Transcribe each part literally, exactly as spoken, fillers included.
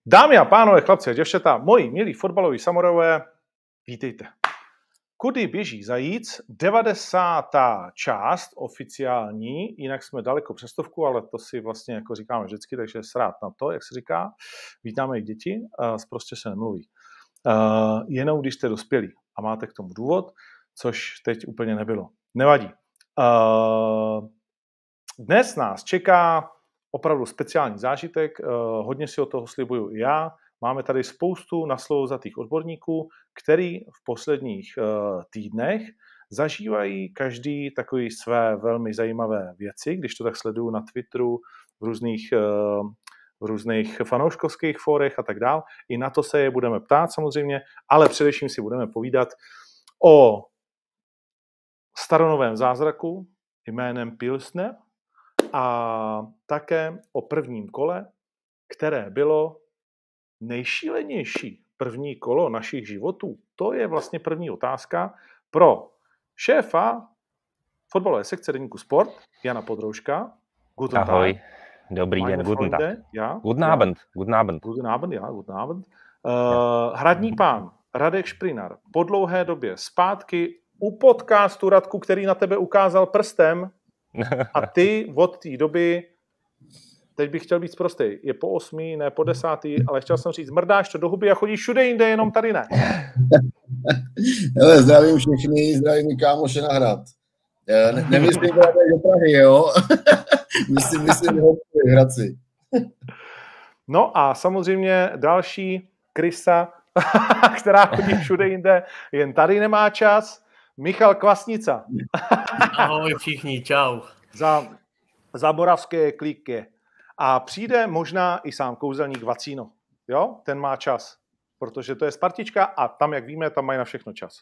Dámy a pánové, chlapci a děvčata, moji milí fotbaloví samurajové, vítejte. Kudy běží zajíc, devadesátá část oficiální, jinak jsme daleko přes stovku, ale to si vlastně jako říkáme vždycky, takže srát na to, jak se říká. Vítáme i děti, prostě se nemluví. Jenom když jste dospělí a máte k tomu důvod, což teď úplně nebylo. Nevadí. Dnes nás čeká opravdu speciální zážitek, hodně si od toho slibuju i já. Máme tady spoustu naslouzatých odborníků, který v posledních týdnech zažívají každý takový své velmi zajímavé věci, když to tak sleduju na Twitteru, v různých, v různých fanouškovských fórech a tak dál. I na to se je budeme ptát samozřejmě, ale především si budeme povídat o staronovém zázraku jménem Pilsner a také o prvním kole, které bylo nejšílenější první kolo našich životů. To je vlastně první otázka pro šéfa fotbalové sekce deníku Sport, Jana Podrouška. Guten Ahoj, Tag. Dobrý den, guten Tag. Ja, guten Abend, guten Abend. Guten Abend, ja, guten Abend. Uh, hradní pán Radek Šprinar po dlouhé době zpátky u podcastu, Radku, který na tebe ukázal prstem a ty od té doby, teď bych chtěl být prostý, je po osmý, ne po desátý, ale chtěl jsem říct, mrdáš to do huby a chodíš všude jinde, jenom tady ne. Hele, zdravím všechny, zdravím kámoše na hrad. Ne, nemyslím právě do Prahy, jo? myslím, myslím do Hradci. No a samozřejmě další krysa, která chodí všude jinde, jen tady nemá čas, Michal Kvasnica. Ahoj všichni, čau. Za, za moravské klíky. A přijde možná i sám kouzelník Vacíno. Jo? Ten má čas. Protože to je Spartička a tam, jak víme, tam mají na všechno čas.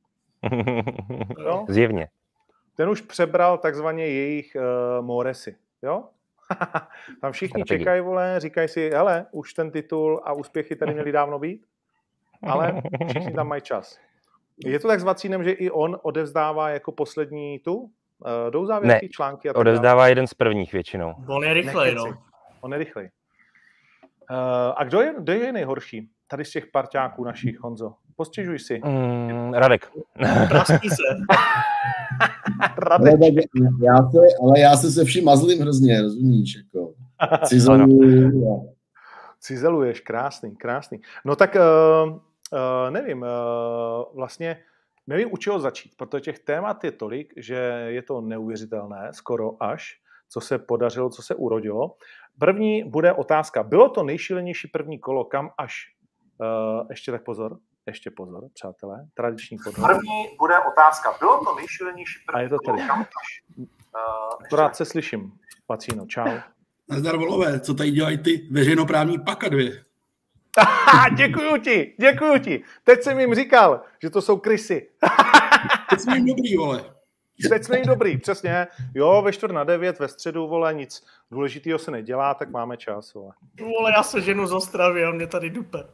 Jo? Zjevně. Ten už přebral takzvaně jejich uh, Moresy. Jo? Tam všichni Strategii. Čekají, vole, říkají si, hele, už ten titul a úspěchy tady měly dávno být, ale všichni tam mají čas. Je to tak s Vacínem, že i on odevzdává jako poslední tu? Uh, jdou závěrky, články? A tak odevzdává dále. Jeden z prvních většinou. On je rychlej, no. On je rychlej. Uh, a kdo je, kdo je nejhorší tady z těch parťáků našich, Honzo? Postěžuj si. Mm, Radek. Praský se. Radek. Ale, já se, ale já se se vším mazlím hrozně, rozumíš? Jako. Cizeluju. Cizeluješ, krásný, krásný. No tak uh, uh, nevím, uh, vlastně nevím, u čeho začít, protože těch témat je tolik, že je to neuvěřitelné, skoro až, co se podařilo, co se urodilo. První bude otázka. Bylo to nejšílenější první kolo, kam až? Uh, ještě tak pozor, ještě pozor, přátelé, tradiční podhod. První bude otázka. Bylo to nejšílenější první je to kolo, kam až? Uh, rád se slyším. Vacíno, čau. Nazdar, volové, co tady dělají ty veřejnoprávní pakadvě? Děkuju ti, děkuju ti. Teď jsem jim říkal, že to jsou krysy. Teď jsme jim dobrý, vole. Teď jsme jim dobrý, přesně. Jo, ve čtvrt na devět, ve středu, vole, nic důležitýho se nedělá, tak máme čas, vole. Vole, já se ženu z Ostravy a mě tady dupe.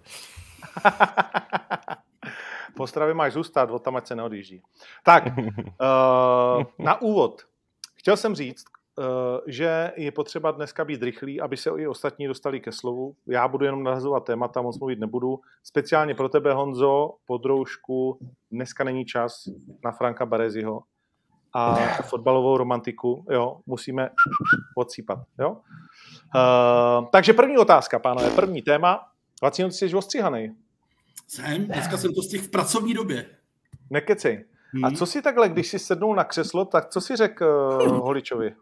V Ostravě máš zůstat, od tam ať se neodjíždí. Tak, uh, na úvod. Chtěl jsem říct, uh, že je potřeba dneska být rychlý, aby se i ostatní dostali ke slovu. Já budu jenom nahazovat témata, moc mluvit nebudu. Speciálně pro tebe, Honzo, Podroušku, dneska není čas na Franka Bareziho a fotbalovou romantiku, jo, musíme odsýpat, jo. Uh, takže první otázka, pánové, první téma. Vacíno, ty jsi ostříhanej. Jsem, dneska jsem to stihl v pracovní době. Nekecej. Hmm. A co si takhle, když si sednul na křeslo, tak co si řekl uh, Holičovi?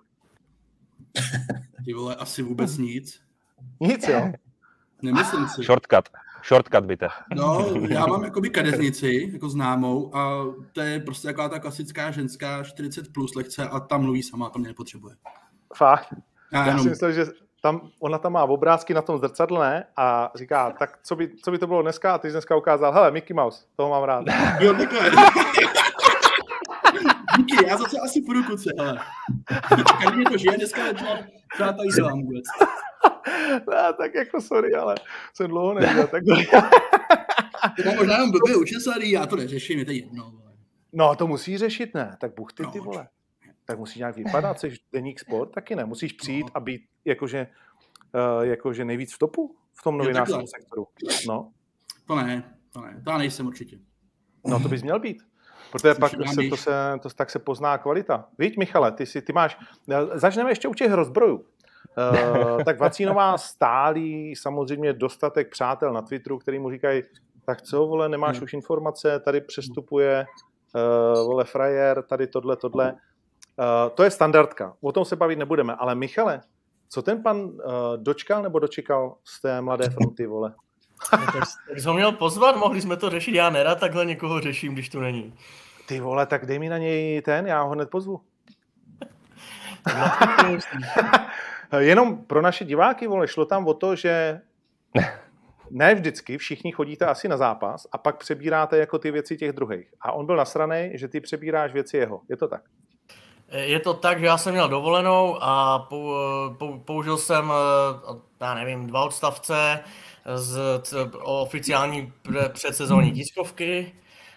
Ty vole, asi vůbec nic. Nic, jo? Nemyslím si. Shortcut. Shortcut byte. No, já mám jakoby kadeznici, jako známou, a to je prostě taková ta klasická ženská čtyřicet plus lehce a tam mluví sama, to mě nepotřebuje. Fakt? Já, já jenom... si myslel, že tam, ona tam má obrázky na tom zrcadle a říká, tak co by, co by to bylo dneska? A ty jsi dneska ukázal, hele, Mickey Mouse, toho mám rád. Jo, takhle. Díky, já zase asi půjdu kuce, hele. Když mě to žije dneska večer, co já tady dělám vůbec. No, tak jako sorry, ale jsem dlouho neviděl. Tak... To možná jenom blbě učesaný, já to neřeším, je to jedno. No, to musí řešit, ne? Tak buch ty, no, ty vole. Tak musí nějak vypadat, jsi deník Sport, taky ne. Musíš přijít no. a být, jakože uh, jakože nejvíc v topu v tom novinářském sektoru? No. To ne, to ne, to já nejsem určitě. No to bys měl být. Protože pak se, to se, to, tak se pozná kvalita. Víš, Michale, ty, si, ty máš... Začneme ještě u těch rozbrojů. Uh, tak Vacínová stálí samozřejmě dostatek přátel na Twitteru, který mu říkají, tak co, vole, nemáš hmm. už informace, tady přestupuje, uh, vole, frajer, tady tohle, tohle. Uh, to je standardka, o tom se bavit nebudeme. Ale Michale, co ten pan uh, dočkal nebo dočekal z té Mladé fronty, vole? No, tak, tak jsi ho měl pozvat, mohli jsme to řešit, já nerad takhle někoho řeším, když tu není. Ty vole, tak dej mi na něj ten, já ho hned pozvu. Jenom pro naše diváky, vole, šlo tam o to, že ne vždycky všichni chodíte asi na zápas a pak přebíráte jako ty věci těch druhých. A on byl nasranej, že ty přebíráš věci jeho. Je to tak? Je to tak, že já jsem měl dovolenou a pou, pou, použil jsem, já nevím, dva odstavce z o oficiální předsezónní tiskovky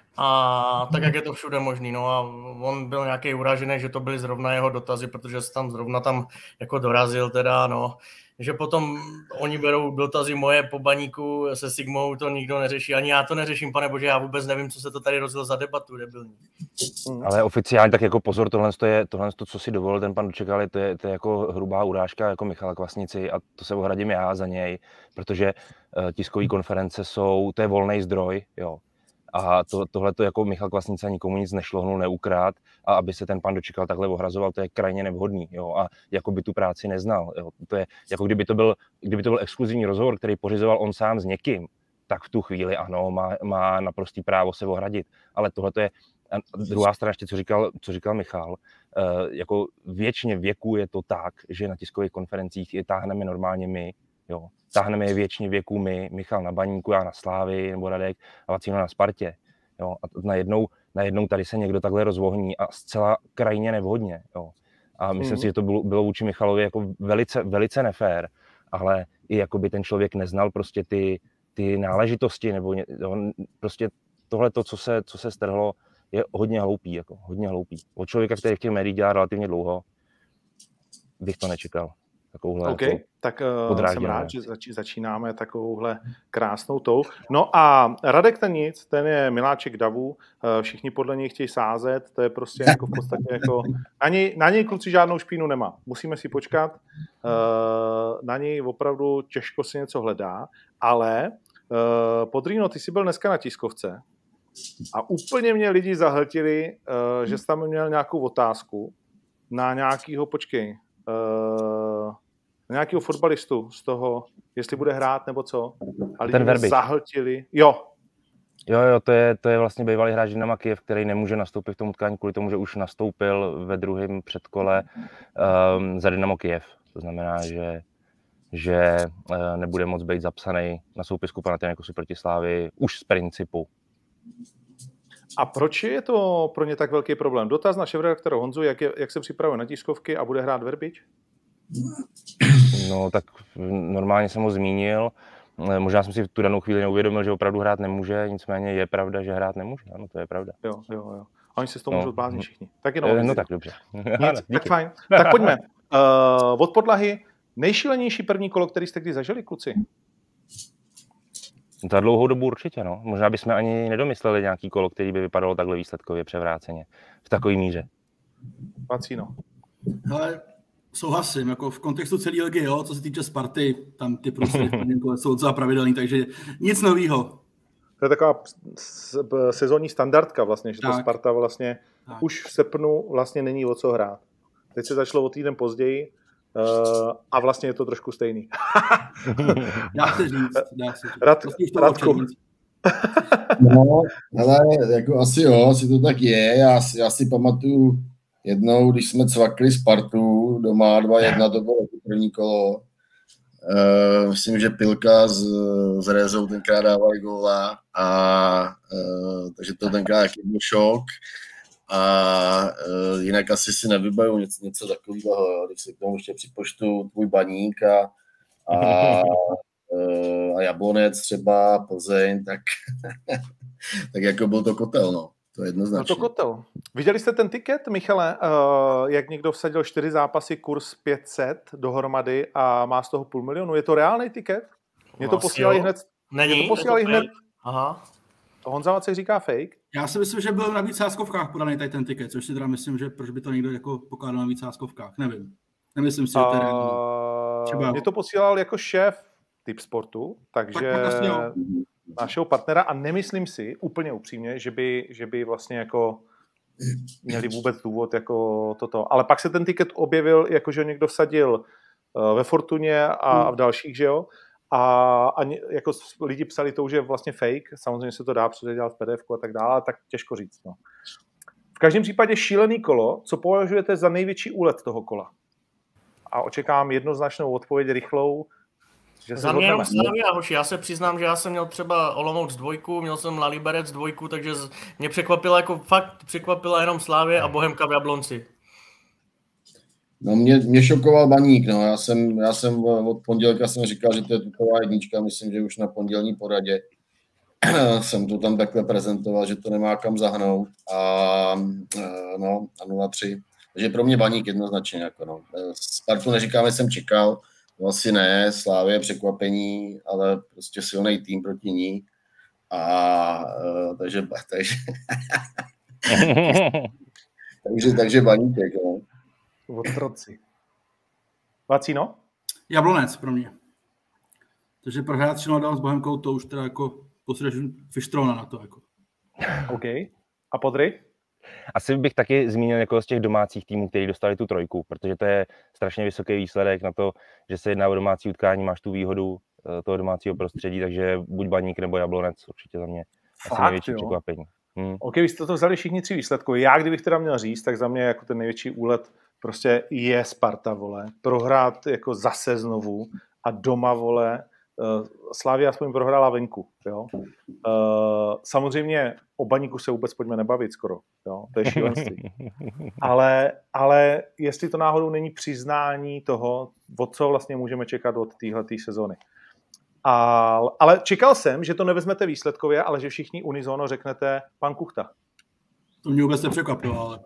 a tak, jak je to všude možný. No a on byl nějaký uražený, že to byly zrovna jeho dotazy, protože se tam zrovna tam jako dorazil teda, no. Že potom oni berou dotazy moje po baníku se Sigmou, to nikdo neřeší. Ani já to neřeším, pane bože, já vůbec nevím, co se to tady rozjel za debatu, debilní. Ale oficiálně, tak jako pozor, tohle je, tohle, co si dovolil ten pan Dočekal, to je, to je jako hrubá urážka jako Michala Kvasnici a to se ohradím já za něj, protože uh, tiskové konference jsou, to je volný zdroj, jo. A to, tohle to jako Michal Kvasnica nikomu nic nešlohnul, neukrát a aby se ten pan Dočekal takhle ohrazoval, to je krajně nevhodný, jo, a jako by tu práci neznal, jo. To je jako kdyby to byl, kdyby to byl exkluzivní rozhovor, který pořizoval on sám s někým, tak v tu chvíli ano, má, má naprostý právo se ohradit, ale tohle to je a druhá strana ještě, co říkal, co říkal Michal, uh, jako věčně věku je to tak, že na tiskových konferencích je táhneme normálně my, jo. Táhneme je věčně věku my, Michal na Baníku, já na Slávii, nebo Radek a Vacíno na Spartě. Jo. A najednou, najednou tady se někdo takhle rozvohní a zcela krajně nevhodně. Jo. A myslím mm. si, že to bylo, bylo vůči Michalovi jako velice, velice nefér, ale i jako by ten člověk neznal prostě ty, ty náležitosti, nebo ně, jo, prostě tohle, co se, co se strhlo, je hodně hloupý, jako hodně hloupý. Od člověka, který v těch médiích dělá relativně dlouho, bych to nečekal. Takovouhle OK, jako tak uh, jsem rád, že zač- začínáme takovouhle krásnou tou. No a Radek ten nic, ten je miláček davu, uh, všichni podle něj chtějí sázet, to je prostě jako v podstatě jako, na něj, na něj kluci žádnou špínu nemá, musíme si počkat, uh, na něj opravdu těžko si něco hledá, ale uh, Podrýno, ty jsi byl dneska na tiskovce a úplně mě lidi zahltili, uh, že jsi tam měl nějakou otázku na nějakýho, počkej, uh, nějakého fotbalistu z toho, jestli bude hrát nebo co. A lidi mě zahltili. Jo. Jo, jo, to je, to je vlastně bývalý hráč Dynama Kyjev, který nemůže nastoupit v tom utkání kvůli tomu, že už nastoupil ve druhém předkole um, za Dynamo Kyjev. To znamená, že, že uh, nebude moc být zapsaný na soupisku Panathinaikosu proti Slávii už z principu. A proč je to pro ně tak velký problém? Dotaz na šéfredaktora Honzu, jak, je, jak se připravuje na tiskovky a bude hrát Verbič? No tak normálně jsem ho zmínil. Možná jsem si v tu danou chvíli neuvědomil, že opravdu hrát nemůže, nicméně je pravda, že hrát nemůže. Ano, to je pravda. Jo, jo, jo. A oni se s toho no, můžou bláznit všichni. Tak jenom. No, no tak dobře. Nic, tak fajn. Tak pojďme. Uh, od podlahy nejšílenější první kolo, který jste kdy zažili, kluci? Za dlouhou dobu určitě, no. Možná bychom ani nedomysleli nějaký kolo, který by vypadalo takhle výsledkově převráceně. V takové míře. Vacíno. Hele, souhlasím, jako v kontextu celé ligy, jo, co se týče Sparty, tam ty prostě jsou docela pravidelný, takže nic novýho. To je taková sezónní standardka vlastně, že tak. To Sparta vlastně tak. Už v srpnu vlastně není o co hrát. Teď se začalo o týden později uh, a vlastně je to trošku stejný. Dá se říct, dá se říct. Rad, Radku. No, ale jako asi jo, asi to tak je. Já si, já si pamatuju jednou, když jsme cvakli Spartu doma dva jedna, to bylo první kolo. Uh, myslím, že Pilka s, s Rézou tenkrát dávali góla, a uh, takže to tenkrát taky byl šok. A uh, jinak asi si nevybavu něco, něco takového, když si k tomu ještě připočtu tvůj Baník a, a, uh, a Jablonec třeba, Plzeň, tak, tak jako byl to kotel, no. To je jednoznačně. No to kotel. Viděli jste ten tiket, Michale, uh, jak někdo vsadil čtyři zápasy, kurz pět set dohromady a má z toho půl milionu? Je to reálný tiket? Mě to posílali hned. Není? Mě to posílali hned. Aha. Honza Vacek říká fake. Já si myslím, že byl na víc sázkovkách podaný tady ten tiket, což si teda myslím, že proč by to někdo jako pokládal na víc sázkovkách, nevím. Nemyslím si, že to je reálný. Třeba... Mě to posílal jako šéf Tipsportu, takže tak našeho partnera a nemyslím si úplně upřímně, že by, že by vlastně jako měli vůbec důvod jako toto. Ale pak se ten tiket objevil, jakože někdo vsadil ve Fortuně a v dalších, že jo? A, a jako lidi psali to, že je vlastně fake, samozřejmě se to dá předělat v P D F a tak dále, tak těžko říct. No. V každém případě šílený kolo, co považujete za největší úlet toho kola? A očekávám jednoznačnou odpověď rychlou, že se za mě jenom Slavia, hoši. Já se přiznám, že já jsem měl třeba Olomouc dvojku, měl jsem La Liberec dvojku, takže mě překvapila jako fakt překvapila jenom Slavia a Bohemka v Jablonci. No mě, mě šokoval Baník, no. Já jsem, já jsem od pondělka jsem říkal, že to je tutová jednička, myslím, že už na pondělní poradě jsem to tam takhle prezentoval, že to nemá kam zahnout a no, a nula tři. Takže pro mě Baník jednoznačně, jako no. Spartu neříkám, že jsem čekal, to asi ne, Slávě překvapení, ale prostě silný tým proti ní. A takže, takže, takže, takže Baníček, no. Otroci. Vacíno? Jablonec pro mě. Takže prohrát tři nula s Bohemkou, to už teda jako posledeš Fištrona na to. Jako. OK. A Podry? Asi bych taky zmínil někoho z těch domácích týmů, kteří dostali tu trojku, protože to je strašně vysoký výsledek na to, že se jedná o domácí utkání, máš tu výhodu toho domácího prostředí, takže buď Baník nebo Jablonec, určitě za mě asi Fakt, největší jo? překvapení. Hmm. OK, vy jste to vzali všichni tři výsledky. Já, kdybych teda měl říct, tak za mě jako ten největší úlet prostě je Sparta, vole. Prohrát jako zase znovu a doma, vole. Slavia aspoň prohrála venku, jo. Samozřejmě o Baníku se vůbec pojďme nebavit skoro, jo. To je šílenství. Ale, ale jestli to náhodou není přiznání toho, od co vlastně můžeme čekat od téhletý sezony. A, ale čekal jsem, že to nevezmete výsledkově, ale že všichni unizono řeknete pan Kuchta. To mě vůbec nepřekvapilo, ale...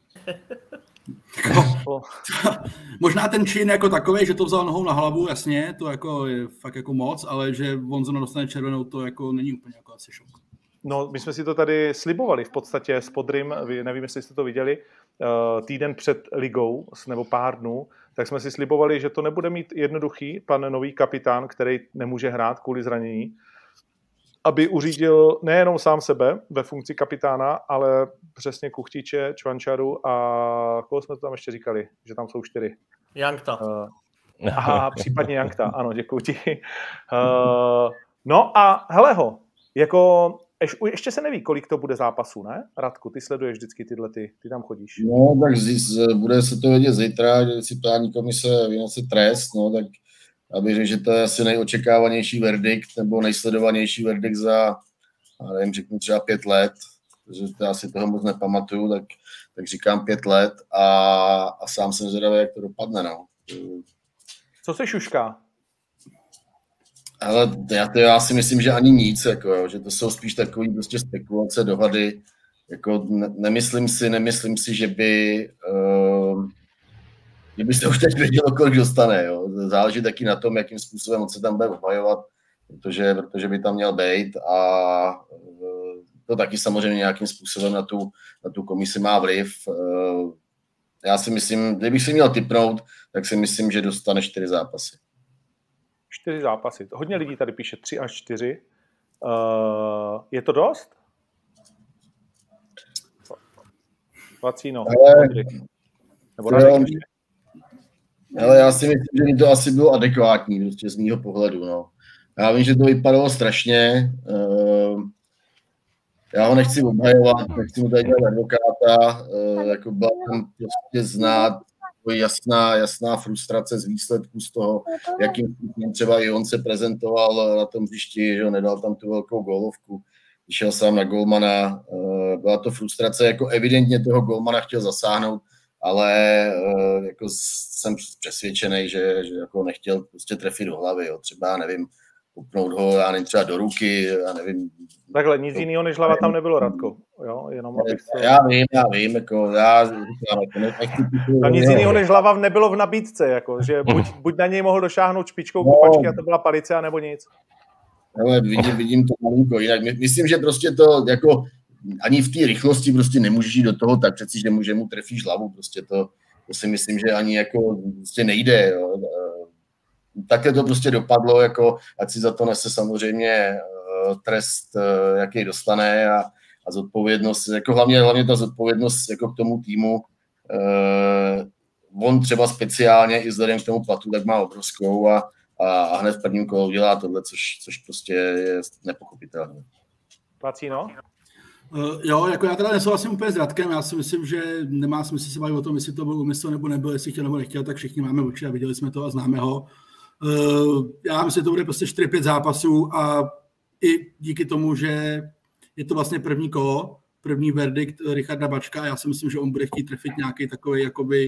No, možná ten čin jako takový, že to vzal nohou na hlavu, jasně, to jako je fakt jako moc, ale že Vonzono dostane červenou, to jako není úplně jako asi šok. No, my jsme si to tady slibovali v podstatě s Podrym, nevím, jestli jste to viděli, týden před ligou, nebo pár dnů, tak jsme si slibovali, že to nebude mít jednoduchý pan nový kapitán, který nemůže hrát kvůli zranění, aby uřídil nejenom sám sebe ve funkci kapitána, ale přesně Kuchtiče, Čvančaru a koho jsme to tam ještě říkali, že tam jsou čtyři. Jankta. Uh, aha, případně Jankta, ano, děkuji ti. Uh, no a hele ho, jako ješ, ještě se neví, kolik to bude zápasů, ne? Radku, ty sleduješ vždycky tyhle, ty, ty tam chodíš. No, tak z, bude se to vědět zítra, že si plání komise vynese trest, no, tak aby řekl, že to je asi nejočekávanější verdikt, nebo nejsledovanější verdikt za, já nevím, řeknu třeba pět let, protože já si toho moc nepamatuju, tak, tak říkám pět let a, a sám jsem zvědavý, jak to dopadne, no. Co se šušká? Ale já, to, já si myslím, že ani nic, jako, jo, že to jsou spíš takový prostě spekulace, dohady, jako ne, nemyslím si, nemyslím si, že by... Uh, že by se už teď vědělo, kolik dostane. Jo. Záleží taky na tom, jakým způsobem on se tam bude obhajovat, protože, protože by tam měl být a to taky samozřejmě nějakým způsobem na tu, na tu komisi má vliv. Já si myslím, kdybych si měl tipnout, tak si myslím, že dostane čtyři zápasy. Čtyři zápasy. Hodně lidí tady píše tři až čtyři. Uh, je to dost? Vacíno. Ale, Nebo Radek? Ale já si myslím, že mi to asi bylo adekvátní, prostě z mýho pohledu, no. Já vím, že to vypadalo strašně, uh, já ho nechci obhajovat, nechci mu tady dělat advokáta, uh, jako byla tam prostě znát jasná, jasná frustrace z výsledku z toho, jakým způsobem třeba i on se prezentoval na tom hřišti, že nedal tam tu velkou gólovku, vyšel sám na golmana, uh, byla to frustrace, jako evidentně toho golmana chtěl zasáhnout, ale uh, jako jsem přesvědčený, že, že jako nechtěl prostě trefit do hlavy, jo. Třeba, nevím, popnout ho, já nevím, třeba do ruky, já nevím. Takhle, nic jiného než hlava tam nebylo, Radko. Jo, jenom abych to... Já vím, já vím, jako, já říkám, jako, nechci... Tam nic jiného než hlava nebylo v nabídce, jako, že buď, buď na něj mohl došáhnout špičkou no, kopačky a to byla palice, anebo nic. Ale vidím, vidím to malinko jinak. Myslím, že prostě to jako ani v té rychlosti prostě nemůžeš jít do toho tak přeci, že mu, že mu trefíš hlavu, prostě to, to si myslím, že ani jako prostě nejde, jo. Takhle to prostě dopadlo, jako ať si za to nese samozřejmě trest, jaký dostane a, a zodpovědnost, jako hlavně, hlavně ta zodpovědnost jako k tomu týmu. On třeba speciálně i vzhledem k tomu platu, tak má obrovskou a, a hned v prvním kolu udělá tohle, což, což prostě je nepochopitelné. Vacíno? Uh, jo, jako já teda nesouhlasím úplně s Radkem, já si myslím, že nemá smysl se bavit o tom, jestli to byl úmysl nebo nebyl, jestli chtěl nebo nechtěl, tak všichni máme oči a viděli jsme to a známe ho. Uh, já myslím, že to bude prostě čtyři pět zápasů a i díky tomu, že je to vlastně první kolo, první verdikt Richarda Bačka, já si myslím, že on bude chtít trefit nějaký takový jakoby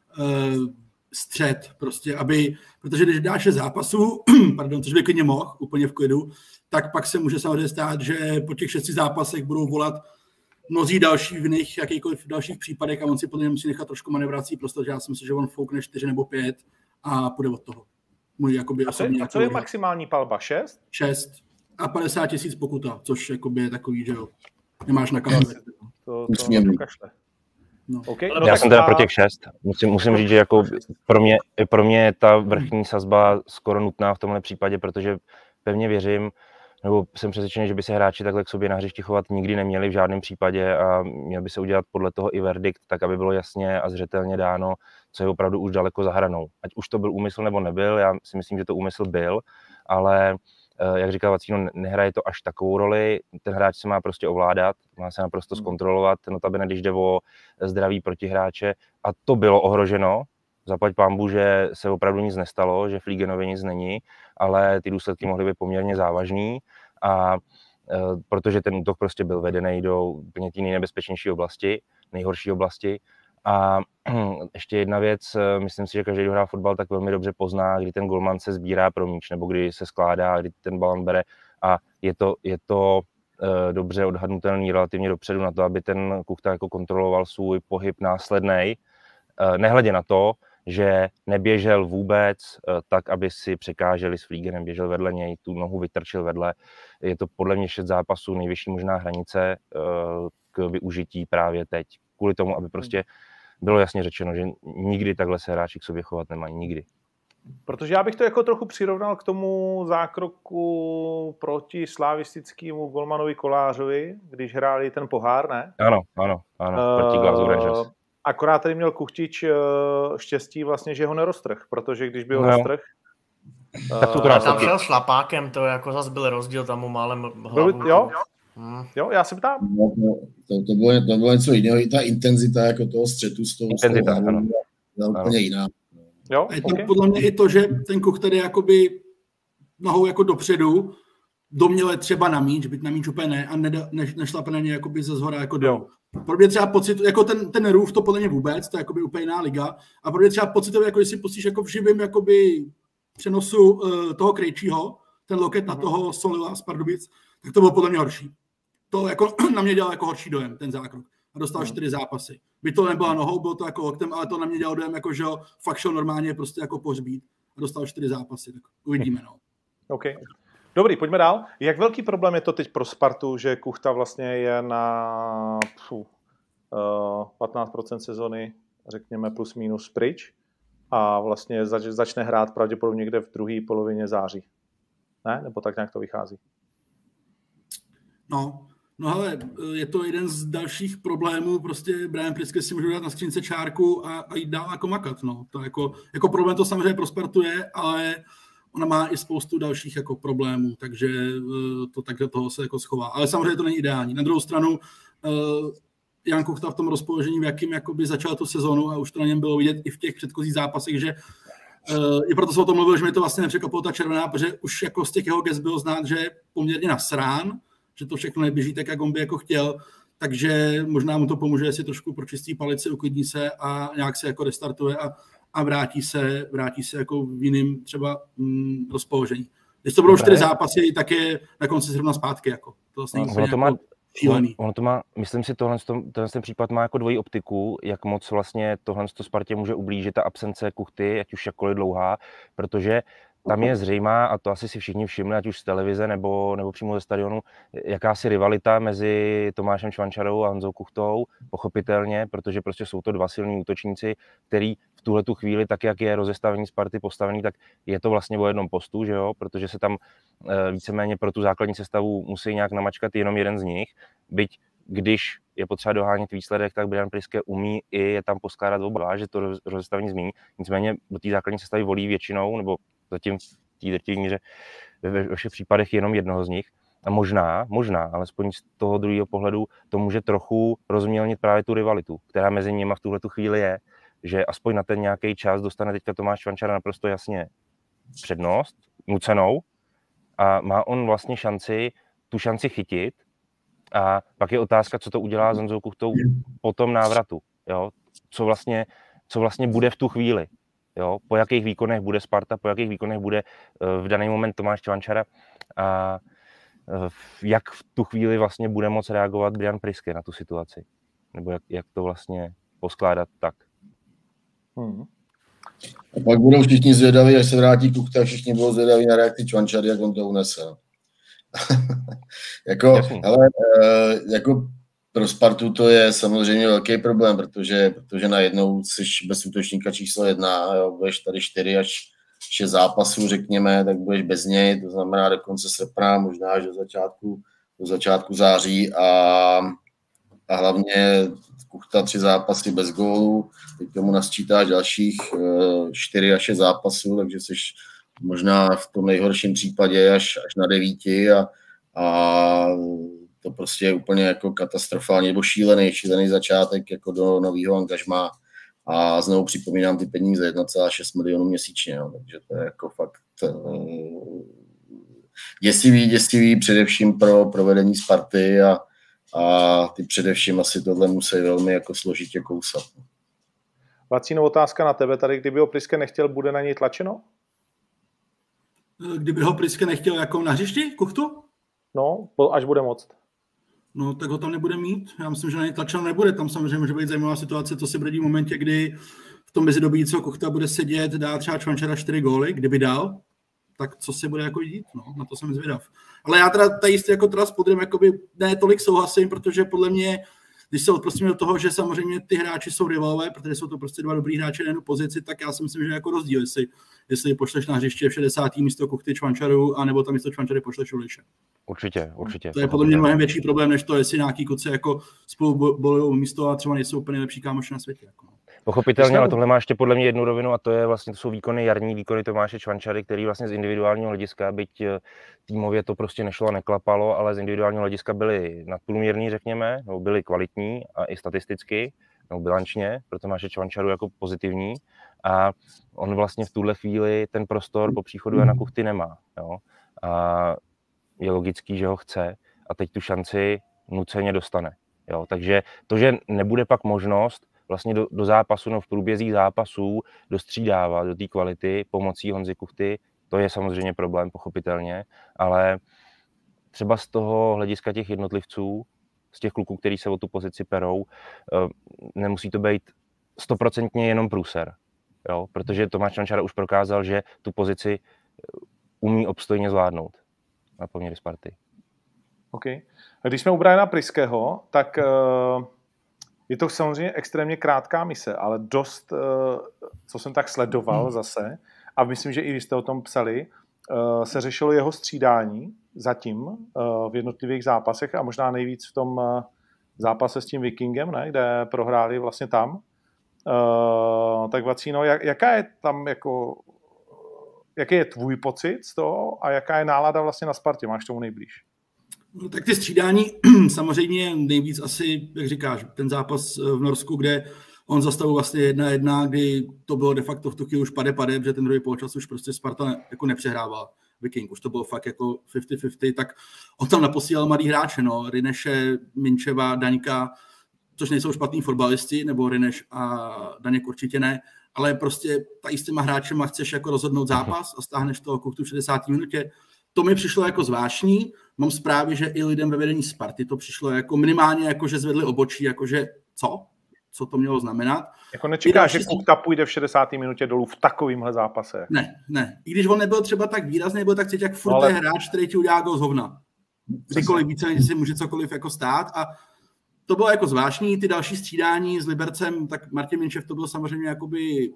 uh, střed, prostě, aby, protože když dáš zápasů, pardon, což by klidně mohl, úplně v klidu, tak pak se může samozřejmě stát, že po těch šesti zápasech budou volat mnozí další v jiných jakýchkoliv dalších případech a on si potom musí nechat trošku manevrací prostor, že já si myslím, že on foukne čtyři nebo pět a půjde od toho. Můj, jakoby, a co je, a co je maximální palba? šest? šest a padesát tisíc pokuta, což jakoby je takový, že jo, nemáš na kameře. To, to, to kašle. No. Okay. Já jsem teda pro těch šest. Musím, musím říct, že jako pro mě, pro mě je ta vrchní sazba skoro nutná v tomhle případě, protože pevně věřím, nebo jsem přesvědčený, že by se hráči takhle k sobě na hřišti chovat nikdy neměli v žádném případě a měl by se udělat podle toho i verdikt, tak aby bylo jasně a zřetelně dáno, co je opravdu už daleko za hranou. Ať už to byl úmysl nebo nebyl, já si myslím, že to úmysl byl, ale jak říkal Vacíno, nehraje to až takovou roli, ten hráč se má prostě ovládat, má se naprosto zkontrolovat, notabene, když jde o zdraví protihráče a to bylo ohroženo, zaplať pánbu, že se opravdu nic nestalo, že Flígenovi nic není, ale ty důsledky mohly být poměrně závažný a e, protože ten útok prostě byl vedený do úplně té nejnebezpečnější oblasti, nejhorší oblasti. A ještě jedna věc, myslím si, že každý, kdo hrá fotbal, tak velmi dobře pozná, kdy ten golman se sbírá pro míč, nebo kdy se skládá, kdy ten balon bere a je to, je to e, dobře odhadnutelný relativně dopředu na to, aby ten Kuchta jako kontroloval svůj pohyb následnej, e, nehledě na to, že neběžel vůbec e, tak, aby si překáželi s Flígenem, běžel vedle něj, tu nohu vytrčil vedle. Je to podle mě šest zápasů nejvyšší možná hranice e, k využití právě teď. Kvůli tomu, aby prostě bylo jasně řečeno, že nikdy takhle se hráči k sobě chovat nemají, nikdy. Protože já bych to jako trochu přirovnal k tomu zákroku proti slavistickému golmanovi Kolářovi, když hráli ten pohár, ne? Ano, ano, ano, proti Glasgow Rangers. Akorát tady měl Kuchtič štěstí vlastně, že ho neroztrh, protože když by ho no. roztrh, tak to uh, tam šel šlapákem, to jako zase byl rozdíl, tam mu málem hlavu. Jo? Hmm. Jo, já se ptám. No, to, to, to, bylo, to bylo něco jiného, i ta intenzita jako toho střetu s tou intenzita, hlavou byla úplně jiná. Jo, a je to okay. podle mě i to, že ten Kuch tady jakoby nohou jako dopředu doměle třeba na míč, byť na míč úplně ne, a neda, ne, nešlape na ně jakoby ze zhora jako dolů. Pro mě třeba pocit, jako ten, ten rův, to podle mě vůbec, to je jakoby úplně jiná liga, a pro mě třeba pocitově, jako když si pustíš jako v živém jakoby přenosu uh, toho Krejčího, ten loket na toho Solila z Pardubic, tak to bylo podle mě horší. To jako na mě dělal jako horší dojem, ten zákrok. A dostal čtyři hmm. zápasy. By to nebyla nohou, bylo to jako loktem, ale to na mě dělal dojem, jako, že fakt šel normálně prostě jako pohřbít. A dostal čtyři zápasy, tak uvidíme, no. OK. Dobrý, pojďme dál. Jak velký problém je to teď pro Spartu, že Kuchta vlastně je na pfu, uh, patnáct procent sezony, řekněme plus minus pryč a vlastně zač- začne hrát pravděpodobně někde v druhé polovině září. Ne? Nebo tak nějak to vychází? No, no hele, je to jeden z dalších problémů, prostě Brian Priske si může dát na skřínce čárku a, a jít dál jako makat, no. To jako, jako problém to samozřejmě pro Spartu je, ale ona má i spoustu dalších jako problémů, takže to tak do toho se jako schová. Ale samozřejmě to není ideální. Na druhou stranu Jan Kuchta v tom rozpoložení, v jakým jakoby začal tu sezonu, a už to na něm bylo vidět i v těch předchozích zápasech, že i proto jsem o tom mluvil, že mi to vlastně nepřekvapilo ta červená, protože už jako z těch jeho gest bylo znát, že je poměrně nasrán, že to všechno neběží tak, jak on by jako chtěl, takže možná mu to pomůže, jestli trošku pročistí palici, uklidní se a nějak se jako restartuje a, a vrátí se, vrátí se jako v jiným třeba mm, rozpoložení. Když to budou čtyři zápasy, tak je na konci zrovna zpátky. Jako. To vlastně ono to má, jako šílený. Ono to má, myslím si, tohle, tenhle ten případ má jako dvojí optiku, jak moc vlastně tohle Spartě může ublížit ta absence Kuchty, ať už jakkoliv dlouhá, protože tam je zřejmá, a to asi si všichni všimli, ať už z televize nebo, nebo přímo ze stadionu, jakási rivalita mezi Tomášem Čvančarou a Honzou Kuchtou, pochopitelně, protože prostě jsou to dva silní útočníci, který v tuhle tu chvíli, tak jak je rozestavení Sparty postavený, tak je to vlastně o jednom postu, že jo, protože se tam e, víceméně pro tu základní sestavu musí nějak namačkat jenom jeden z nich, byť když je potřeba dohánět výsledek, tak Brian Priske umí i je tam poskládat oba, že to rozestavení změní, nicméně do té základní sestavy volí většinou, nebo zatím v té drtivé míře ve všech případech jenom jednoho z nich. A možná, možná, alespoň z toho druhého pohledu, to může trochu rozmělnit právě tu rivalitu, která mezi nimi v tuhle tu chvíli je, že aspoň na ten nějaký čas dostane teďka Tomáš Čvančara naprosto jasně přednost, nucenou, a má on vlastně šanci, tu šanci chytit, a pak je otázka, co to udělá s Honzou Kuchtou po tom návratu, jo? Co vlastně, co vlastně bude v tu chvíli. Jo, po jakých výkonech bude Sparta, po jakých výkonech bude v daný moment Tomáš Čvančara a jak v tu chvíli vlastně bude moct reagovat Brian Priske na tu situaci. Nebo jak, jak to vlastně poskládat tak. Hmm. A pak budou všichni zvědaví, až se vrátí Kuchta, všichni budou zvědaví na reakci Čvančary, jak on to unese. jako, ale, jako pro Spartu to je samozřejmě velký problém, protože, protože najednou jsi bez útočníka číslo jedna, jo, budeš tady čtyři až šest zápasů, řekněme, tak budeš bez něj, to znamená do konce srpna, možná až do začátku, do začátku září a, a hlavně Kuchta tři zápasy bez gólu, teď tomu nasčítáš dalších čtyři až šest zápasů, takže jsi možná v tom nejhorším případě až, až na devíti a, a to prostě je úplně jako katastrofální nebo šílený, šílený začátek jako do nového angažmá a znovu připomínám ty peníze jedna celá šest milionů měsíčně, no, takže to je jako fakt uh, děsivý, děsivý především pro provedení Sparty a, a ty především asi tohle musí velmi jako složitě kousat. Vacíno, otázka na tebe tady, kdyby ho Priske nechtěl, bude na něj tlačeno? Kdyby ho Priske nechtěl jako na hřišti, Kuchtu? No, až bude moct. No, tak ho tam nebude mít. Já myslím, že na něj tlačeno nebude. Tam samozřejmě může být zajímavá situace, co se brodí v momentě, kdy v tom mezidobí, co Kuchta bude sedět, dá třeba Čvančara čtyři góly, kdyby dal, tak co se bude jako dít? No, na to jsem zvědav. Ale já teda tady jako teda s Podrem jakoby ne tolik souhlasím, protože podle mě, když se odprostíme do toho, že samozřejmě ty hráči jsou rivalové, protože jsou to prostě dva dobrý hráči na jednu pozici, tak já si myslím, že je jako rozdíl, jestli, jestli pošleš na hřiště v šedesátém místo Kuchty Čvančaru, anebo tam místo Čvančary pošleš Uliše. Určitě, určitě. To je podle mě mnohem větší problém, než to, jestli nějaký kluci jako spolu bojují místo a třeba nejsou úplně lepší kámoši na světě. Jako. Pochopitelně, ale tohle má ještě podle mě jednu rovinu a to je vlastně, to jsou výkony, jarní výkony Tomáše Čvančary, který vlastně z individuálního hlediska, byť týmově to prostě nešlo a neklapalo, ale z individuálního hlediska byli nadprůměrní, řekněme, nebo byli kvalitní a i statisticky, nebo bilančně, pro Tomáše Čvančaru jako pozitivní a on vlastně v tuhle chvíli ten prostor po příchodu Jana Kuchty nemá. Jo? A je logický, že ho chce a teď tu šanci nuceně dostane. Jo? Takže to, že nebude pak možnost vlastně do, do zápasu, no v průbězích zápasů dostřídávat do té kvality pomocí Honzy Kuchty, to je samozřejmě problém, pochopitelně, ale třeba z toho hlediska těch jednotlivců, z těch kluků, kteří se o tu pozici perou, nemusí to být stoprocentně jenom průser, jo? Protože Tomáš Čvančara už prokázal, že tu pozici umí obstojně zvládnout na poměry Sparty. OK. A když jsme u Briana Priského, tak uh, je to samozřejmě extrémně krátká mise, ale dost, uh, co jsem tak sledoval hmm. zase, a myslím, že i vy jste o tom psali, uh, se řešilo jeho střídání zatím uh, v jednotlivých zápasech a možná nejvíc v tom uh, zápase s tím Vikingem, ne, kde prohráli vlastně tam. Uh, tak Vacíno, jak, jaká je tam jako... Jaký je tvůj pocit z toho a jaká je nálada vlastně na Spartě? Máš tomu nejblíž? No, tak ty střídání samozřejmě nejvíc asi, jak říkáš, ten zápas v Norsku, kde on zastavil vlastně jedna jedna, kdy to bylo de facto v tu chvíli už pade pade, protože ten druhý poločas už prostě Sparta jako nepřehrával. Viking, už to bylo fakt jako padesát padesát, tak on tam naposílal mladý hráče, no, Rineše, Minčeva, Daňka, což nejsou špatný fotbalisti, nebo Rineš a Daněk určitě ne, ale prostě tady s těma hráčema chceš jako rozhodnout zápas a stáhneš toho Kuchtu v šedesáté minutě, to mi přišlo jako zvláštní. Mám zprávy, že i lidem ve vedení Sparty to přišlo jako minimálně, jako že zvedli obočí, jakože co? Co to mělo znamenat? Jako nečekáš, že Kuchta půjde v šedesáté minutě dolů v takovýmhle zápase? Ne, ne. I když on nebyl třeba tak výrazný, nebyl tak cítit, jak furt ale... je hráč, který ti udělá gol z hovna. Kdykoliv více, než si může cokoliv jako stát. A to bylo jako zvláštní. Ty další střídání s Libercem, tak Martin Minčev to byl samozřejmě jakoby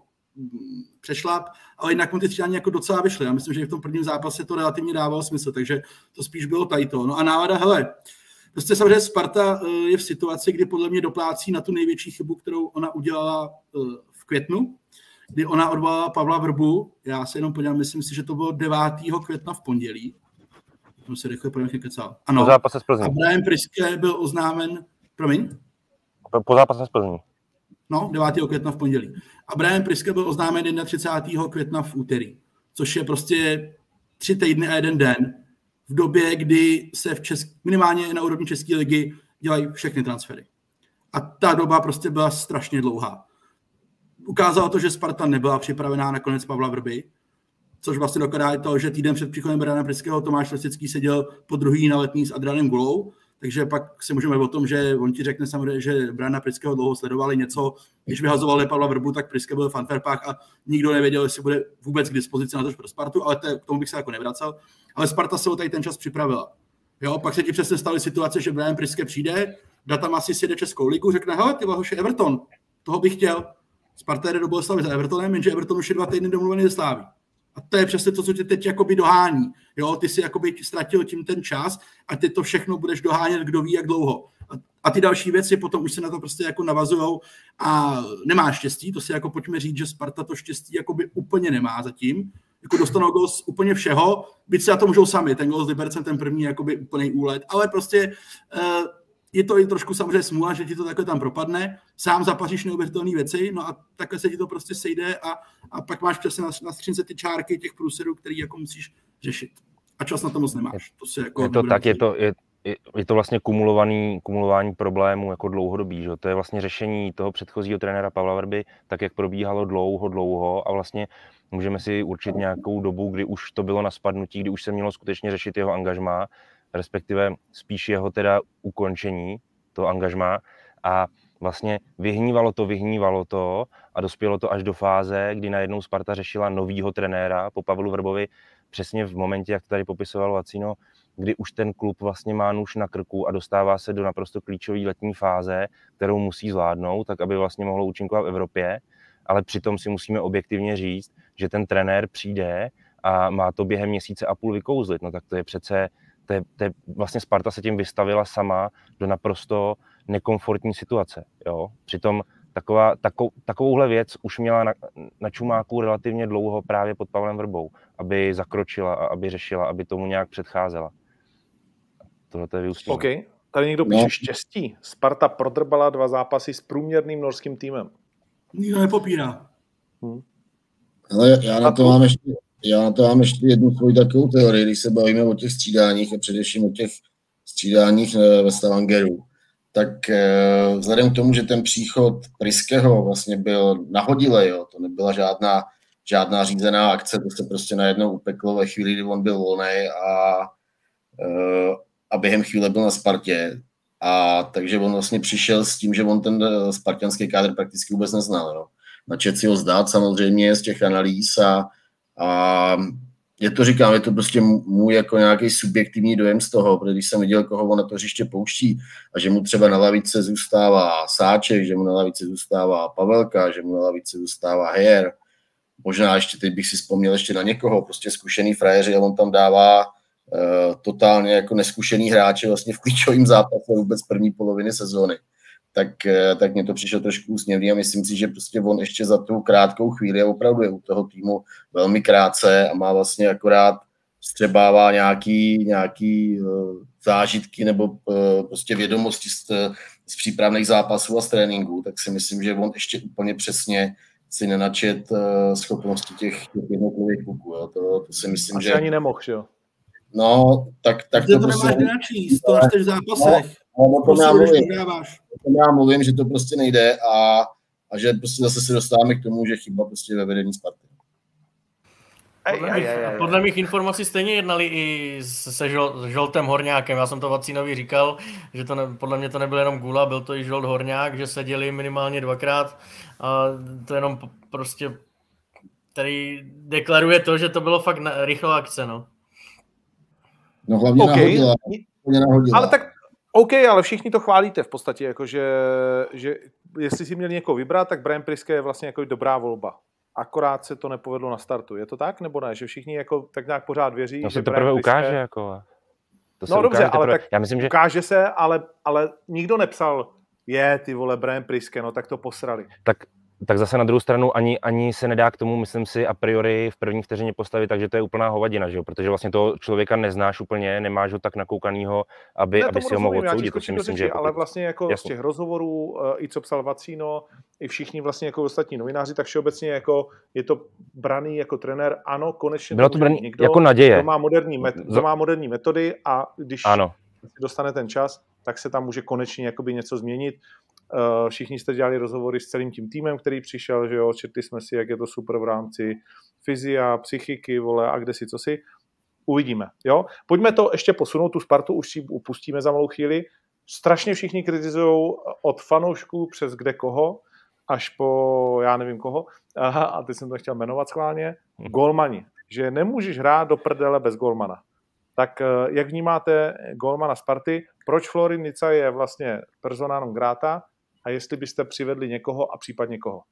přešlap, ale jinak mu ty střídání jako docela vyšly. Já myslím, že v tom prvním zápase to relativně dávalo smysl, takže to spíš bylo tajto. No a nálada, hele, prostě samozřejmě Sparta je v situaci, kdy podle mě doplácí na tu největší chybu, kterou ona udělala v květnu, kdy ona odvolala Pavla Vrbu. Já se jenom podívám, myslím si, že to bylo devátého května v pondělí. Jsem se rychle podívám, kecal. Ano. Po zápase s Plzní. A Brian Priske byl oznámen, promiň? Po, po zápase s Plzní. No, devátého května v pondělí. A Brian Priske byl oznámen třicátého prvního května v úterý, což je prostě tři týdny a jeden den v době, kdy se v Česk... minimálně na úrovni České ligy dělají všechny transfery. A ta doba prostě byla strašně dlouhá. Ukázalo to, že Sparta nebyla připravená na konec Pavla Vrby, což vlastně dokládá to, že týden před příchodem Briana Priského Tomáš Rosický seděl po druhý na Letní s Adrianem Gulou, takže pak si můžeme o tom, že on ti řekne samozřejmě, že Briana Priského dlouho sledovali něco, když vyhazovali Pavla Vrbu, tak Priske byl v Antwerpách a nikdo nevěděl, jestli bude vůbec k dispozici na to pro Spartu, ale to, k tomu bych se jako nevracel. Ale Sparta se o tady ten čas připravila. Jo, pak se ti přesně staly situace, že Brian Priske přijde, Datam asi sjede Českou ligu, řekne, hele, ty hoši, Everton, toho bych chtěl. Sparta jde do Boleslavy za Evertonem, jenže Everton už je dva týdny domluvený ze Slávy. A to je přesně to, co tě teď jakoby dohání. Jo, ty si jakoby ztratil tím ten čas a ty to všechno budeš dohánět, kdo ví, jak dlouho. A, a ty další věci potom už se na to prostě jako navazujou a nemá štěstí, to si jako pojďme říct, že Sparta to štěstí jakoby úplně nemá zatím. Jako dostanou gol z úplně všeho, byť si na to můžou sami, ten gol s Libercem, ten první jakoby úplný úlet, ale prostě uh, je to i trošku samozřejmě smůla, že ti to takhle tam propadne, sám zapaříš neuvěřitelné věci, no a takhle se ti to prostě sejde a, a pak máš přesně na, na skřínce ty čárky těch průserů, který jako musíš řešit. A čas na to moc nemáš. To si jako je to tak, je to, je, je to vlastně kumulovaný, kumulování problémů jako dlouhodobý, že? To je vlastně řešení toho předchozího trenéra Pavla Vrby, tak jak probíhalo dlouho, dlouho a vlastně můžeme si určit nějakou dobu, kdy už to bylo na spadnutí, kdy už se mělo skutečně řešit jeho angažmá, respektive spíš jeho teda ukončení, to angažmá a vlastně vyhnívalo to, vyhnívalo to a dospělo to až do fáze, kdy najednou Sparta řešila novýho trenéra po Pavlu Vrbovi přesně v momentě, jak to tady popisoval Vacino, kdy už ten klub vlastně má nůž na krku a dostává se do naprosto klíčové letní fáze, kterou musí zvládnout, tak aby vlastně mohlo účinkovat v Evropě, ale přitom si musíme objektivně říct, že ten trenér přijde a má to během měsíce a půl vykouzlit, no tak to je přece To je, to je, vlastně Sparta se tím vystavila sama do naprosto nekomfortní situace. Jo? Přitom taková, takovou, takovouhle věc už měla na, na čumáku relativně dlouho právě pod Pavlem Vrbou, aby zakročila a aby řešila, aby tomu nějak předcházela. Tohle to je vyústění. OK, tady někdo píše no. Štěstí. Sparta prodrbala dva zápasy s průměrným norským týmem. Nikdo nepopírá. Hmm. Ale já na to mám ještě... Já na to mám ještě jednu svoji takovou teorii, když se bavíme o těch střídáních a především o těch střídáních ve Stavangeru. Tak vzhledem k tomu, že ten příchod Priskeho vlastně byl nahodilej, jo, to nebyla žádná, žádná řízená akce, to se prostě najednou upeklo ve chvíli, kdy on byl volnej a, a během chvíle byl na Spartě. A takže on vlastně přišel s tím, že on ten spartanský kádr prakticky vůbec neznal. Jo. Načet si ho zdát samozřejmě z těch analýz a A je to, říkám, je to prostě můj jako nějaký subjektivní dojem z toho, protože když jsem viděl, koho on na to hřiště pouští a že mu třeba na lavice zůstává Sáček, že mu na lavice zůstává Pavelka, že mu na lavice zůstává Heyer, možná ještě teď bych si vzpomněl ještě na někoho, prostě zkušený frajeři a on tam dává uh, totálně jako neskušený hráče vlastně v klíčovém zápase vůbec první poloviny sezóny. Tak, tak mě to přišlo trošku úsměvný a myslím si, že prostě on ještě za tu krátkou chvíli opravdu je u toho týmu velmi krátce a má vlastně akorát střebává nějaký, nějaký uh, zážitky nebo uh, prostě vědomosti z, z přípravných zápasů a z tréninků, tak si myslím, že on ještě úplně přesně si nenačet uh, schopnosti těch, těch jednotlivých kluků. To, to si myslím, Asi že... ani nemohl, jo? No, tak, tak to, to nemáš prostě... nenačíst, to až v zápasech. No, no, to já mluvím, já mluvím, že to prostě nejde a, a že prostě zase se dostáváme k tomu, že chyba prostě ve vedení Sparty. Podle, mých, podle mých informací stejně jednali i se žol, Žoltem Horňákem. Já jsem to Vacínovi říkal, že to ne, podle mě to nebyl jenom Gula, byl to i Žolt Horňák, že seděli minimálně dvakrát a to jenom prostě tady deklaruje to, že to bylo fakt na, rychlá akce, no. No hlavně okay. nahodila, nahodila. Ale tak OK, ale všichni to chválíte v podstatě, jakože, že jestli si měl někoho vybrat, tak Brian Priske je vlastně jako dobrá volba. Akorát se to nepovedlo na startu. Je to tak, nebo ne? Že všichni jako tak nějak pořád věří, no, že to teprve ukáže, jako. To no dobře, ale teprve. tak Já myslím, že... ukáže se, ale, ale nikdo nepsal, je, ty vole, Brian Priske, no tak to posrali. Tak, tak zase na druhou stranu ani, ani se nedá k tomu, myslím si, a priori v první vteřině postavit, takže to je úplná hovadina, že jo? Protože vlastně toho člověka neznáš úplně, nemáš ho tak nakoukanýho, aby, ne, aby si ho mohl odsoudit. To si myslím, že je ale vlastně jako jasný. Z těch rozhovorů, i co psal Vacino, i všichni vlastně jako ostatní novináři, tak všeobecně jako je to braný jako trenér, ano, konečně bylo to braný někdo, jako naděje. Kdo má moderní, met- kdo má moderní metody a když ano. dostane ten čas, tak se tam může konečně jakoby něco změnit. Všichni jste dělali rozhovory s celým tím týmem, který přišel, že jo, četli jsme si, jak je to super v rámci fyzia, psychiky, vole, a kde si, co si. Uvidíme, jo. Pojďme to ještě posunout, tu Spartu už si upustíme za malou chvíli. Strašně všichni kritizují od fanoušků přes kde koho, až po já nevím koho, aha, a teď jsem to chtěl jmenovat schválně, golmani, že nemůžeš hrát do prdele bez golmana. Tak jak vnímáte golmana Sparty? Proč Florin Nica je vlastně persona non grata a jestli byste přivedli někoho a případně koho?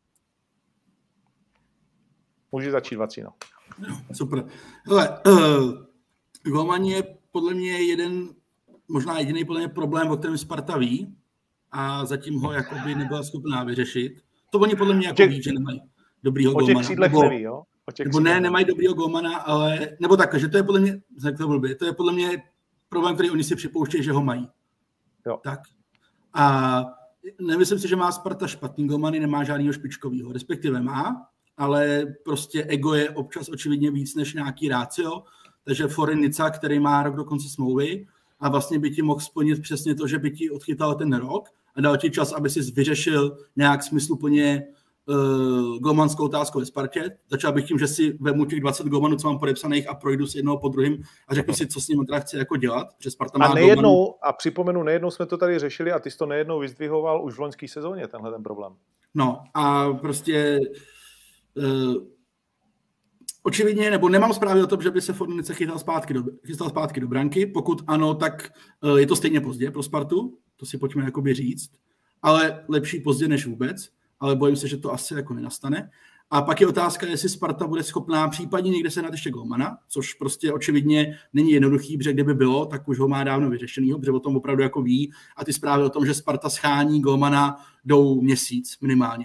Může začít Vacino. Super. Hele, uh, golman je podle mě jeden, možná jediný podle mě problém, o kterém Sparta ví a zatím ho jakoby nebyla schopná vyřešit. To oni podle mě jako těch, ví, že nemají dobrýho golmana. O těch křídlech nebo, neví, jo? Nebo ne, nemají dobrýho golmana, ale, nebo tak, že to je podle mě, to, blbě, to je podle mě problém, který oni si připouštějí, že ho mají. Jo. Tak. A nemyslím si, že má Sparta špatný golmany, nemá žádného špičkovýho, respektive má, ale prostě ego je občas očividně víc než nějaký rácio, takže Florin Nica, který má rok do konce smlouvy a vlastně by ti mohl splnit přesně to, že by ti odchytal ten rok a dal ti čas, aby si vyřešil nějak smysluplně uh, golmanskou otázku ve Spartě. Začal bych tím, že si vemu těch dvacet golmanů, co mám podepsaných a projdu si jednoho po druhým a řeknu si, co s ním teda chci jako dělat. Protože Sparta má a nejednou, golmanů. A připomenu, nejednou jsme to tady řešili a ty jsi to nejednou vyzdvihoval už v loňské sezóně, tenhle ten problém. No a prostě uh, očividně, nebo nemám zprávy o tom, že by se Fornice chytal zpátky do, chytal zpátky do branky. Pokud ano, tak uh, je to stejně pozdě pro Spartu, to si pojďme jakoby říct, ale lepší pozdě než vůbec, ale bojím se, že to asi jako nenastane. A pak je otázka, jestli Sparta bude schopná případně někde se dát ještě golmana, což prostě očividně není jednoduchý, protože kdyby bylo, tak už ho má dávno vyřešenýho, protože o tom opravdu jako ví a ty zprávy o tom, že Sparta schání golmana jdou měsíc minimálně.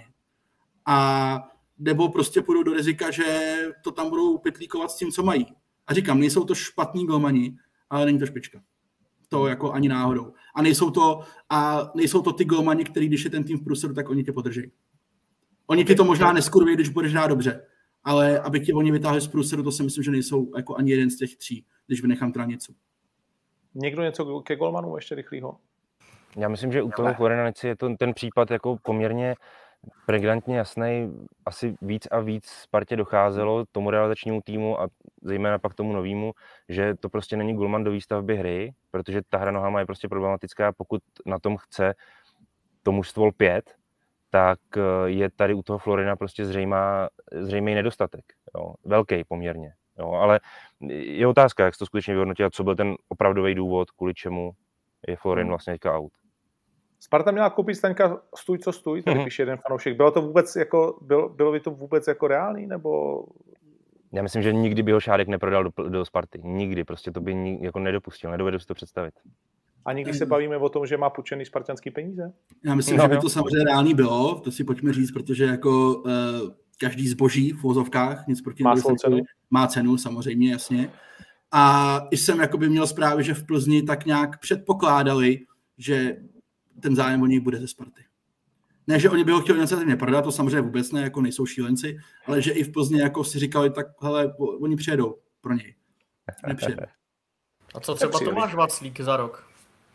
A nebo prostě půjdou do rizika, že to tam budou pytlíkovat s tím, co mají. A říkám, nejsou to špatní golmani, ale není to špička. To jako ani náhodou. A nejsou to, a nejsou to ty golmani, který když je ten tým v průseru, tak oni tě podrží. Oni ti to možná neskurví, když budeš hrát dobře, ale aby tě oni vytáhli z průseru, to si myslím, že nejsou jako ani jeden z těch tří, když vynechám teda něco. Někdo něco ke golmanu ještě rychlýho? Já myslím, že u toho Florina Nici je to ten případ jako poměrně pregnantně jasný, asi víc a víc Spartě docházelo tomu realizačnímu týmu a zejména pak tomu novému, že to prostě není golman do výstavby hry, protože ta hra nohama je prostě problematická, pokud na tom chce to mužstvo pět, tak je tady u toho Florina prostě zřejmá, zřejmý nedostatek, jo, velký poměrně, jo, ale je otázka, jak se to skutečně vyhodnotit, co byl ten opravdový důvod, kvůli čemu je Florin vlastně teďka out. Sparta měla koupit Staňka stůj, co stůj, tady mm-hmm. píše jeden fanoušek. Bylo to vůbec jako, bylo, bylo by to vůbec jako reálný, nebo? Já myslím, že nikdy by ho Šádek neprodal do, do Sparty. Nikdy, prostě to by ni, jako nedopustil, nedovedu si to představit. Ani když se bavíme o tom, že má půjčený spartanský peníze? Já myslím, no, že by to samozřejmě reálný bylo, to si pojďme říct, protože jako uh, každý zboží v vozovkách, nic proti má svou cenu. Má cenu, samozřejmě, jasně. A i jsem jakoby měl zprávy, že v Plzni tak nějak předpokládali, že ten zájem o něj bude ze Sparty. Ne, že oni by ho chtěli iniciativně prodat, to samozřejmě vůbec ne, jako nejsou šílenci, ale že i v Plzni jako si říkali, tak hele, oni přijedou pro něj. Nepřijedou. A co třeba Tomáš Vaclík za rok?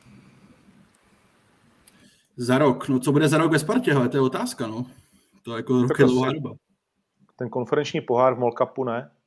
Za rok? No co bude za rok ve Spartě, hele, to je otázka, no. To je jako rok je dlouhá doba. Ten konferenční pohár v Molkapu, ne?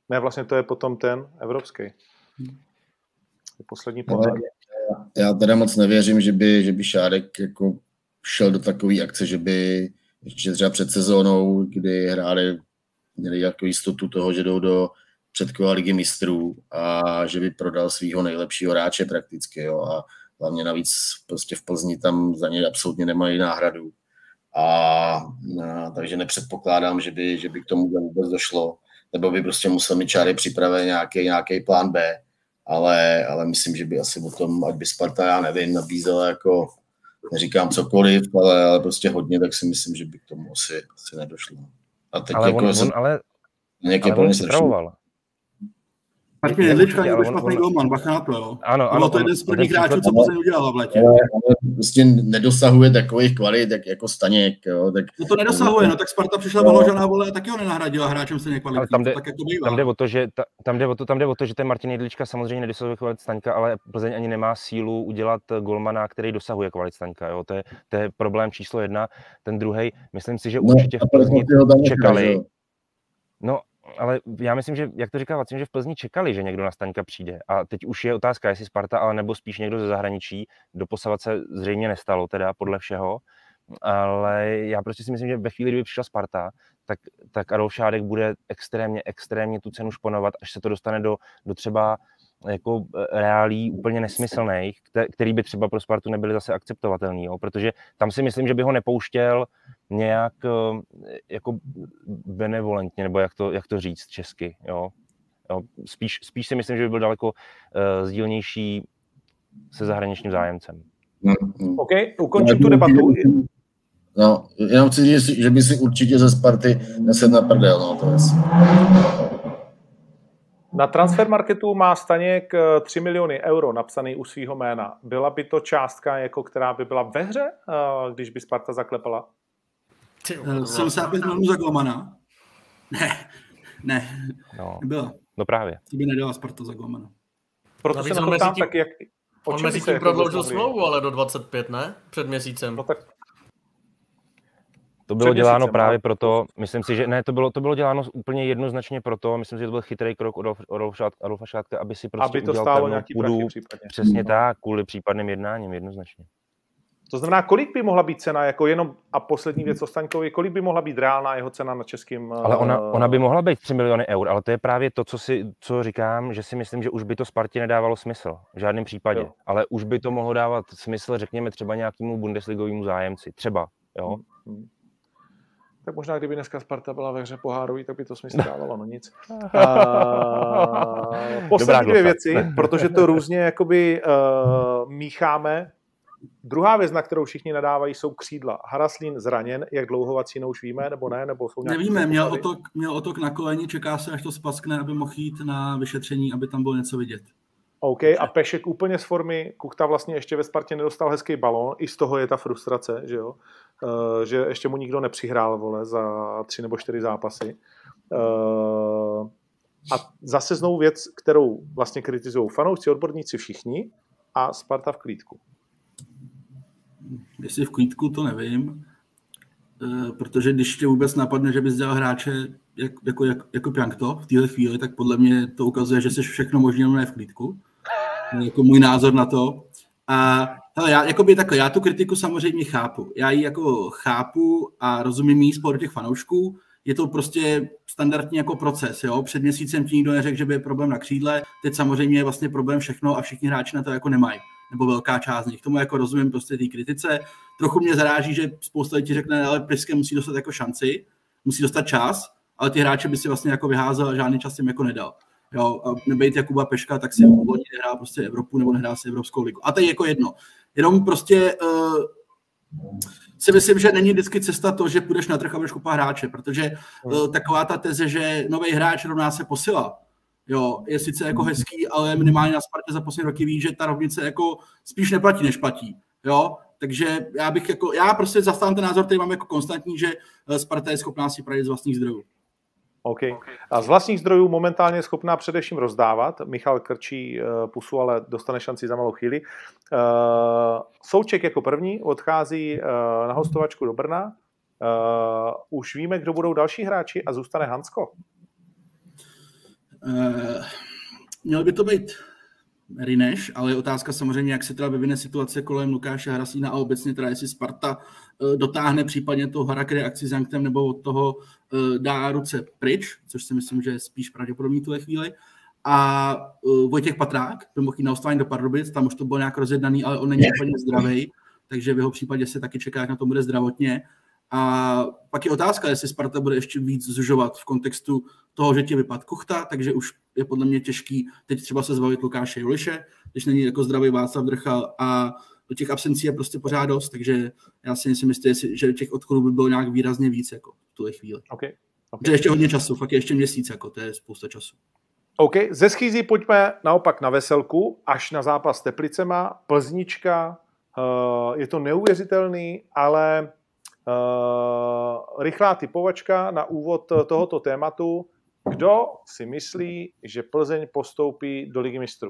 Ne, vlastně to je potom ten evropský. Je poslední potek. Já teda moc nevěřím, že by, že by Šárek jako šel do takové akce, že by ještě třeba před sezónou, kdy hráli, měli jako jistotu toho, že jdou do předkola ligy mistrů a že by prodal svého nejlepšího hráče prakticky. Jo. A hlavně navíc prostě v Plzni tam za něj absolutně nemají náhradu. A, a takže nepředpokládám, že by, že by k tomu vůbec došlo. Nebo by prostě musel mít Čáry připraven nějaký, nějaký plán B. Ale, ale myslím, že by asi o tom, ať by Sparta, já nevím, nabízela jako, neříkám cokoliv, ale, ale prostě hodně, tak si myslím, že by k tomu asi, asi nedošlo. A teď ale jako on, jsem, on, ale, někde ale on připravoval. Martin Jedlička byl špatný golman, bacha na to, jo. Ano, ano. To je jeden z prvních hráčů, co Plzeň udělala v létě. Ale, ale prostě nedosahuje takových kvalit, jak, jako Staněk, jo. Tak, no to nedosahuje, no tak Sparta přišla Valožana, vole, a taky ho nenahradila hráčem stejně kvalitní, tam jde, tak jako bývá. Tam jde o to, že, ta, tam jde o to, tam jde o to, že ten Martin Jedlička samozřejmě nedosahuje kvalit Staňka, ale Plzeň ani nemá sílu udělat golmana, který dosahuje kvalit Staňka, jo. To je, to je problém číslo jedna. Ten druhý, myslím si, že určitě v Plzni čekali. No, ale já myslím, že, jak to říká Vacim, že v Plzni čekali, že někdo na Staňka přijde. A teď už je otázka, jestli Sparta, ale nebo spíš někdo ze zahraničí. Doposavat se zřejmě nestalo, teda podle všeho. Ale já prostě si myslím, že ve chvíli, kdyby přišla Sparta, tak, tak Adolf Šádek bude extrémně, extrémně tu cenu šponovat, až se to dostane do, do třeba jako reálí úplně nesmyslných, který by třeba pro Spartu nebyly zase akceptovatelný, jo? Protože tam si myslím, že by ho nepouštěl nějak jako benevolentně, nebo jak to, jak to říct česky, jo? Jo? Spíš, spíš si myslím, že by byl daleko uh, sdílnější se zahraničním zájemcem. Hmm. OK, ukončím tu debatu. No, jenom chci říct, že by si určitě ze Sparty nesedl na prdel, no, to je. Na Transfermarketu má Staněk tři miliony euro napsaný u svého jména. Byla by to částka, jako která by byla ve hře, když by Sparta zaklepala? sedmdesát pět milionů za golmana? Ne, ne, no, nebyla. No právě. To by nedala Sparta za golmana. Proto se na to ptám, tak jak... On mezi tím prodloužil smlouvu, ale do dvacet pět, ne? Před měsícem. No tak... To bylo děláno právě proto, myslím si, že ne, to bylo, to bylo děláno úplně jednoznačně proto, myslím si, že to byl chytrý krok od Adolfa Šádka, aby si prostě aby to udělal stálo nějaký půdu, přesně no. Tak, kvůli případným jednáním, jednoznačně. To znamená, kolik by mohla být cena, jako jenom, a poslední věc o Staňkovi, kolik by mohla být reálná jeho cena na českým... Ale ona, ona by mohla být tři miliony eur, ale to je právě to, co, si, co říkám, že si myslím, že už by to Spartě nedávalo smysl, v žádném případě, jo. Ale už by to mohlo dávat smysl, řekněme, třeba nějakému bundesligovému zájemci, třeba, jo. Hmm. Tak možná, kdyby dneska Sparta byla ve hře pohárový, tak by to smysl dávalo, no nic. Uh, poslední dvě věci, protože to různě jakoby uh, mícháme. Druhá věc, na kterou všichni nadávají, jsou křídla. Haraslín zraněn, jak dlouho Vacíno už víme, nebo ne? Nebo jsou nevíme, měl otok, měl otok na koleni, čeká se, až to spaskne, aby mohl jít na vyšetření, aby tam bylo něco vidět. OK, a Pešek úplně z formy, Kuchta vlastně ještě ve Spartě nedostal hezký balón, i z toho je ta frustrace, že jo, uh, že ještě mu nikdo nepřihrál, vole, za tři nebo čtyři zápasy. Uh, a zase znovu věc, kterou vlastně kritizují fanoušci, odborníci všichni a Sparta v klídku. Jestli v klídku, to nevím, uh, protože když tě vůbec napadne, že bys dělal hráče jak, jako, jak, jako Pjankto v téhle chvíli, tak podle mě to ukazuje, že jsi všechno možné ne v klídku. Jako můj názor na to. A hele, já, jakoby takhle, já tu kritiku samozřejmě chápu. Já ji jako chápu a rozumím jí z pohledu těch fanoušků. Je to prostě standardní jako proces. Jo? Před měsícem ti nikdo neřekl, že by je problém na křídle. Teď samozřejmě je vlastně problém všechno a všichni hráči na to jako nemají. Nebo velká část z nich. Tomu jako rozumím prostě té kritice. Trochu mě zaráží, že spousta lidí řekne, ale Priske musí dostat jako šanci, musí dostat čas, ale ty hráče by si vlastně jako vyházel a žádný čas jim jako nedal. Jo, a nebejt Jakuba Peška, tak si volně nehrá prostě Evropu nebo nehrá si Evropskou ligu. A to je jako jedno. Jenom prostě uh, si myslím, že není vždycky cesta to, že půjdeš na trh a budeš kupovat hráče, protože uh, taková ta teze, že nový hráč rovná se posila, jo, je sice jako hezký, ale minimálně na Spartě za poslední roky ví, že ta rovnice jako spíš neplatí, než platí. Jo, takže já bych jako, já prostě zastávám ten názor, který mám jako konstantní, že Sparta je schopná si poradit z vlastních zdrojů. OK. A z vlastních zdrojů momentálně je schopná především rozdávat. Michal krčí uh, pusu, ale dostane šanci za malou chvíli. Uh, Souček jako první odchází uh, na hostovačku do Brna. Uh, už víme, kdo budou další hráči a zůstane Hansko. Uh, měl by to být Rineš, ale je otázka samozřejmě, jak se teda vyvine situace kolem Lukáše Harasína a obecně teda jestli Sparta uh, dotáhne případně toho Harakry akci s Janktem nebo od toho uh, dá ruce pryč, což si myslím, že je spíš pravděpodobný v tuhle chvíli. A uh, Vojtěch Patrák by mohl jít na hostování do Pardubic, tam už to bylo nějak rozjednaný, ale on není úplně zdravý, takže v jeho případě se taky čeká, jak na to bude zdravotně. A pak je otázka, jestli Sparta bude ještě víc zužovat v kontextu toho, že ti vypadl Kuchta, takže už je podle mě těžký teď třeba se zbavit Lukáše Juliše, když není jako zdravý Václav Drchal a do těch absencí je prostě pořád dost, takže já si myslím, že těch odchodů by bylo nějak výrazně víc jako v tuhle chvíli. Okay. Okay. Že ještě hodně času, fakt je ještě měsíc, jako to je spousta času. OK, ze Schýzí pojďme naopak na veselku, až na zápas s Teplicema, Plznička, uh, je to neuvěřitelný, ale uh, rychlá typovačka na úvod tohoto tématu. Kdo si myslí, že Plzeň postoupí do Ligy mistrů?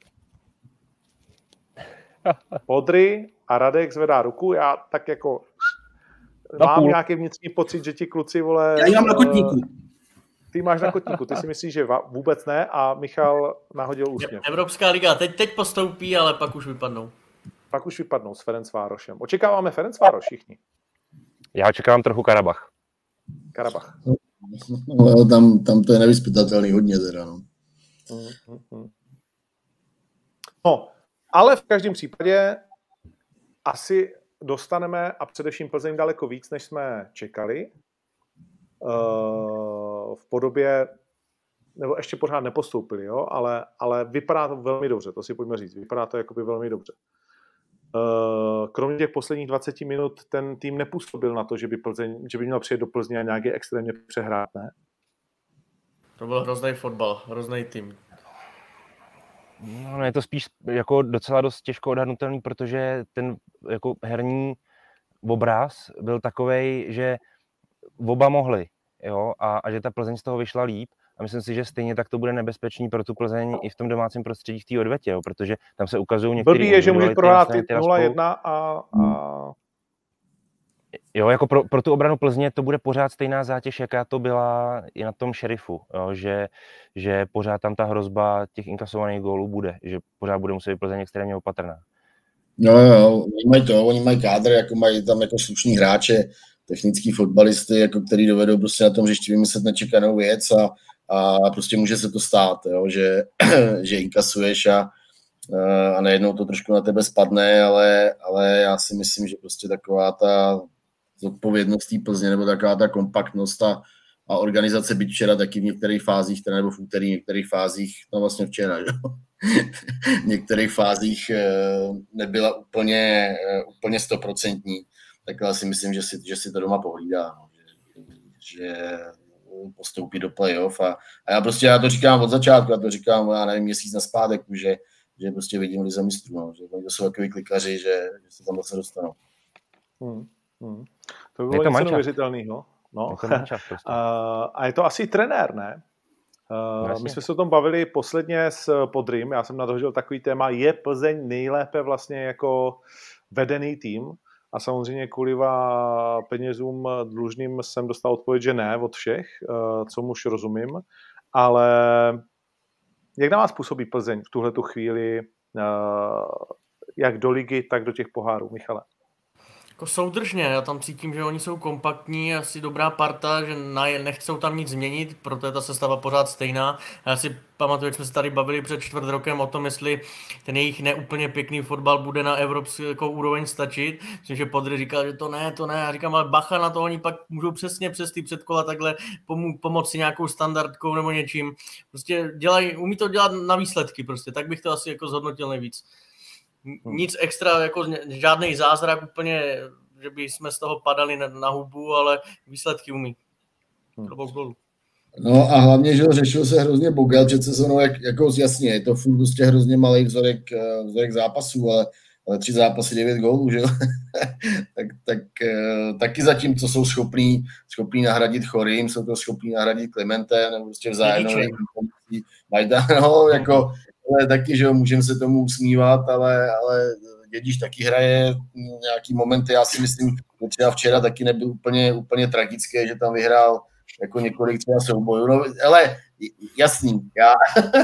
Podry a Radek zvedá ruku, já tak jako na mám půl. nějaký vnitřní pocit, že ti kluci, vole... Já ji mám na kotníku. Ty máš na kotníku, ty si myslíš, že vůbec ne a Michal nahodil úsměv. Evropská liga teď, teď postoupí, ale pak už vypadnou. Pak už vypadnou s Ferencvárošem. Očekáváme Ferencvároš všichni. Já očekávám trochu Karabach. Karabach. No, tam, tam to je nevyspytatelný hodně teda, no. No, ale v každém případě asi dostaneme a především Plzeň daleko víc, než jsme čekali. V podobě, nebo ještě pořád nepostoupili, jo? Ale, ale vypadá to velmi dobře, to si pojďme říct, vypadá to jakoby velmi dobře. Kromě těch posledních dvacet minut ten tým nepůsobil na to, že by, Plzeň, že by měl přijet do Plzně a nějaký extrémně přehrát, ne? To byl hrozný fotbal, hrozný tým. No, je to spíš jako docela dost těžko odhadnutelný, protože ten jako herní obraz byl takovej, že oba mohli, jo, a, a že ta Plzeň z toho vyšla líp. A myslím si, že stejně tak to bude nebezpečný pro tu Plzeň i v tom domácím prostředí v té odvetě, jo, protože tam se ukazují některé... Blbý je, že může prohrát nula jedna a, a... Jo, jako pro, pro tu obranu Plzně to bude pořád stejná zátěž, jaká to byla i na tom Šerifu, jo, že, že pořád tam ta hrozba těch inkasovaných gólů bude, že pořád bude muset být Plzeň extrémně opatrná. No jo, oni mají to, oni mají kádr, jako mají tam jako slušný hráče, technický fotbalisty, jako který dovedou prostě na tom, že ještě vymyslet nečekanou věc a, a prostě může se to stát, jo, že, že inkasuješ a, a najednou to trošku na tebe spadne, ale, ale já si myslím, že prostě taková ta zodpovědnost té Plzně nebo taková ta kompaktnost a, a organizace, byť včera taky v některých fázích, teda nebo v úterý v některých fázích, no vlastně včera, jo, v některých fázích nebyla úplně, úplně stoprocentní, tak já si myslím, že si, že si to doma pohlídá, no, že, že postoupí do playoff a, a já prostě, já to říkám od začátku, já to říkám, já nevím, měsíc naspátek, že, že prostě vidím Lize mistrů, no, že to jsou takový klikaři, že, že se tam zase dostanou. Hmm, hmm. To bylo něco neuvěřitelného. No. Prostě. a, a je to asi trenér, ne? Uh, my jsme se o tom bavili posledně s Podrym, já jsem nadhodil takový téma, je Plzeň nejlépe vlastně jako vedený tým a samozřejmě kvůli penězům dlužným jsem dostal odpověď, že ne od všech, uh, co už rozumím, ale jak na vás působí Plzeň v tuhletu chvíli, uh, jak do ligy, tak do těch pohárů, Michale? Jako soudržně, já tam cítím, že oni jsou kompaktní, asi dobrá parta, že nechcou tam nic změnit, proto je ta sestava pořád stejná. Já si pamatuju, že jsme se tady bavili před čtvrt rokem o tom, jestli ten jejich neúplně pěkný fotbal bude na evropskou úroveň stačit. Myslím, že Podry říkal, že to ne, to ne. Já říkám, ale bacha na to, oni pak můžou přesně přes ty předkola takhle pomů- pomoci nějakou standardkou nebo něčím. Prostě dělají, umí to dělat na výsledky prostě, tak bych to asi jako zhodnotil nejvíc. Nic extra, jako žádný zázrak úplně, že by jsme z toho padali na, na hubu, ale výsledky umí. Hmm. No a hlavně, že řešil se hrozně Bogel před sezónou, jak, jako jasně, je to furt prostě hrozně malý vzorek, vzorek zápasů, ale, ale tři zápasy, devět gólů, že jo? tak, tak, taky zatím, co jsou schopní, schopní nahradit Chorým, jsou to schopní nahradit Klementem, nebo prostě vzájemnou Majda, no, jako ale taky, že jo, můžeme se tomu usmívat, ale, ale Dědiš taky hraje nějaký momenty, já si myslím, že třeba včera taky nebyl úplně, úplně tragické, že tam vyhrál jako několik třeba soubojů. No, ale jasný, já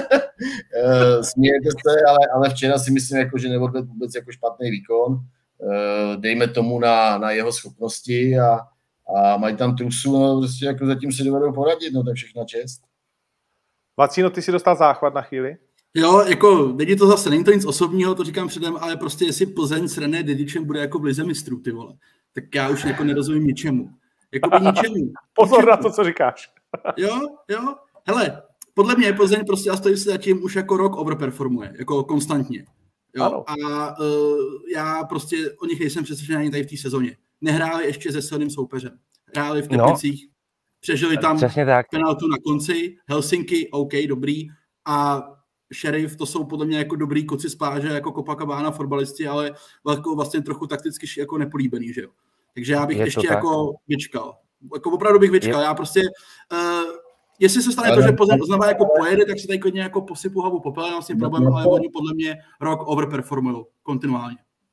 smějete se, ale, ale včera si myslím, jako, že neodvedl vůbec jako špatný výkon. Dejme tomu na, na jeho schopnosti a, a mají tam trusu, no prostě jako zatím si dovedou poradit, no tak všechna čest. Vacíno, ty si dostal záchvat na chvíli? Jo, jako, není to zase, není to nic osobního, to říkám předem, ale prostě jestli Plzeň s René Dedičem bude jako v lize mistrů, ty vole, tak já už jako nerozumím ničemu. Jakoby ničemu. Pozor ničemu. na to, co říkáš. Jo, jo. Hele, podle mě Plzeň prostě a stojí se zatím už jako rok overperformuje, jako konstantně. Jo? Ano. A uh, já prostě o nich nejsem přesvědčený ani tady v té sezóně. Nehráli ještě se silným soupeřem. Hráli v Teplicích, no, přežili tam penaltu na konci, Helsinki, OK, dobrý, a Sheriff, to jsou podle mě jako dobrý koci z pláže, jako Copacabana fotbalisti, ale vlastně trochu takticky jako nepolíbený, že jo. Takže já bych je ještě jako vyčkal. Jako opravdu bych vyčkal. Je... Já prostě, uh, jestli se stane ale to, že Plzeň znamená jako pojede, tak si tady klidně jako posypu hlavu popelem, vlastně problém, ale oni podle mě rok overperformují kontinuálně.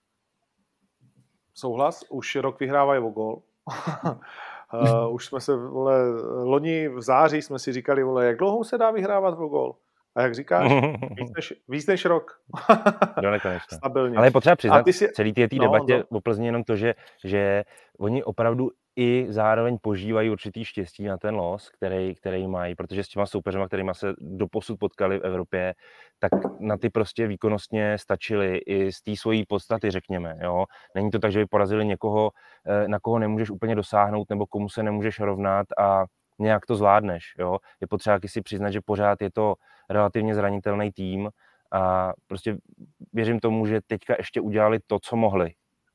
Souhlas, už rok vyhrávají o gól. uh, už jsme se, vole, loni v září jsme si říkali, vole, jak dlouho se dá vyhrávat o gól? A jak říkáš, víc než, víc než rok. Do nekonečna. Stabilně. Ale je potřeba přiznat si... celý té no, debatě no. o Plzni jenom to, že, že oni opravdu i zároveň požívají určitý štěstí na ten los, který, který mají, protože s těma soupeřema, kterýma se doposud potkali v Evropě, tak na ty prostě výkonnostně stačili i z té svojí podstaty, řekněme. Jo? Není to tak, že by porazili někoho, na koho nemůžeš úplně dosáhnout nebo komu se nemůžeš rovnat a nějak to zvládneš. Jo? Je potřeba si přiznat, že pořád je to relativně zranitelný tým a prostě věřím tomu, že teďka ještě udělali to, co mohli.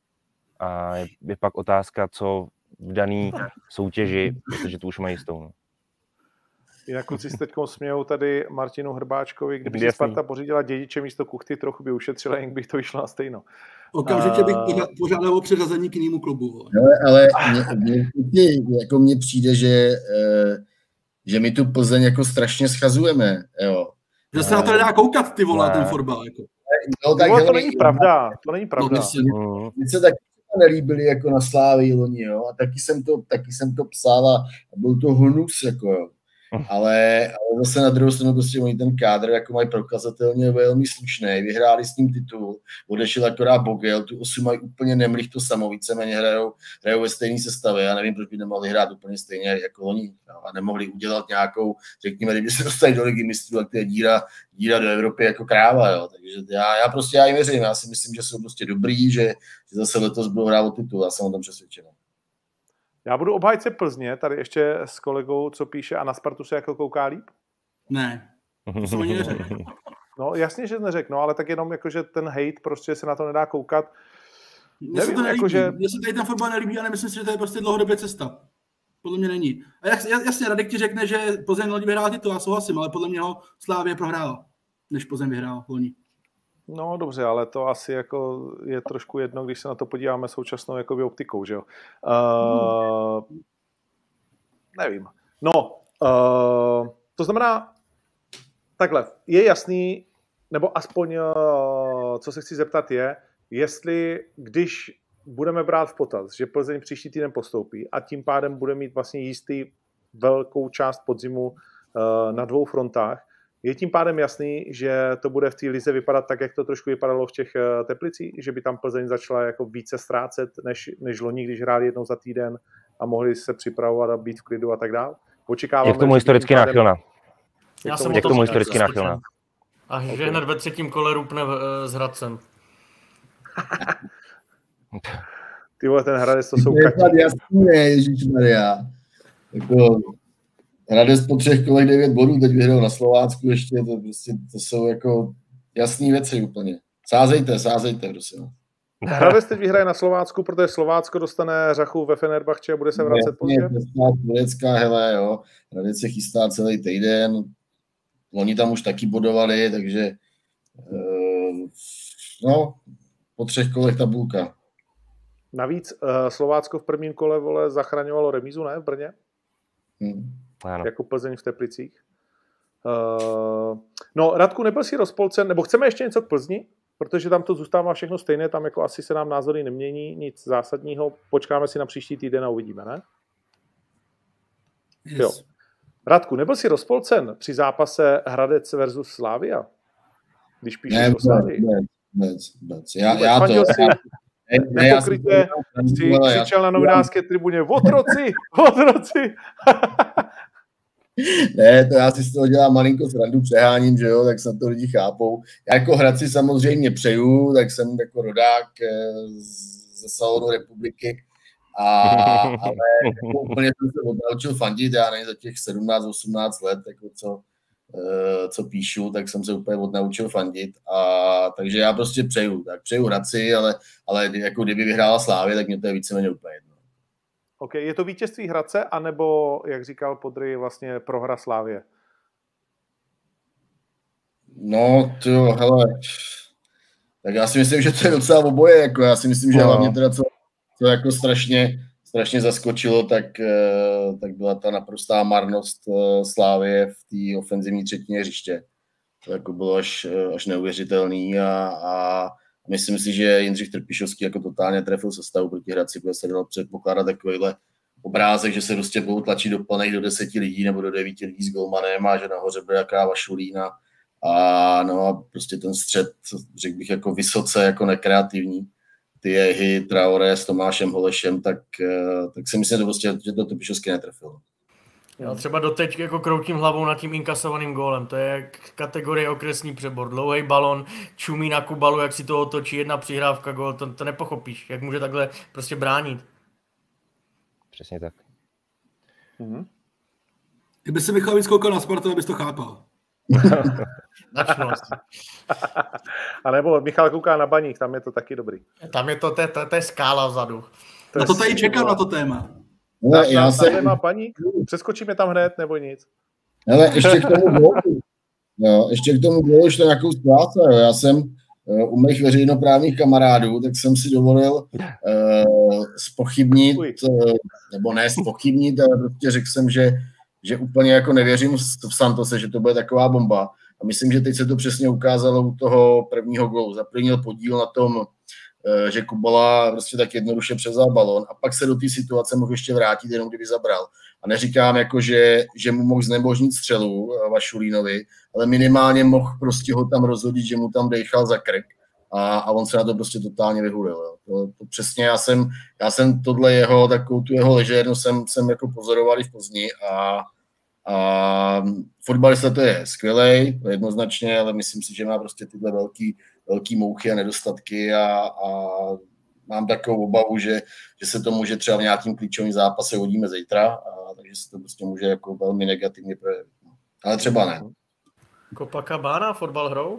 A je, je pak otázka, co v daný soutěži, protože tu už mají jistou. No. Jinak kluci si teď smějou tady Martinu Hrbáčkovi, kdyby si Sparta pořídila Dědiče místo Kuchty, trochu by ušetřila, jak bych to vyšlo na stejno. Okamžitě bych požádal o přeřazení k jinému klubu. Ale, ale mně, mě, jako mně přijde, že, že my tu Plzeň jako strašně schazujeme. Jo. Že se na to nedá koukat, ty vole, ten fotbal. Jako. No, tak, to není pravda. To není pravda. No, mně se taky nelíbili jako na Slávii loni, jo. A taky jsem to, taky jsem to psal a byl to hnus, jako jo. Ale, ale zase na druhou stranu prostě oni ten kádr jako mají prokazatelně velmi slušný, vyhráli s ním titul, odešel akorát Bogel, tu osu mají úplně nemlich to samo, víceméně hrajou, hrajou ve stejné sestavě, já nevím, proč by nemohli hrát úplně stejně jako oni a nemohli udělat nějakou, řekněme, kdyby se dostali do ligy mistrů, tak to je díra, díra do Evropy jako kráva, jo. Takže já, já prostě já jim věřím, já si myslím, že jsou prostě dobrý, že, že zase letos budou hrát o titul, já jsem o tom přesvědčený. Já budu obhájce Plzně, tady ještě s kolegou, co píše, a na Spartu se jako kouká líp? Ne, to jsem ani neřekl. No jasně, že neřekl, no, ale tak jenom jako, že ten hate, prostě se na to nedá koukat. Mně se to nelíbí, jako, že... mně se tady ten fotbal nelíbí, ale myslím si, že to je prostě dlouhodobě cesta. Podle mě není. A jasně, Radek ti řekne, že Plzeň loni vyhrál titul, já souhlasím, ale podle mě ho Slávě prohrála, než Plzeň vyhrál loni. No dobře, ale to asi jako je trošku jedno, když se na to podíváme současnou jakoby optikou, že jo. Uh, hmm. Nevím. No, uh, to znamená, takhle, je jasný, nebo aspoň, uh, co se chci zeptat je, jestli, když budeme brát v potaz, že Plzeň příští týden postoupí a tím pádem bude mít vlastně jistý velkou část podzimu uh, na dvou frontách, je tím pádem jasný, že to bude v té lize vypadat tak, jak to trošku vypadalo v těch Teplicích, že by tam Plzeň začala jako více ztrácet, než, než loni, když hráli jednou za týden a mohli se připravovat a být v klidu a tak dále. Očekáváme, je k tomu historicky náchylná. Já jsem je k tomu historicky náchylná. A že okay. Hned ve třetím kole rupne s Hradcem. Ty vole, ten Hradec, to jsou katí. Jasný, ježišmarja. Jako... Hradec po třech kolech devět bodů, teď vyhrál na Slovácku ještě, to, prostě, to jsou jako jasné věci úplně. Sázejte, sázejte, prosím. Hradec teď vyhraje na Slovácku, protože Slovácko dostane řachu ve Fenerbahče a bude se vracet pozdě. Turecká, hele, jo. Hradec se chystá celý týden. Oni tam už taky bodovali, takže uh, no, po třech kolech tabulka. Navíc uh, Slovácko v prvním kole, vole, zachraňovalo remízu, ne, v Brně? Hmm. Ano. Jako Plzeň v Teplicích. Uh, no, Radku, nebyl jsi rozpolcen, nebo chceme ještě něco k Plzni? Protože tam to zůstává všechno stejné, tam jako asi se nám názory nemění, nic zásadního. Počkáme si na příští týden a uvidíme, ne? Yes. Jo. Radku, nebyl jsi rozpolcen při zápase Hradec versus Slavia? Když píšeš Ne, o Slavii? vůbec, vůbec, vůbec. Já, Vůbec. já to... Fandil jsi, Ne, ne, já jsem nepokrytě si křičel na novinářské tribuně otroci, otroci. Ne, to já si z toho dělám malinko srandu, přeháním, že jo, tak se to lidi chápou. Já jako Hradci samozřejmě přeju, tak jsem jako rodák ze Salonu republiky, a, ale jako úplně jsem se odnaučil fandit, já nevím, za těch sedmnáct osmnáct let, jako co, co píšu, tak jsem se úplně odnaučil fandit, a takže já prostě přeju, tak přeju Hradci, ale, ale jako kdyby vyhrála Slávě, tak mě to je víceméně úplně jedno. OK, je to vítězství Hradce, anebo, jak říkal Podry, vlastně prohra Slávie? No, to, hele, tak já si myslím, že to je docela oboje, jako já si myslím, že no. hlavně teda, co, co jako strašně, strašně zaskočilo, tak, tak byla ta naprostá marnost Slávie v té ofenzivní třetině hřiště. To jako bylo až, až neuvěřitelný, a, a myslím si, že Jindřich Trpišovský jako totálně trefil sestavu proti Hradci, protože se dalo předpokládat takovýhle obrázek, že se prostě budou tlačit do planej do deseti lidí nebo do devíti lidí s golmanem a že nahoře bude jaká Vašulína. A no a prostě ten střed, řekl bych, jako vysoce jako nekreativní. Ty jehy, Traoré s Tomášem Holešem, tak, tak si myslím, že to, prostě, že to Trpišovský netrefil. Já třeba doteď jako kroutím hlavou nad tím inkasovaným gólem. To je kategorie okresní přebor. Dlouhý balon, čumí na Kubalu, jak si to otočí, jedna přihrávka, gól. To, to nepochopíš, jak může takhle prostě bránit. Přesně tak. Mhm. Kdyby si Michal víc koukal na Spartu, abys to chápal. Načnost. A nebo Michal kouká na Baník, tam je to taky dobrý. Tam je to, to, to, to je skála vzadu. To no to tady čekám na to téma. No, na, já na, jsem... téma Baník? Přeskočíme tam hned, nebo nic? Hele, ještě k tomu gólu. No, ještě k tomu gólu, ještě nějakou zpráce. Já jsem u mých veřejnoprávních kamarádů, tak jsem si dovolil uh, zpochybnit, uh, nebo ne zpochybnit, ale prostě řekl jsem, že, že úplně jako nevěřím v Santose, že to bude taková bomba. A myslím, že teď se to přesně ukázalo u toho prvního gólu. Za první měl podíl na tom, uh, že Kubala prostě tak jednoduše převzal balon a pak se do té situace mohl ještě vrátit, jenom kdyby zabral. A neříkám, jako, že, že mu mohl znemožnit střelu Vašulínovi, ale minimálně mohl prostě ho tam rozhodit, že mu tam dejchal za krk a, a on se na to prostě totálně vyhulil. To, to přesně, já jsem, já jsem tohle jeho, takovou tu jeho ležérnu jsem, jsem jako pozoroval i v Plzni a, a fotbalista to je skvělej, jednoznačně, ale myslím si, že má prostě tyhle velký, velký mouchy a nedostatky a, a mám takovou obavu, že, že se to může třeba v nějakým klíčovým zápase hodíme zítra, a takže se to prostě může jako velmi negativně projevit. Ale třeba ne. Copacabana, fotbal hrou?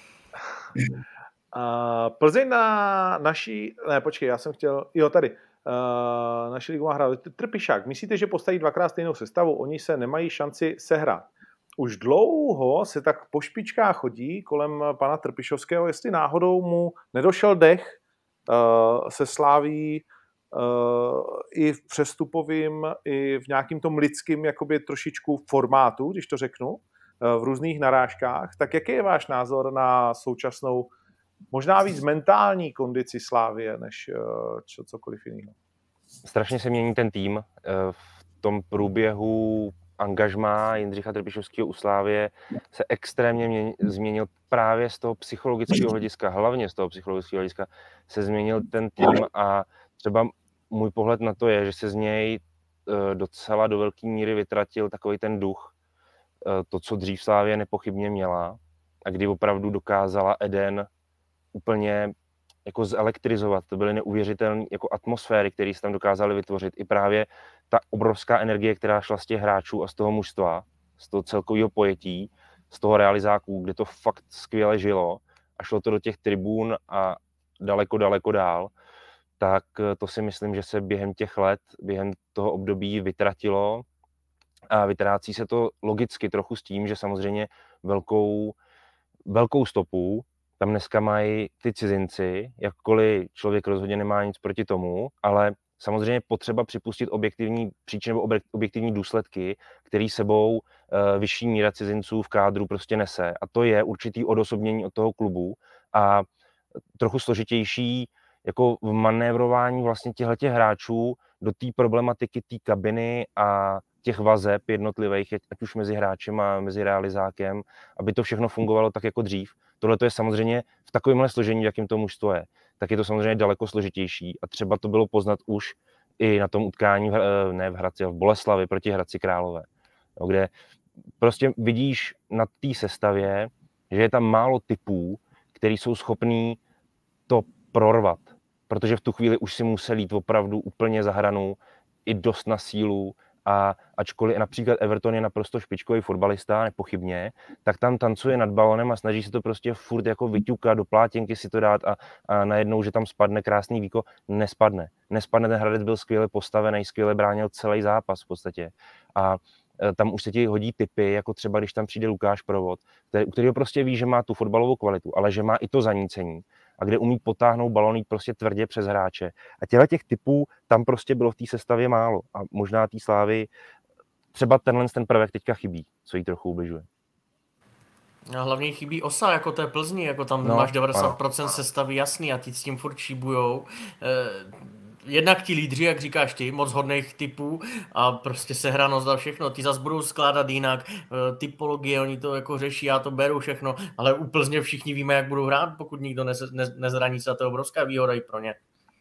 Uh, Plzeň na naší, ne počkej, já jsem chtěl, jo tady, uh, naši ligu má hrát Trpišák. Myslíte, že postaví dvakrát stejnou sestavu? Oni se nemají šanci sehrát. Už dlouho se tak po špičkách chodí kolem pana Trpišovského, jestli náhodou mu nedošel dech uh, se Sláví uh, i v přestupovým, i v nějakým tom lidským jakoby trošičku formátu, když to řeknu, uh, v různých narážkách. Tak jaký je váš názor na současnou možná víc mentální kondici Slávie, než uh, cokoliv jiného? Strašně se mění ten tým. Uh, v tom průběhu angažmá Jindřicha Trpišovského u Slávie se extrémně měn, změnil právě z toho psychologického hlediska, hlavně z toho psychologického hlediska se změnil ten tým a třeba můj pohled na to je, že se z něj docela do velké míry vytratil takový ten duch, to, co dřív Slávie nepochybně měla a kdy opravdu dokázala Eden úplně jako zelektrizovat. To byly neuvěřitelné jako atmosféry, které se tam dokázali vytvořit. I právě ta obrovská energie, která šla z těch hráčů a z toho mužstva, z toho celkového pojetí, z toho realizáků, kde to fakt skvěle žilo a šlo to do těch tribún a daleko, daleko dál, tak to si myslím, že se během těch let, během toho období vytratilo a vytrácí se to logicky trochu s tím, že samozřejmě velkou, velkou stopu tam dneska mají ty cizinci, jakkoliv člověk rozhodně nemá nic proti tomu, ale samozřejmě potřeba připustit objektivní příčiny nebo objektivní důsledky, který sebou uh, vyšší míra cizinců v kádru prostě nese. A to je určitý odosobnění od toho klubu a trochu složitější jako v manévrování vlastně těchto hráčů do té problematiky té kabiny a těch vazeb jednotlivých, ať už mezi hráčem a mezi realizákem, aby to všechno fungovalo tak jako dřív. Tohle to je samozřejmě v takovémhle složení, jakým to mužstvo je, tak je to samozřejmě daleko složitější a třeba to bylo poznat už i na tom utkání, ne v Hradci, v Boleslavi proti Hradci Králové, kde prostě vidíš na té sestavě, že je tam málo typů, který jsou schopní to prorvat, protože v tu chvíli už si musel jít opravdu úplně za hranu, i dost na sílu, a ačkoliv například Everton je naprosto špičkový fotbalista, nepochybně, tak tam tancuje nad balonem a snaží se to prostě furt jako vyťukat, do plátěnky si to dát a, a najednou, že tam spadne krásný víko, nespadne. Nespadne, ten Hradec byl skvěle postavený, skvěle bránil celý zápas v podstatě. A tam už se ti hodí typy, jako třeba když tam přijde Lukáš Provod, který, u kterého prostě ví, že má tu fotbalovou kvalitu, ale že má i to zanícení a kde umí potáhnout balón jít prostě tvrdě přes hráče. A těchto těch typů tam prostě bylo v té sestavě málo. A možná té Slávy třeba tenhle ten prvek teďka chybí, co jí trochu ubližuje. A hlavně chybí osa, jako té Plzni, jako tam no, máš devadesát procent sestavy jasný a ty s tím furt šíbujou. E- Jednak ti lídři, jak říkáš ty, moc hodných typů a prostě sehranost a všechno. Ty zas budou skládat jinak, typologie, oni to jako řeší, já to beru všechno, ale u Plzně všichni víme, jak budou hrát, pokud nikdo nez, nez, nezraní se, to je obrovská výhoda i pro ně.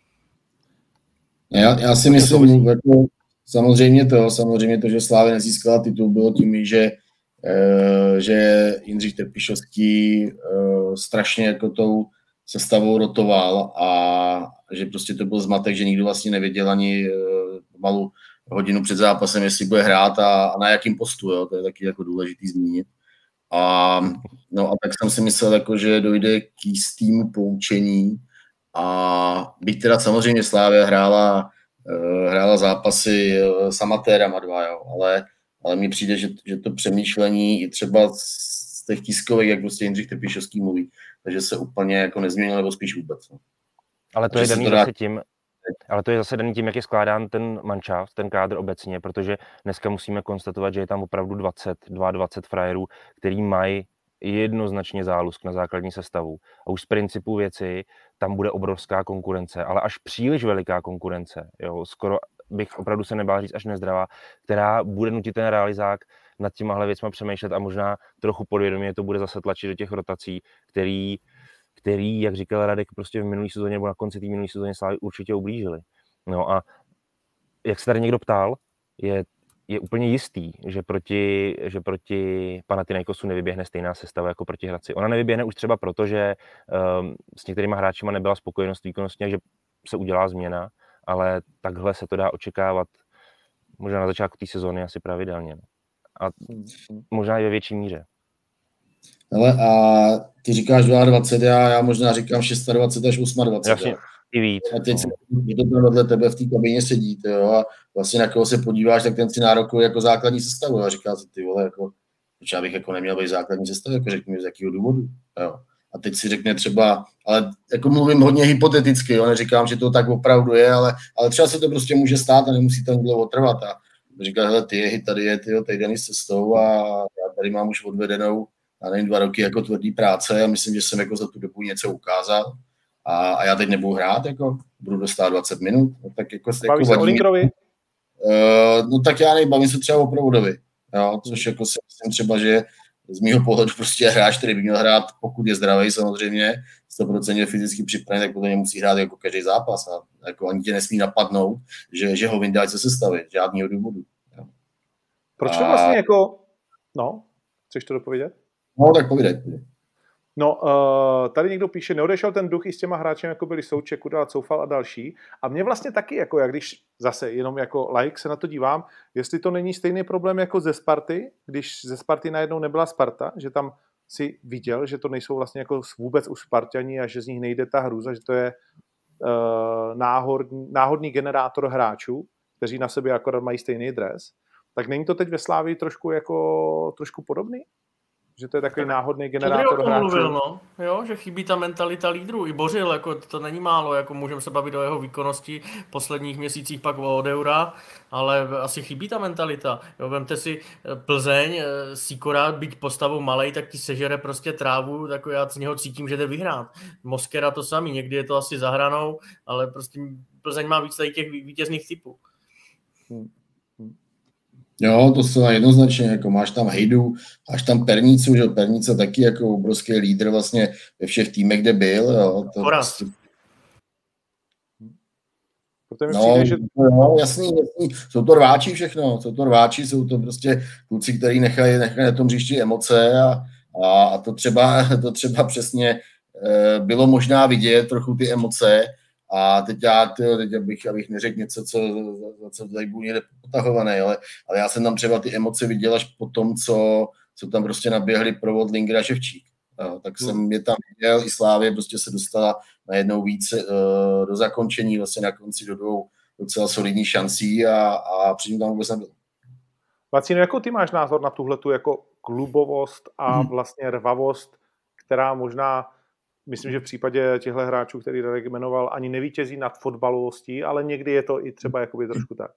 Já, já si myslím, jako, samozřejmě to, samozřejmě to, že Slávy nezískala titul, bylo tím, že, e, že Jindřich Trpišovský e, strašně jako tou sestavou rotoval a že prostě to byl zmatek, že nikdo vlastně nevěděl ani malou hodinu před zápasem, jestli bude hrát a, a na jakým postu, jo? To je taky jako důležitý zmínit. A, no a tak jsem si myslel, jako, že dojde k jistýmu poučení a byť teda samozřejmě Slávia hrála, hrála zápasy s amatérama dva, jo? Ale, ale mně přijde, že, že to přemýšlení i třeba z těch tiskových, jak prostě Jindřich Trpišovský mluví, takže se úplně jako nezměnilo, nebo spíš vůbec. No. Ale to je daný zase tím, ale to je zase daný tím, jak je skládán ten manšaft, ten kádr obecně, protože dneska musíme konstatovat, že je tam opravdu dvacet, dvacet dva frajerů, který mají jednoznačně zálusk na základní sestavu. A už z principu věci tam bude obrovská konkurence, ale až příliš veliká konkurence, jo, skoro bych opravdu se nebál říct až nezdravá, která bude nutit ten realizák nad těmahle věcma přemýšlet a možná trochu podvědomě to bude zase tlačit do těch rotací, který který, jak říkal Radek, prostě v minulý sezóně nebo na konci té minulé sezóně Slávy určitě ublížili. No a jak se tady někdo ptal, je, je úplně jistý, že proti, že proti Panathinaikosu nevyběhne stejná sestava jako proti Hradci. Ona nevyběhne už třeba proto, že um, s některýma hráčima nebyla spokojenost výkonnostně, že se udělá změna, ale takhle se to dá očekávat možná na začátku té sezóny asi pravidelně. A možná i ve větší míře. Hele, a ty říkáš dvacet dva, já, já možná říkám dvacet šest až dvacet osm. Jasně, i víc. A teď se, to tam vedle tebe v té kabině sedí, jo, a vlastně na koho se podíváš, tak ten si nárokuje jako základní sestavu. A říká si, ty vole, jako, proč já bych jako neměl být základní sestavu, jako řekni mi z jakého důvodu. Jo. A teď si řekne třeba, ale jako mluvím hodně hypoteticky, jo, neříkám, že to tak opravdu je, ale, ale třeba se to prostě může stát a nemusí tam dlouho trvat. A říká, hele, ty, tady je ty, týden s cestou a já tady mám už odvedenou a nevím, dva roky jako tvrdý práce a myslím, že jsem jako za tu dobu něco ukázal a, a já teď nebudu hrát, jako budu dostat dvacet minut, no, tak jako... Baví jako se o Lingrovi? Uh, no tak já nevím, bavím se třeba o Provodovi, jo, což jako si myslím třeba, že z mýho pohledu prostě hráč, který by měl hrát, pokud je zdravý samozřejmě, sto procent fyzicky připravený, tak podle něj musí hrát jako každý zápas a jako ani tě nesmí napadnout, že, že ho vyndáš se sestavy, žádnýho důvodu. Jo. Proč to vlastně jako... No, chceš to dopovědět? No, tak povídej. No, uh, tady někdo píše, neodešel ten duch i s těma hráčem, jako byli Souček, Kudela, Coufal a další. A mě vlastně taky, jako jak když zase jenom jako like se na to dívám, jestli to není stejný problém jako ze Sparty, když ze Sparty najednou nebyla Sparta, že tam si viděl, že to nejsou vlastně jako vůbec už Sparťani a že z nich nejde ta hrůza, že to je uh, náhodný, náhodný generátor hráčů, kteří na sobě akorát mají stejný dres. Tak není to teď ve Slávii trošku jako trošku podobný? Že to je takový náhodný generátor hráčů. Mluvil, no. Jo, že chybí ta mentalita lídrů. I Bořil, jako to není málo, jako můžeme se bavit o jeho výkonnosti v posledních měsících, pak o Odeura, ale asi chybí ta mentalita. Jo, vemte si Plzeň, Sikora, byť postavou malej, tak ti sežere prostě trávu, tak já z něho cítím, že jde vyhrát. Moskera to samý, někdy je to asi za hranou, ale prostě Plzeň má víc tady těch vítězných typů. Hmm. Jo, to se jednoznačně, jako máš tam Hejdu, máš tam Pernicu, že Pernica taky jako obrovský lídr vlastně ve všech týmech, kde byl. Jo, to Horaz. No, přijde, že... no, jasný, jasný, jsou to rváči všechno, jsou to rváči, jsou to prostě kluci, kteří nechají, nechají na tom hřišti emoce a, a, a to, třeba, to třeba přesně e, bylo možná vidět trochu ty emoce a teď já, tyjo, teď abych, abych neřekl něco, co, za co tady budu někde potahovaný, ale, ale já jsem tam třeba ty emoce viděl až po tom, co, co tam prostě naběhli provod Linger a Ševčík. No, tak jsem hmm. je tam viděl, i Slávě prostě se dostala najednou víc uh, do zakončení, vlastně na konci do dvou docela solidní šancí a, a předtím tam vůbec nebyl. Vacíno, jakou ty máš názor na tuhletu jako klubovost a vlastně rvavost, která možná, myslím, že v případě těchto hráčů, který Radek jmenoval, ani nevítězí nad fotbalovostí, ale někdy je to i třeba jakoby trošku tak.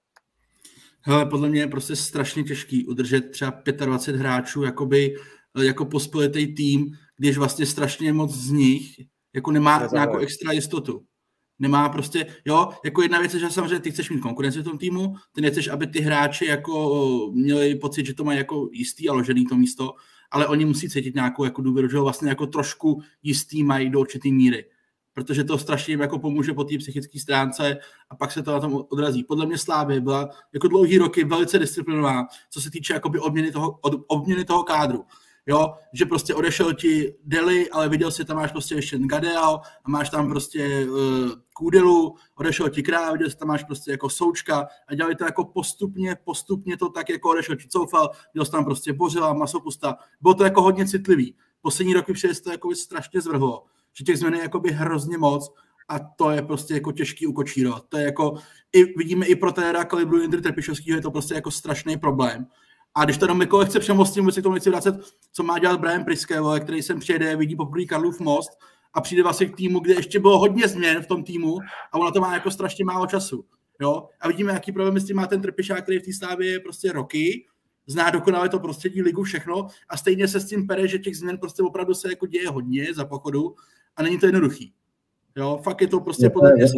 Hele, podle mě je prostě strašně těžký udržet třeba dvacet pět hráčů jakoby, jako pospolitý tým, když vlastně strašně moc z nich jako nemá Nezále. nějakou extra jistotu. Nemá prostě, jo, jako jedna věc je, že samozřejmě ty chceš mít konkurenci v tom týmu, ty nechceš, aby ty hráči jako měli pocit, že to mají jako jistý a ložený to místo, ale oni musí cítit nějakou jako důvěru, že ho vlastně jako trošku jistý mají do určitý míry. Protože to strašně jim jako pomůže po té psychické stránce a pak se to na tom odrazí. Podle mě Slavie byla jako dlouhý roky velice disciplinovaná, co se týče jakoby obměny toho, od, obměny toho kádru. Jo, že prostě odešel ti Deli, ale viděl si, tam máš prostě ještě Gadel a máš tam prostě uh, Kůdelu, odešel ti Král, viděl si, tam máš prostě jako Součka a dělali to jako postupně, postupně to tak, jako odešel ti Coufal, viděl jsi tam prostě Bořila, Masopusta. Bylo to jako hodně citlivý. Poslední roky přijde to jako strašně zvrhlo, že těch změn je jakoby hrozně moc a to je prostě jako těžký ukočírovat. To je jako, i, vidíme i pro trenéra kalibru Jindry Trpišovského, je to prostě jako strašný problém. A když to jenom Mikola chce přemostím, si k tomu nechci vracet, co má dělat Brian Priske, který sem přijede, vidí poprvé Karlův most a přijde vlastně k týmu, kde ještě bylo hodně změn v tom týmu a ona to má jako strašně málo času. Jo? A vidíme, jaký problém s tím má ten Trpišák, který v té Slávě je prostě roky, zná dokonale to prostředí, ligu, všechno a stejně se s tím pere, že těch změn prostě opravdu se jako děje hodně za pochodu a není to jednoduchý. Jo? Fakt je to prostě podle mě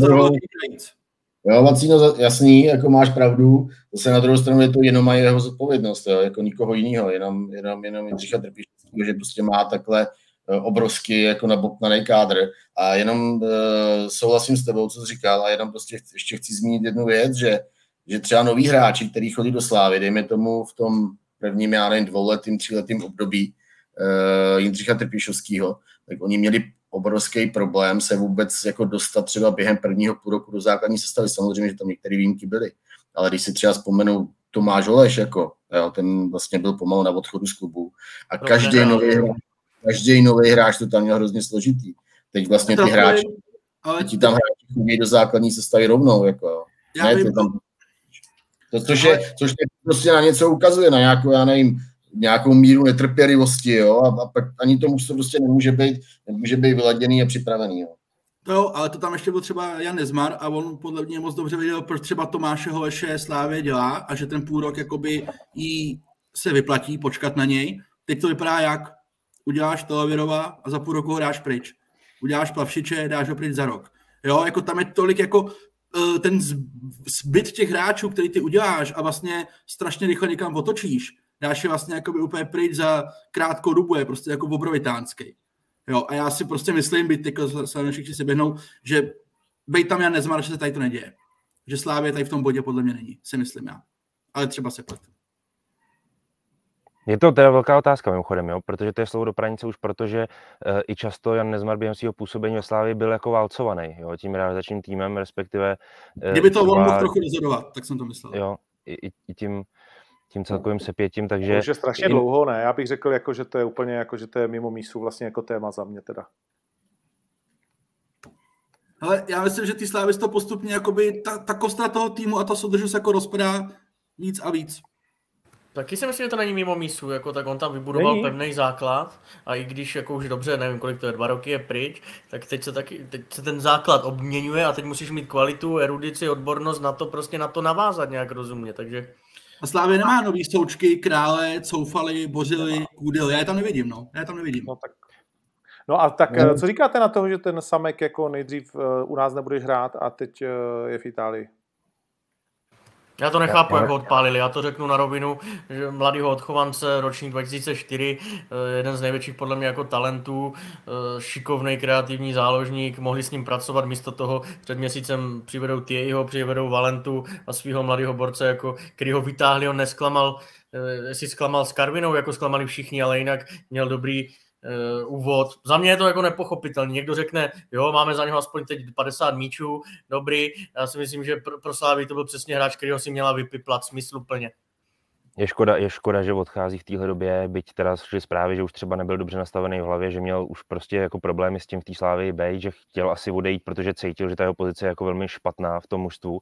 Jo, Vacíno, jasný, jako máš pravdu, zase na druhou stranu je to jenom a jeho zodpovědnost, jo, jako nikoho jiného, jenom, jenom, jenom Jindřicha Trpišovského, že prostě má takhle obrovský jako nabobtnaný kádr a jenom uh, souhlasím s tebou, co jsi říkal a jenom prostě chci, ještě chci zmínit jednu věc, že, že třeba noví hráči, kteří chodí do Slávy, dejme tomu v tom prvním, já nevím, dvouletým, tříletým období uh, Jindřicha Trpišovského, tak oni měli obrovský problém se vůbec jako dostat třeba během prvního půl roku do základní sestavy. Samozřejmě, že tam některé výjimky byly. Ale když si třeba vzpomenu Tomáš Holeš, jako, jo, ten vlastně byl pomalu na odchodu z klubu. A každý nový hráč, každý nový hráč to tam měl hrozně složitý. Teď vlastně ty hráči, ale ti tam hráči chodí do základní sestavy rovnou. Jako, ne, vím, tam, to, což, je, což je prostě na něco ukazuje, na nějakou, já nevím, nějakou míru netrpělivosti, jo, a, a pak ani tomu to prostě nemůže být, nemůže být vyladěný a připravený, jo. Jo, ale to tam ještě byl třeba Jan Nezmar a on podle mě moc dobře věděl, proč třeba Tomáše Holeše Slávě dělá a že ten půl rok jakoby jí se vyplatí počkat na něj. Teď to vypadá jak? Uděláš Televirova a za půl roku ho dáš pryč. Uděláš Plavšiče, dáš ho pryč za rok. Jo, jako tam je tolik jako ten zbyt těch hráčů, který ty uděláš a vlastně strašně rychle někam otočíš, dáš je vlastně jakoby úplně pryč za krátkou dobu, je prostě jako obrovitánský. Jo, a já si prostě myslím, byť teď se všichni se běhnou, že bejt tam já Nezmar, že se tady to neděje. Že Slávě tady v tom bodě podle mě není, si myslím já. Ale třeba se pletu. Je to teda velká otázka mimochodem, jo? Protože to je slovo do pranice už protože uh, i často Jan Nezmar během svého působení ve Slávii byl jako válcovaný, jo? Tím realizačním týmem, respektive... Uh, Kdyby to on mohl trochu rozhodovat, tak jsem to myslel. Jo, i, i tím... tím celkovým sepětím, takže... To už je strašně dlouho, ne? Já bych řekl, jako, že to je úplně jako, že to je mimo mísu vlastně jako téma za mě teda. Ale já myslím, že ty Slávy to postupně jakoby ta, ta kostra toho týmu a ta soudržnost jako rozpadá víc a víc. Taky si myslím, že to není mimo mísu, jako tak on tam vybudoval pevný základ a i když jako už dobře, nevím kolik to je, dva roky je pryč, tak teď se, taky, teď se ten základ obměňuje a teď musíš mít kvalitu, erudici, odbornost na to prostě na to navázat nějak rozumně, takže... A Slávě nemá nový Součky, Krále, Coufaly, Bořily, Kůdely. Já je tam nevidím, no. Já je tam nevidím. No, tak. no a tak, no. Co říkáte na to, že ten Samek jako nejdřív uh, u nás nebudeš hrát a teď uh, je v Itálii? Já to nechápu, jak ho odpálili. Já to řeknu na rovinu, že mladýho odchovance, ročník dva tisíce čtyři, jeden z největších podle mě jako talentů, šikovnej, kreativní záložník, mohli s ním pracovat, místo toho před měsícem přivedou Thierryho, přivedou Valentu a svého mladého borce, jako, který ho vytáhli, on nesklamal, jestli zklamal s Karvinou, jako zklamali všichni, ale jinak měl dobrý Uh, úvod. Za mě je to jako nepochopitelný. Někdo řekne, jo, máme za něho aspoň teď padesát míčů, dobrý. Já si myslím, že pro, pro Slávy to byl přesně hráč, kterýho si měla vypiplat smysluplně. Je škoda, je škoda, že odchází v téhle době, byť teda šly zprávy, že už třeba nebyl dobře nastavený v hlavě, že měl už prostě jako problémy s tím v té Slávii být, že chtěl asi odejít, protože cítil, že ta jeho pozice je jako velmi špatná v tom mužstvu.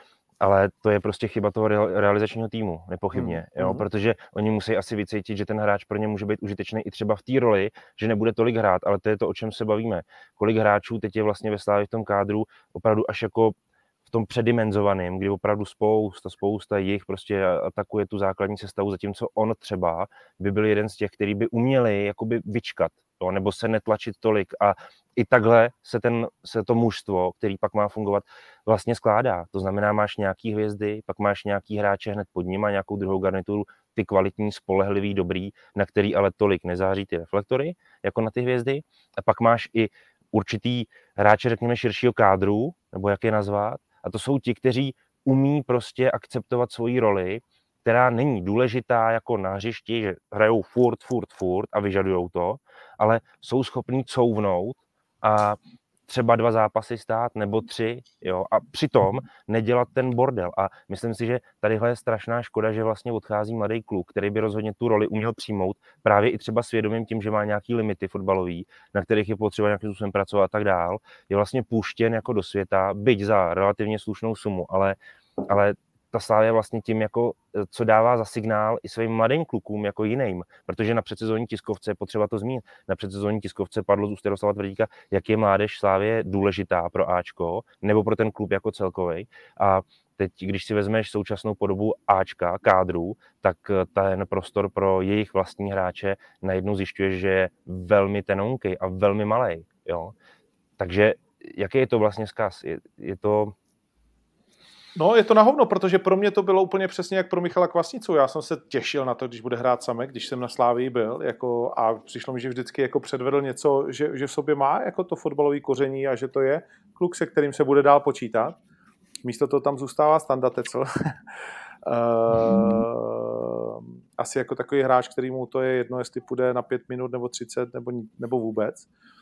Ale to je prostě chyba toho realizačního týmu, nepochybně, mm. jo, protože oni musí asi vycítit, že ten hráč pro ně může být užitečný i třeba v té roli, že nebude tolik hrát, ale to je to, o čem se bavíme. Kolik hráčů teď je vlastně ve Slávii v tom kádru opravdu až jako v tom předimenzovaném, kdy opravdu spousta, spousta jich prostě atakuje tu základní sestavu, zatímco on třeba by byl jeden z těch, který by uměli jakoby vyčkat, jo, nebo se netlačit tolik a i takhle se, ten, se to mužstvo, který pak má fungovat, vlastně skládá. To znamená, máš nějaký hvězdy, pak máš nějaký hráče hned pod ním a nějakou druhou garnituru, ty kvalitní, spolehlivý, dobrý, na který ale tolik nezáří ty reflektory, jako na ty hvězdy. A pak máš i určitý hráče, řekněme, širšího kádru, nebo jak je nazvat. A to jsou ti, kteří umí prostě akceptovat svoji roli, která není důležitá jako na hřišti, že hrajou furt, furt, furt a vyžadujou to, ale jsou schopní couvnout a třeba dva zápasy stát nebo tři, jo, a přitom nedělat ten bordel. A myslím si, že tadyhle je strašná škoda, že vlastně odchází mladý kluk, který by rozhodně tu roli uměl přijmout, právě i třeba svědomím tím, že má nějaký limity fotbalový, na kterých je potřeba nějakým způsobem pracovat a tak dál, je vlastně puštěn jako do světa, byť za relativně slušnou sumu, ale, ale ta Slávia vlastně tím, jako, co dává za signál i svým mladým klukům jako jiným, protože na předsezónní tiskovce je potřeba to zmínit. Na předsezónní tiskovce padlo z úst Jaroslava Tvrdíka, jak je mládež Slávie důležitá pro Ačko nebo pro ten klub jako celkovej. A teď, když si vezmeš současnou podobu Ačka, kádru, tak ten prostor pro jejich vlastní hráče najednou zjišťuješ, že je velmi tenonký a velmi malej. Jo? Takže jaký je to vlastně vzkaz? Je, je to... No, je to na hovno, protože pro mě to bylo úplně přesně jak pro Michala Kvasnicu. Já jsem se těšil na to, když bude hrát Samek, když jsem na Slávii byl, jako, a přišlo mi, že vždycky jako předvedl něco, že, že v sobě má jako to fotbalový koření a že to je kluk, se kterým se bude dál počítat. Místo toho tam zůstává Standa Tecl. uh, asi jako takový hráč, kterýmu to je jedno, jestli půjde na pět minut nebo třicet nebo, nebo vůbec.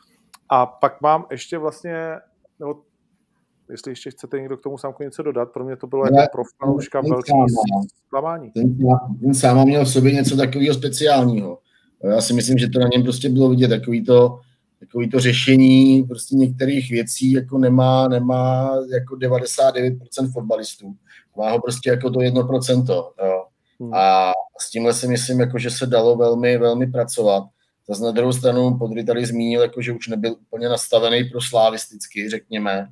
A pak mám ještě vlastně, nebo jestli ještě chcete někdo k tomu Samku něco dodat, pro mě to bylo jako pro fanouška velký zklamání. Ten, ten sám měl v sobě něco takového speciálního. Já si myslím, že to na něm prostě bylo vidět, takový to, takový to řešení prostě některých věcí jako nemá, nemá jako devadesát devět procent fotbalistů. Má ho prostě jako to jedno procento. Jo. Hmm. A s tímhle si myslím, jako, že se dalo velmi, velmi pracovat. Zase na druhou stranu Podry tady zmínil, jako, že už nebyl úplně nastavený pro slavisticky, řekněme.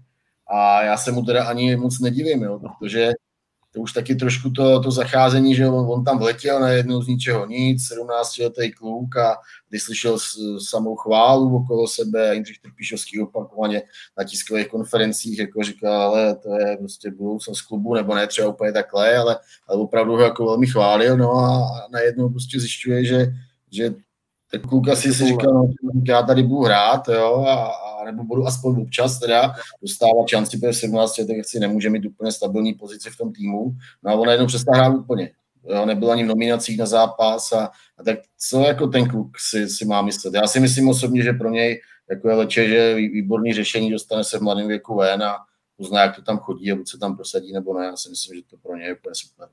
A já se mu teda ani moc nedivím, jo, protože to už taky trošku to, to zacházení, že on, on tam vletěl najednou z ničeho nic, sedmnáctiletý kluk a když slyšel s, samou chválu okolo sebe, Jindřich Trpišovský opakovaně na tiskových konferencích jako říkal, ale to je prostě budoucnost klubu, nebo ne třeba úplně takhle, ale, ale opravdu ho jako velmi chválil, no a, a najednou prostě zjišťuje, že, že ten kluk asi si říkal, no, já tady budu hrát, jo, a, a nebo budu aspoň občas teda dostávat šanci, protože v sedmnácti letech si nemůže mít úplně stabilní pozici v tom týmu, no a on najednou přestal hrát úplně. Jo, nebyl ani v nominacích na zápas a, a tak co jako ten kluk si, si má myslet. Já si myslím osobně, že pro něj jako je leče, že výborný řešení, dostane se v mladém věku ven a uzná, jak to tam chodí a buď se tam prosadí nebo ne. Já si myslím, že to pro něj je úplně super.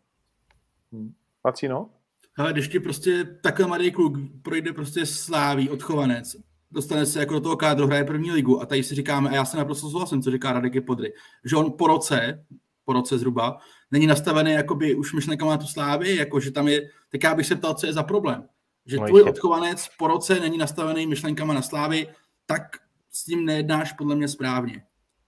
Hmm. Pacino? Ale když ti prostě takhle mladý kluk projde prostě Sláví, odchovanec, dostane se jako do toho kádru, hraje první ligu a tady si říkáme, a já se naprosto souhlasím, co říká Radek Podry, že on po roce, po roce zhruba, není nastavený jakoby už myšlenkama na tu Slávy, jako že tam je, tak já bych se ptal, co je za problém. Že no tvůj odchovanec po roce není nastavený myšlenkama na Slávy, tak s tím nejednáš podle mě správně.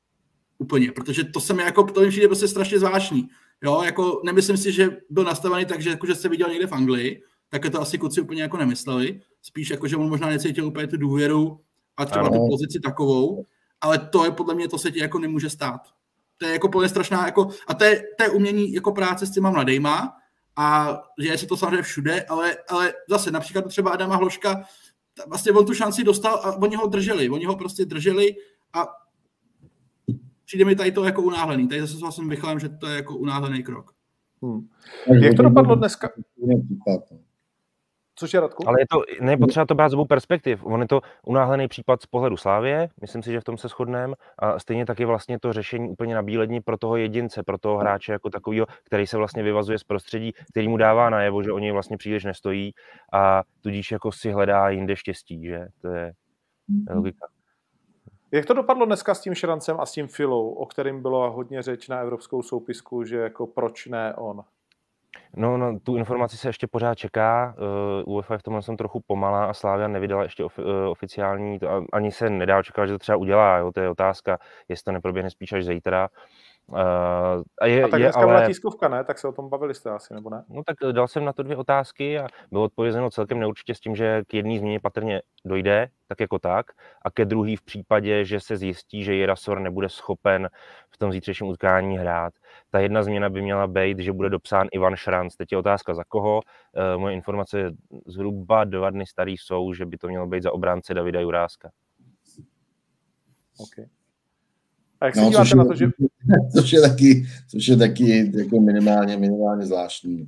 Úplně, protože to se mi jako, to mi přijde prostě strašně zvláštní. Jo, jako nemyslím si, že byl nastavený tak, že, jako, že se viděl někde v Anglii, tak to asi kluci úplně jako nemysleli. Spíš jako, že on možná necítil úplně tu důvěru a třeba ano. tu pozici takovou, ale to je podle mě, to se ti jako nemůže stát. To je jako plně strašná, jako, a to je, to je umění jako práce s těma mladejma a děje se to samozřejmě všude, ale, ale zase například třeba Adama Hloška, vlastně on tu šanci dostal a oni ho drželi, oni ho prostě drželi a přijde mi tady to jako unáhlený. Tady zase s vlastním Michalem, že to je jako unáhlený krok. Hmm. Jak to dopadlo dneska? Což je, Radku? Ale je to, ne, potřeba to brát z obou perspektiv. On je to unáhlený případ z pohledu Slávie, myslím si, že v tom se shodneme, a stejně taky vlastně to řešení úplně na bíledni pro toho jedince, pro toho hráče jako takovýho, který se vlastně vyvazuje z prostředí, který mu dává najevo, že o něj vlastně příliš nestojí a tudíž jako si hledá jinde štěstí, že? To je logika. Jak to dopadlo dneska s tím Šrancem a s tím Filou, o kterým bylo hodně řeč na evropskou soupisku, že jako proč ne on? No, no, tu informaci se ještě pořád čeká. Uh, UEFA je v tomhle jsem trochu pomalá a Slavia nevydala ještě ofi, uh, oficiální, to ani se nedá očekávat, že to třeba udělá, jo, to je otázka, jestli to neproběhne spíš až zítra. Uh, a, je, a tak je, dneska ale... byla tiskovka, ne? Tak se o tom bavili jste asi, nebo ne? No tak dal jsem na to dvě otázky a bylo odpovězeno celkem neurčitě s tím, že k jedné změně patrně dojde, tak jako tak, a ke druhý v případě, že se zjistí, že Jirasor nebude schopen v tom zítřejším utkání hrát. Ta jedna změna by měla být, že bude dopsán Ivan Šranc. Teď je otázka za koho. E, moje informace zhruba dva dny starý jsou, že by to mělo být za obránce Davida Juráska. Okay. A jak se no, díváte na to, že... Což je taky, což je taky jako minimálně, minimálně zvláštní.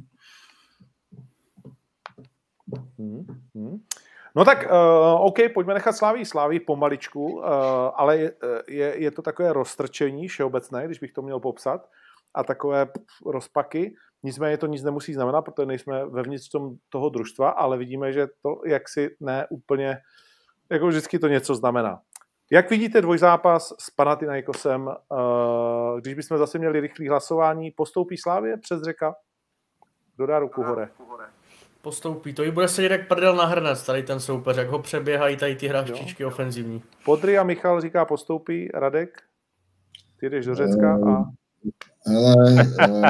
Hmm, hmm. No tak, uh, OK, pojďme nechat Slávii Slávii pomaličku, uh, ale je, je, je to takové roztrčení všeobecné, když bych to měl popsat, a takové rozpaky. Nicméně to nic nemusí znamenat, protože nejsme vevnitř tom, toho družstva, ale vidíme, že to jaksi ne úplně, jako vždycky to něco znamená. Jak vidíte dvojzápas s Panathinaikosem, uh, když bychom zase měli rychlé hlasování, postoupí Slávie přes Řeka? Kdo dá ruku hore? Postoupí, to jí bude sedět jak prdel na hrnec, tady ten soupeř, jak ho přeběhají tady ty hráčičky ofenzivní. Podry a Michal říká postoupí, Radek? Ty jdeš do Řecka a... Hele,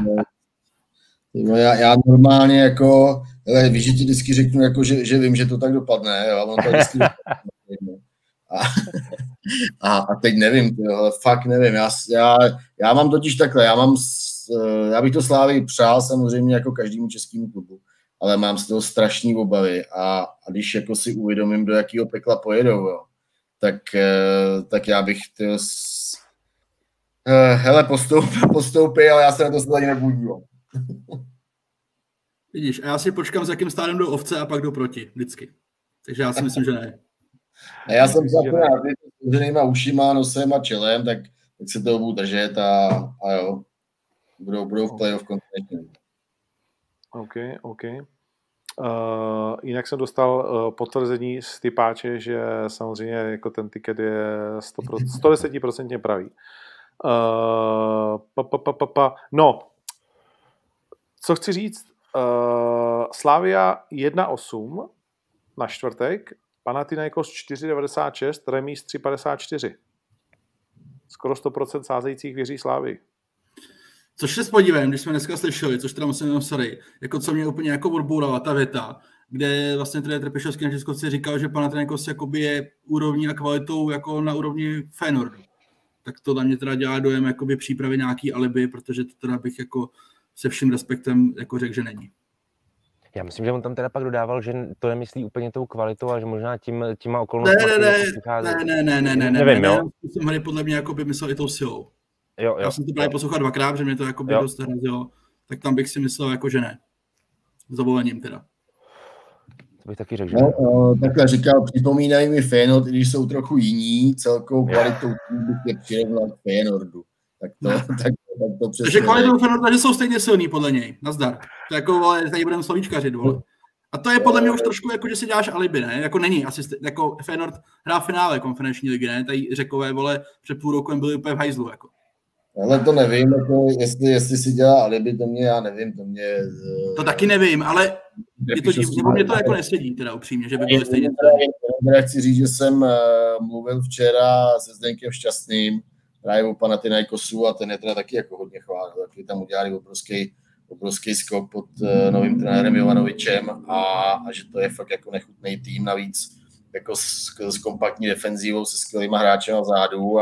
já, já normálně jako, hele, víš, že ti vždycky řeknu, jako, že, že vím, že to tak dopadne, jo, on to vždycky dopadne. A, a, a teď nevím, tyjo, ale fakt nevím, já, já, já mám totiž takhle, já mám, já bych to Slávii přál samozřejmě jako každému českému klubu, ale mám z toho strašný obavy a, a když jako si uvědomím, do jakého pekla pojedou, jo, tak, tak já bych tyjo, s, hele, postoup, postoupí, ale já se na to snad ani nebudu. Vidíš, a já si počkám, s jakým stádem jdou ovce a pak jdou proti, vždycky. Takže já si myslím, že ne. A já jsem zapomněl, že s otevřenýma ušima, nosem a čelem, tak, tak se toho budu držet a, a jo, budou, budou v playoff konečně. OK, OK. Uh, jinak jsem dostal uh, potvrzení z typáče, že samozřejmě jako ten tiket je sto deset procent pravý. Uh, pa, pa, pa, pa, pa. No, co chci říct, uh, Slavia jedna osm na čtvrtek, Panathinaikos čtyři devadesát šest, remíz tři padesát čtyři. Skoro sto procent sázejících věří Slávii. Což se podívám, když jsme dneska slyšeli, což teda musím jenom sorry, jako co mě úplně jako odbourala ta věta, kde vlastně trenér Trpišovský na Českovci říkal, že Panathinaikos jakoby je úrovní a kvalitou jako na úrovni Feyenoordu. Tak to na mě teda dělá dojem jakoby přípravy nějaký alibi, protože to teda bych jako se vším respektem jako řekl, že není. Já myslím, že on tam teda pak dodával, že to nemyslí úplně tou kvalitou a že možná tím, těma okolnostmi... Ne, ne, ne, ne, ne, ne, ne, ne, nevím, jo. Jsem hry podle mě jako by myslel i tou silou. Jo, jo, Já jsem to právě poslouchal dvakrát, že mě to jako by dost hrazilo, tak tam bych si myslel jako, že ne. S dovolením teda. To bych taky řekl, že no, no, takhle říkal, připomínají mi Feyenoord, když jsou trochu jiní, celkou kvalitou bych je přirovnal k Feyenoordu. Tak to, tak, tak to přesně... Takže kvalitou Feyenoordu, že jsou stejně silný podle něj, nazdar. To jako, vole, tady budeme slovíčkařit, vole. A to je podle mě už trošku jako, že si děláš alibi, ne? Jako není asi, jako Feyenoord hrá v finále konferenční ligy, ne? Tady Řekové, vole, před půl rokem byli úplně v hajzlu, jako. Ale to nevím, jako jestli, jestli si dělá alibi, to mě, já nevím, to mě... To taky nevím, ale je to divný, nebo mě to jako nesedí, teda upřímně, že by byly stejně. Já chci říct, že jsem mluvil včera se Zdenkem Šťastným, právě o Panathinaikosu a ten je teda taky jako hodně chválil, taky tam udělali obrovský, obrovský skok pod novým trenérem Jovanovičem a, a že to je fakt jako nechutný tým, navíc jako s, s kompaktní defenzívou, se skvělýma hráčema vzadu a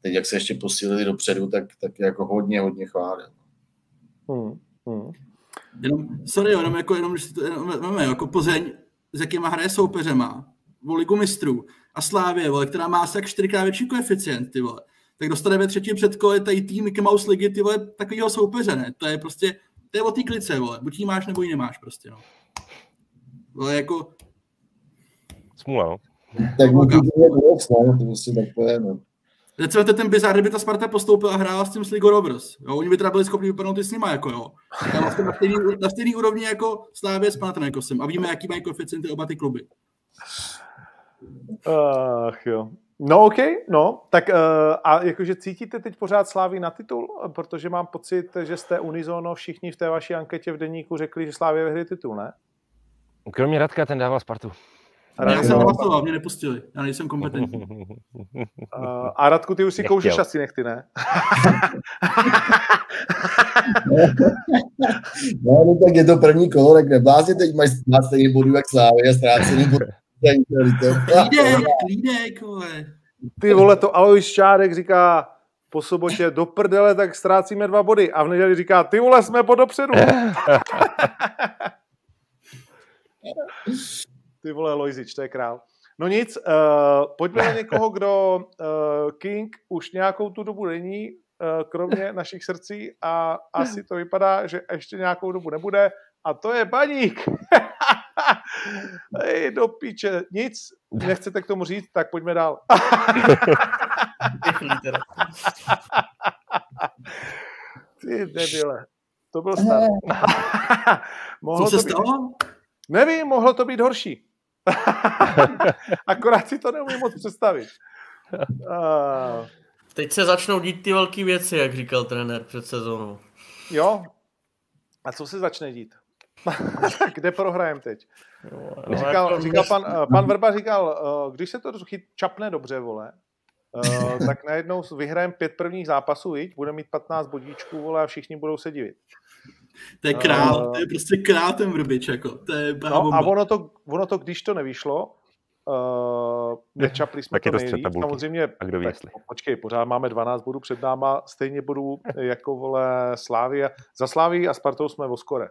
teď, jak se ještě posílili dopředu, tak, tak jako hodně, hodně chválil. Hmm. Hmm. Jenom, sorry, jenom jako, jenom, když to, jenom, jenom, jako Plzeň, s jakýma hraje soupeřema, o ligu mistrů a Slávě, vole, která má asi tak čtyřikrát větší koeficient, ty vole, tak dostane ve třetím předkole tady tým Mickey Mouse ligy, ty vole, takovýho soupeře, ne? To je prostě, to je o té klice, vole, buď jí máš, nebo ji nemáš prostě, no. Vole, jako... Smůla, no. Tak můžu to je vůbec, no, to prostě tak to je, no. Teď ten bizár, kdyby ta Sparta postoupila a hrála s tím s Ligou Rovers. Jo? Oni by teda byli schopni vypadnout i s nima, jako jo. Já vlastně na stejný, na stejný úrovni jako Slávě s Panathinaikosem. A víme, jaký mají koeficienty oba ty kluby. Ach jo. No OK, no, tak uh, a jakože cítíte teď pořád Slávy na titul? Protože mám pocit, že jste unizono všichni v té vaší anketě v deníku řekli, že Slávě vyhraje titul, ne? Kromě Radka, ten dával Spartu. Já jsem nehlasoval, mě nepustili. Já nejsem kompetentní. Uh, a Radku, ty už si kouříš asi nechty, ne? No, no, tak je to první kolo, tak neblázně, teď máš stejný bodů jak Slávy a ztrácený bodů. Klídek, klídek, vole. Ty vole, to Alois Šárek říká po sobotě do prdele, tak ztrácíme dva body. A v neděli říká, ty vole, jsme po dopředu. Ty vole, Lojzič, to je král. No nic, uh, pojďme na někoho, kdo uh, King už nějakou tu dobu není, uh, kromě našich srdcí a asi to vypadá, že ještě nějakou dobu nebude a to je Baník. Ej, do píče, nic, nechcete k tomu říct, tak pojďme dál. Ty debile, to byl start. Co se stalo? Nevím, mohlo to být horší. Akorát si to neumím moc představit. Uh... Teď se začnou dít ty velké věci, jak říkal trenér před sezónou. Jo? A co se začne dít? Kde prohrajem teď? Jo, no, říkal, jako říkal pan, pan Vrba říkal, když se to chyt, čapne dobře, vole, tak najednou vyhrajem pět prvních zápasů, viď? Bude mít patnáct bodíčků, vole, a všichni budou se divit. To je král, uh, to je prostě král ten Vrbič, jako, to je no, a ono to, ono to, když to nevyšlo, uh, nečapli jsme to nejvíc, samozřejmě, a kdo tak, počkej, pořád máme dvanáct bodů před náma, stejně bodů jako, vole, Slávy, za Slávy a Spartou jsme o skore.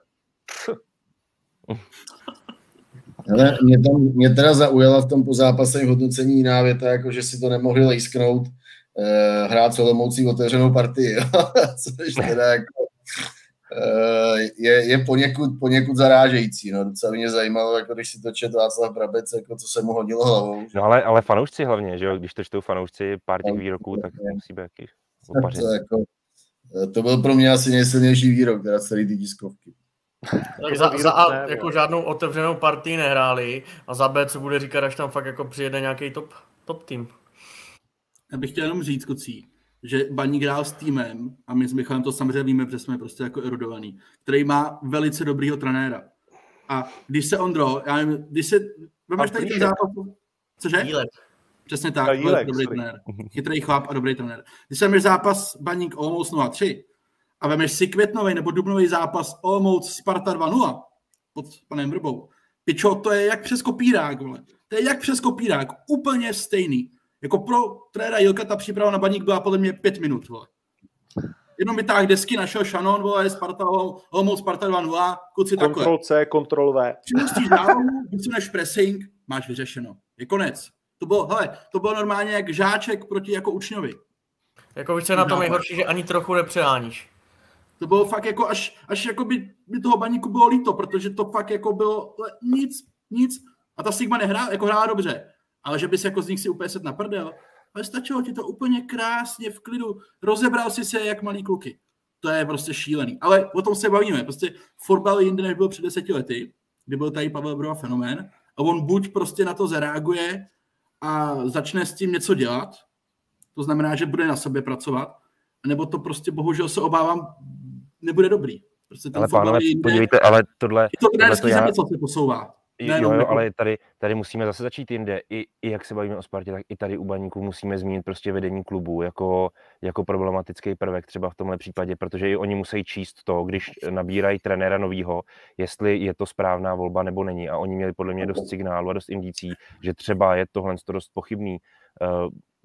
Ale mě, tam, mě teda zaujala v tom pozápasovém hodnocení jiná věta, jako že si to nemohli lejsknout, eh, hrát s Olomoucí otevřenou partii, což teda jako je, je poněkud, poněkud zarážející. No. Docela mě zajímalo, jako když si to čet Václav Brabec, jako co se mu hodilo hlavou. No ale, ale fanoušci hlavně, že jo? Když to čtou fanoušci pár těch výroků, tak musí být jaký opařený. To, jako, to byl pro mě asi nejsilnější výrok, teda celý ty tiskovky. Tak za, za A jako žádnou otevřenou partii nehráli a za B co bude říkat, až tam fakt jako přijede nějaký top, top tým. Já bych chtěl jenom říct, kucí, že Baník hrál s týmem, a my s Michalem to samozřejmě víme, protože jsme prostě jako erudovaný, který má velice dobrýho trenéra. A když se Ondro, já nevím, když se, máš tady ten zápas, cože? Jílek. Přesně tak, Jílek, dobrý trenér. Chytrý chlap a dobrý trenér. Když se máš zápas Baník Olomouc nula tři a vemeš si květnový nebo dubnový zápas Olomouc Sparta dva nula pod panem Vrbou, pičo, to je jak přes kopírák, vole. To je jak přes kopírák, úplně stejný. Jako pro trenéra Jilka ta příprava na Baník byla podle mě pět minut, vole. Jenom vytáh desky, našel Šanon, vole, Sparta, Olomouc, Sparta dva nula, kluci takhle. Kontrol C, kontrol V. Přinustíš zálohu, vysuneš pressing, máš vyřešeno. Je konec. To bylo, hele, to bylo normálně jak žáček proti jako učňovi. Jako víš, co je na tom nejhorší, že ani trochu nepřeháníš. To bylo fakt jako, až, až jako by, by toho Baníku bylo líto, protože to fakt jako bylo nic, nic. A ta Sigma nehrá, jako hrála dobře. Ale že bys jako z nich si úplně set na prdel. Ale stačilo ti to úplně krásně v klidu. Rozebral si se jak malý kluky. To je prostě šílený. Ale o tom se bavíme. Prostě fotbal jinde, než byl před deseti lety, kdy byl tady Pavel Brova fenomén. A on buď prostě na to zareaguje a začne s tím něco dělat. To znamená, že bude na sobě pracovat. Nebo to prostě bohužel se obávám, nebude dobrý. Prostě ale pánové, podívejte, ale tohle... Je to trenérský já... zamět, co se posouvá. Jo, jo, jako... ale tady, tady musíme zase začít jinde. I, I jak se bavíme o Spartě, tak i tady u Baníku musíme zmínit prostě vedení klubu jako, jako problematický prvek třeba v tomhle případě, protože i oni musí číst to, když nabírají trenéra novýho, jestli je to správná volba nebo není. A oni měli podle mě dost signálu a dost indicí, že třeba je tohle dost pochybný.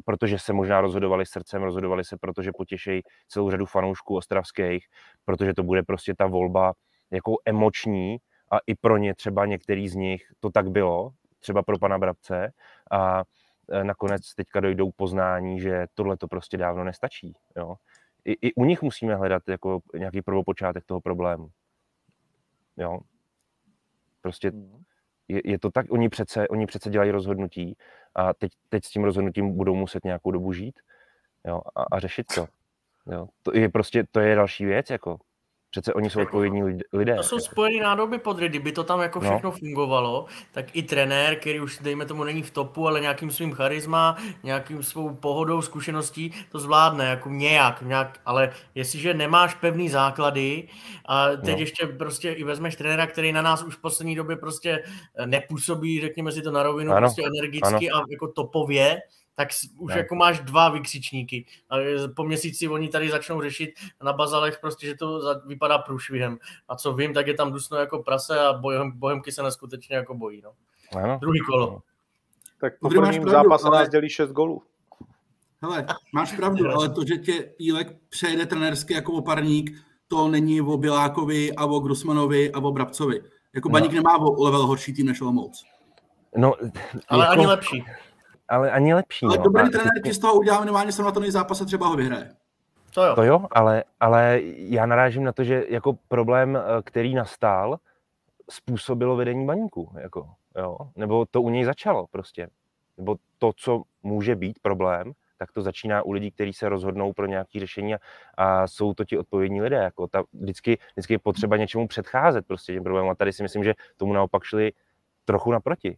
protože se možná rozhodovali srdcem, rozhodovali se, protože potěšejí celou řadu fanoušků ostravských, protože to bude prostě ta volba jako emoční a i pro ně třeba některý z nich to tak bylo, třeba pro pana Brabce a nakonec teďka dojdou k poznání, že tohle to prostě dávno nestačí. Jo. I, I u nich musíme hledat jako nějaký prvopočátek toho problému. Jo. Prostě je, je to tak, oni přece, oni přece dělají rozhodnutí a teď, teď s tím rozhodnutím budou muset nějakou dobu žít, jo, a, a řešit to. Jo. To je prostě, to je další věc, jako. Přece oni jsou odpovědní lidé. To jsou spojený nádoby podry, kdyby to tam jako všechno no. fungovalo, tak i trenér, který už dejme tomu není v topu, ale nějakým svým charisma, nějakým svou pohodou, zkušeností to zvládne, jako nějak, nějak, ale jestliže nemáš pevný základy a teď no. ještě prostě i vezmeš trenéra, který na nás už v poslední době prostě nepůsobí, řekněme si to na rovinu, ano. prostě energicky ano. a jako topově, tak už no. jako máš dva vykřičníky. A po měsíci oni tady začnou řešit na bazalech prostě, že to vypadá průšvihem. A co vím, tak je tam dusno jako prase a bohem, bohemky se neskutečně jako bojí. No. Ano. Druhý kolo. Tak po prvním zápase nás dělí šest gólů. Hele, máš pravdu, ale to, že tě Jílek přejede trenérsky jako oparník, to není o Bělákovi a o Grusmanovi a o Brabcovi. Jako Baník no. nemá o level horší tým než Olomouc. No, ale jako... ani lepší. Ale ani lepší. Ale no. dobrý trenér ti z toho udělá minimálně srovnatelný zápas a třeba ho vyhraje. To jo. To jo, ale, ale já narážím na to, že jako problém, který nastal, způsobilo vedení Baníku. Jako, jo? Nebo to u něj začalo prostě. Nebo to, co může být problém, tak to začíná u lidí, kteří se rozhodnou pro nějaké řešení a, a jsou to ti odpovědní lidé. Jako ta, vždycky, vždycky je potřeba něčemu předcházet prostě těm problémům. A tady si myslím, že tomu naopak šli trochu naproti.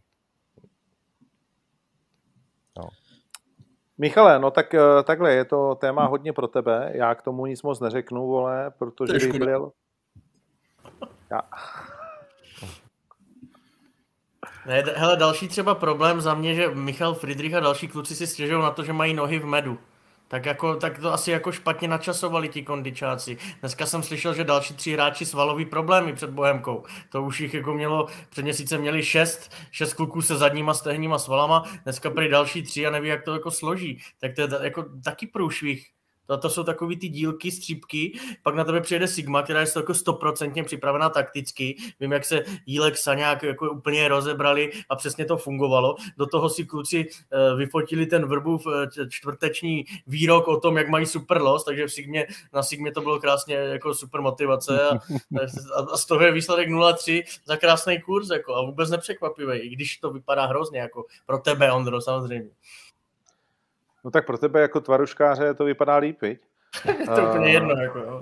No. Michale, no tak takhle, je to téma hodně pro tebe, já k tomu nic moc neřeknu, vole, protože bych byl... Já. Ne, hele, další třeba problém za mě, že Michal Friedrich a další kluci si stěžují na to, že mají nohy v medu. Tak, jako, tak to asi jako špatně načasovali ti kondičáci. Dneska jsem slyšel, že další tři hráči svalový problémy před Bohemkou. To už jich jako mělo, před měsícem měli šest, šest kluků se zadníma stehníma svalama, dneska prý další tři a neví, jak to jako složí. Tak to je jako taky průšvih. To, to jsou takový ty dílky, střípky, pak na tebe přijede Sigma, která je jako stoprocentně připravená takticky. Vím, jak se Jílek, Saňák jako úplně rozebrali a přesně to fungovalo. Do toho si kluci uh, vyfotili ten Vrbův uh, čtvrteční výrok o tom, jak mají super los, takže v Sigmě, na Sigmě to bylo krásně jako super motivace a, a z toho je výsledek nula tři za krásný kurz jako, a vůbec nepřekvapivý, i když to vypadá hrozně jako pro tebe, Ondro, samozřejmě. No tak pro tebe jako tvaruškáře to vypadá líp, viď? To je úplně jedno, jako jo.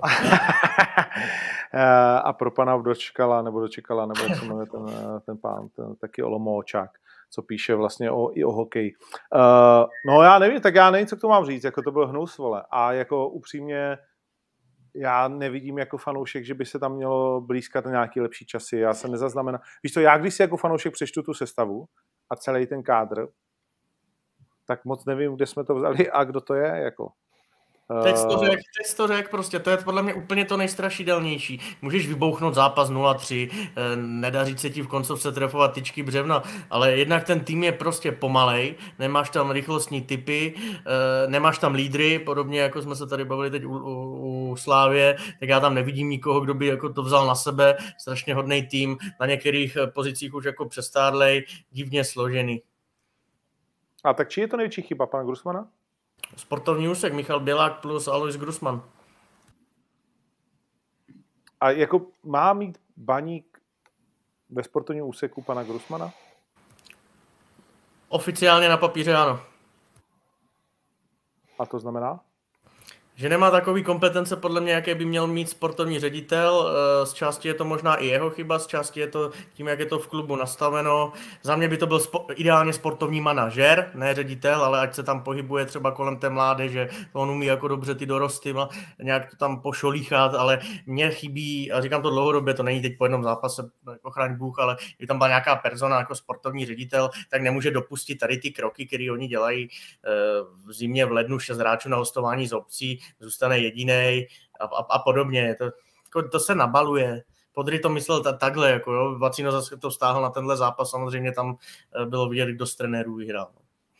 A pro pana dočkala, nebo dočekala, nebo jak se jmenuje ten, ten pán, ten taky Olomoučák, co píše vlastně o, i o hokeji. Uh, no já nevím, tak já nevím, co k tomu mám říct, jako to byl hnus, vole. A jako upřímně já nevidím jako fanoušek, že by se tam mělo blízkat nějaký lepší časy. Já se nezaznamenám. Víš co, já když si jako fanoušek přečtu tu sestavu a celý ten kádr, tak moc nevím, kde jsme to vzali a kdo to je, jako. Teď to řek, teď to řek, prostě, to je podle mě úplně to nejstrašidelnější. Můžeš vybouchnout zápas nula tři, nedaří se ti v koncovce trefovat tyčky břevna, ale jednak ten tým je prostě pomalej, nemáš tam rychlostní typy, nemáš tam lídry, podobně jako jsme se tady bavili teď u, u, u Slávě, tak já tam nevidím nikoho, kdo by jako to vzal na sebe, strašně hodnej tým, na některých pozicích už jako přestárlej, divně složený. A tak či je to největší chyba pana Grusmana? Sportovní úsek, Michal Bělák plus Alois Grusman. A jako má mít Baník ve sportovním úseku pana Grusmana? Oficiálně na papíře ano. A to znamená? Že nemá takový kompetence, podle mě, jaké by měl mít sportovní ředitel. Z části je to možná i jeho chyba, z části je to tím, jak je to v klubu nastaveno. Za mě by to byl spo- ideálně sportovní manažer, ne ředitel, ale ať se tam pohybuje třeba kolem té mládeže, on umí jako dobře ty dorosty, nějak to tam pošolíchat, ale mně chybí, a říkám to dlouhodobě, to není teď po jednom zápase, jako chraň Bůh, ale kdyby tam byla nějaká persona jako sportovní ředitel, tak nemůže dopustit tady ty kroky, které oni dělají v zimě, v lednu, šest hráčů na hostování z obcí, zůstane jedinej a, a, a podobně. To, jako, to se nabaluje. Podry to myslel ta, takhle, jako jo. Vacino zase to stáhl na tenhle zápas, samozřejmě tam bylo vidět, kdo z trenérů vyhrál.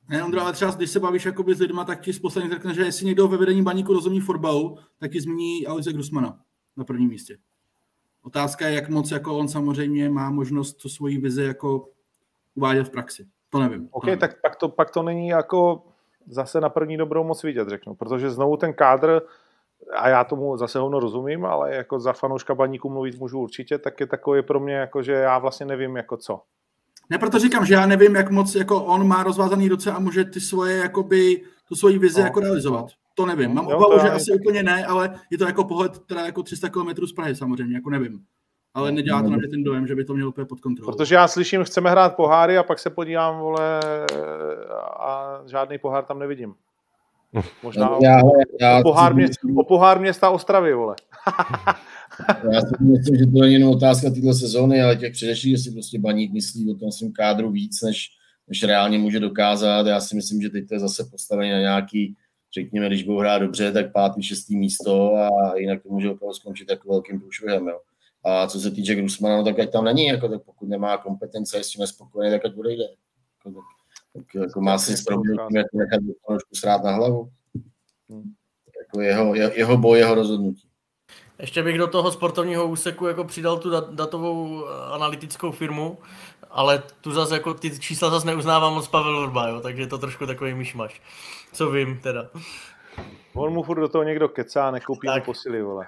Ne, Ondro, ale třeba když se bavíš jakoby s lidma, tak ti z posledních řekne, že jestli někdo ve vedení Baníku rozumí fotbalu, tak ti zmíní Aloise Grossmana na prvním místě. Otázka je, jak moc jako on samozřejmě má možnost tu svoji vizi jako uvádět v praxi. To nevím. OK, to nevím. tak pak to, pak to není jako zase na první dobrou moc vidět, řeknu. Protože znovu ten kádr, a já tomu zase hovno rozumím, ale jako za fanouška Baníku mluvit můžu určitě, tak je takový pro mě, jako, že já vlastně nevím jako co. Ne, proto říkám, že já nevím, jak moc jako on má rozvázaný ruce a může ty svoje, jakoby, tu svoji vizi no, jako realizovat. No. To nevím. Mám jo, obavu, že já asi úplně ne, ale je to jako pohled teda jako tři sta kilometrů z Prahy samozřejmě, jako nevím. Ale nedělá to na mě ten dojem, že by to mělo úplně pod kontrolou. Protože já slyším, chceme hrát poháry a pak se podívám, vole, a žádný pohár tam nevidím. Možná já, já, o, pohár mě, o pohár města Ostravy, vole. Já si myslím, že to není jenom otázka této sezóny, ale těch předešlých, že si prostě Baník myslí o tom svým kádru víc, než, než reálně může dokázat. Já si myslím, že teď to je zase postavené na nějaký, řekněme, když budou hrát dobře, tak pátý, šestý místo a jinak to může opravdu skončit jako velkým průšvihem. Jo. A co se týče Grossmana, no, tak ať tam není, jako, tak pokud nemá kompetence, je s tím nespokojený, tak ať odejde. Jako, tak, tak jako má si zprobovat, jako nechat trošku srát na hlavu. Hmm. Jako jeho, jeho boj, jeho rozhodnutí. Ještě bych do toho sportovního úseku jako přidal tu datovou analytickou firmu, ale tu zase jako ty čísla zase neuznává moc Pavel Vrba, jo, takže je to trošku takový myšmaš. Co vím teda. On mu furt do toho někdo kecá, nekoupí mu posily, vole.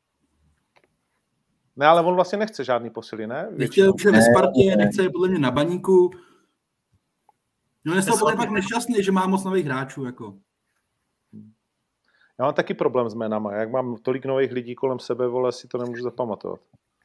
Ne, ale on vlastně nechce žádný posily, ne? Nechce už je ve Spartě, nechce je podle mě na Baníku. No je to podle pak nešťastný, že má moc nových hráčů, jako. Já mám taky problém s jménama. Jak mám tolik nových lidí kolem sebe, vole, si to nemůžu zapamatovat.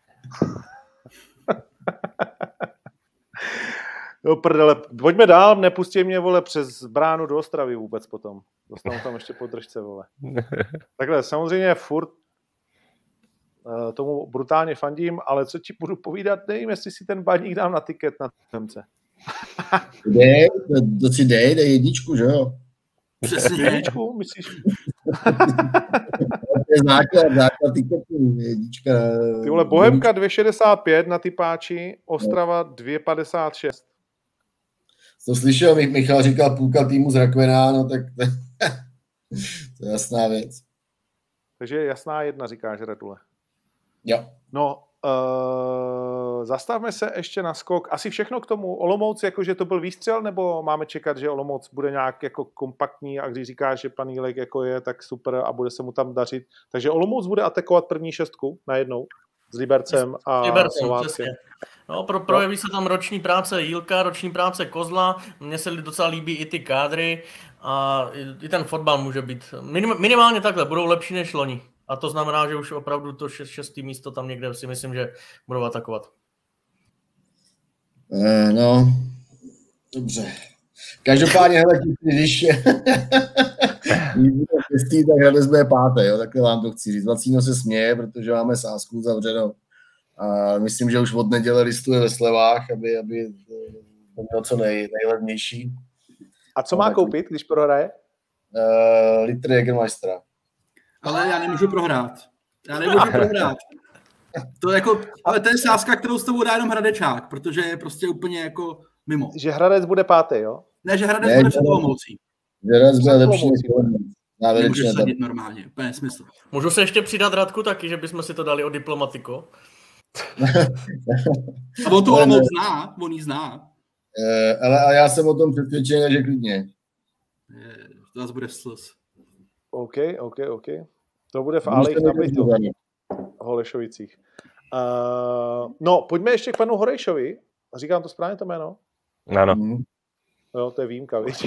Jo, prdele, pojďme dál, nepustí mě, vole, přes bránu do Ostravy vůbec potom. Dostanu tam ještě po držce, vole. Takhle, samozřejmě furt uh, tomu brutálně fandím, ale co ti budu povídat, nevím, jestli si ten Baník dám na tiket na temce. Dej, to, to si dej, dej jedničku, že jo? Přesně. Jedničku, myslíš? To je základ, základ tiketu, jednička. Ty vole, Bohemka dvě šedesát pět na typáči, Ostrava dvě padesát šest. To slyšel, Michal říkal půlka týmu z Rakvená, no tak to, to je jasná věc. Takže jasná jedna, říkáš, Redule. Jo. No, uh, zastavme se ještě na skok. Asi všechno k tomu. Olomouc, jakože to byl výstřel, nebo máme čekat, že Olomouc bude nějak jako kompaktní a když říkáš, že Panílek jako je, tak super a bude se mu tam dařit. Takže Olomouc bude atakovat první šestku najednou s Libercem a Slováckem. No, pro, projeví se tam roční práce Jílka, roční práce Kozla, mně se docela líbí i ty kádry a i, i ten fotbal může být minim, minimálně takhle, budou lepší než loni. A to znamená, že už opravdu to šestý místo tam někde si myslím, že budou atakovat. Uh, no, dobře. Každopádně, hele, když bude šestý, tak Hradec bude páté, jo, takhle vám to chci říct. Vacíno se směje, protože máme sázku zavřenou. A myslím, že už od neděle listuje ve slevách, aby, aby to bylo co nej, nejlevnější. A co má no, koupit, když prohraje? Uh, litr Jägermeistera. Ale já nemůžu prohrát. Já nemůžu prohrát. To jako, ale to je sázka, kterou s tebou dá jenom Hradečák, protože je prostě úplně jako mimo. Že Hradec bude pátý, jo? Ne, že Hradec ne, bude před Olomoucí. Hradec bude lepší než Nemůžeš sadit normálně, úplně smysl. Můžu se ještě přidat, Radku, taky, že bychom si to dali o Diplomatiko. A on to Olomouc zná, on jí zná. Uh, ale a já jsem o tom přesvědčený, že klidně. Je, to zase bude slz. OK, OK, OK. To bude v Alejch na Blitu. Holešovicích. Uh, no, pojďme ještě k panu Horejšovi. Říkám to správně to jméno? Ano. Mm. Jo, to je výjimka, víš?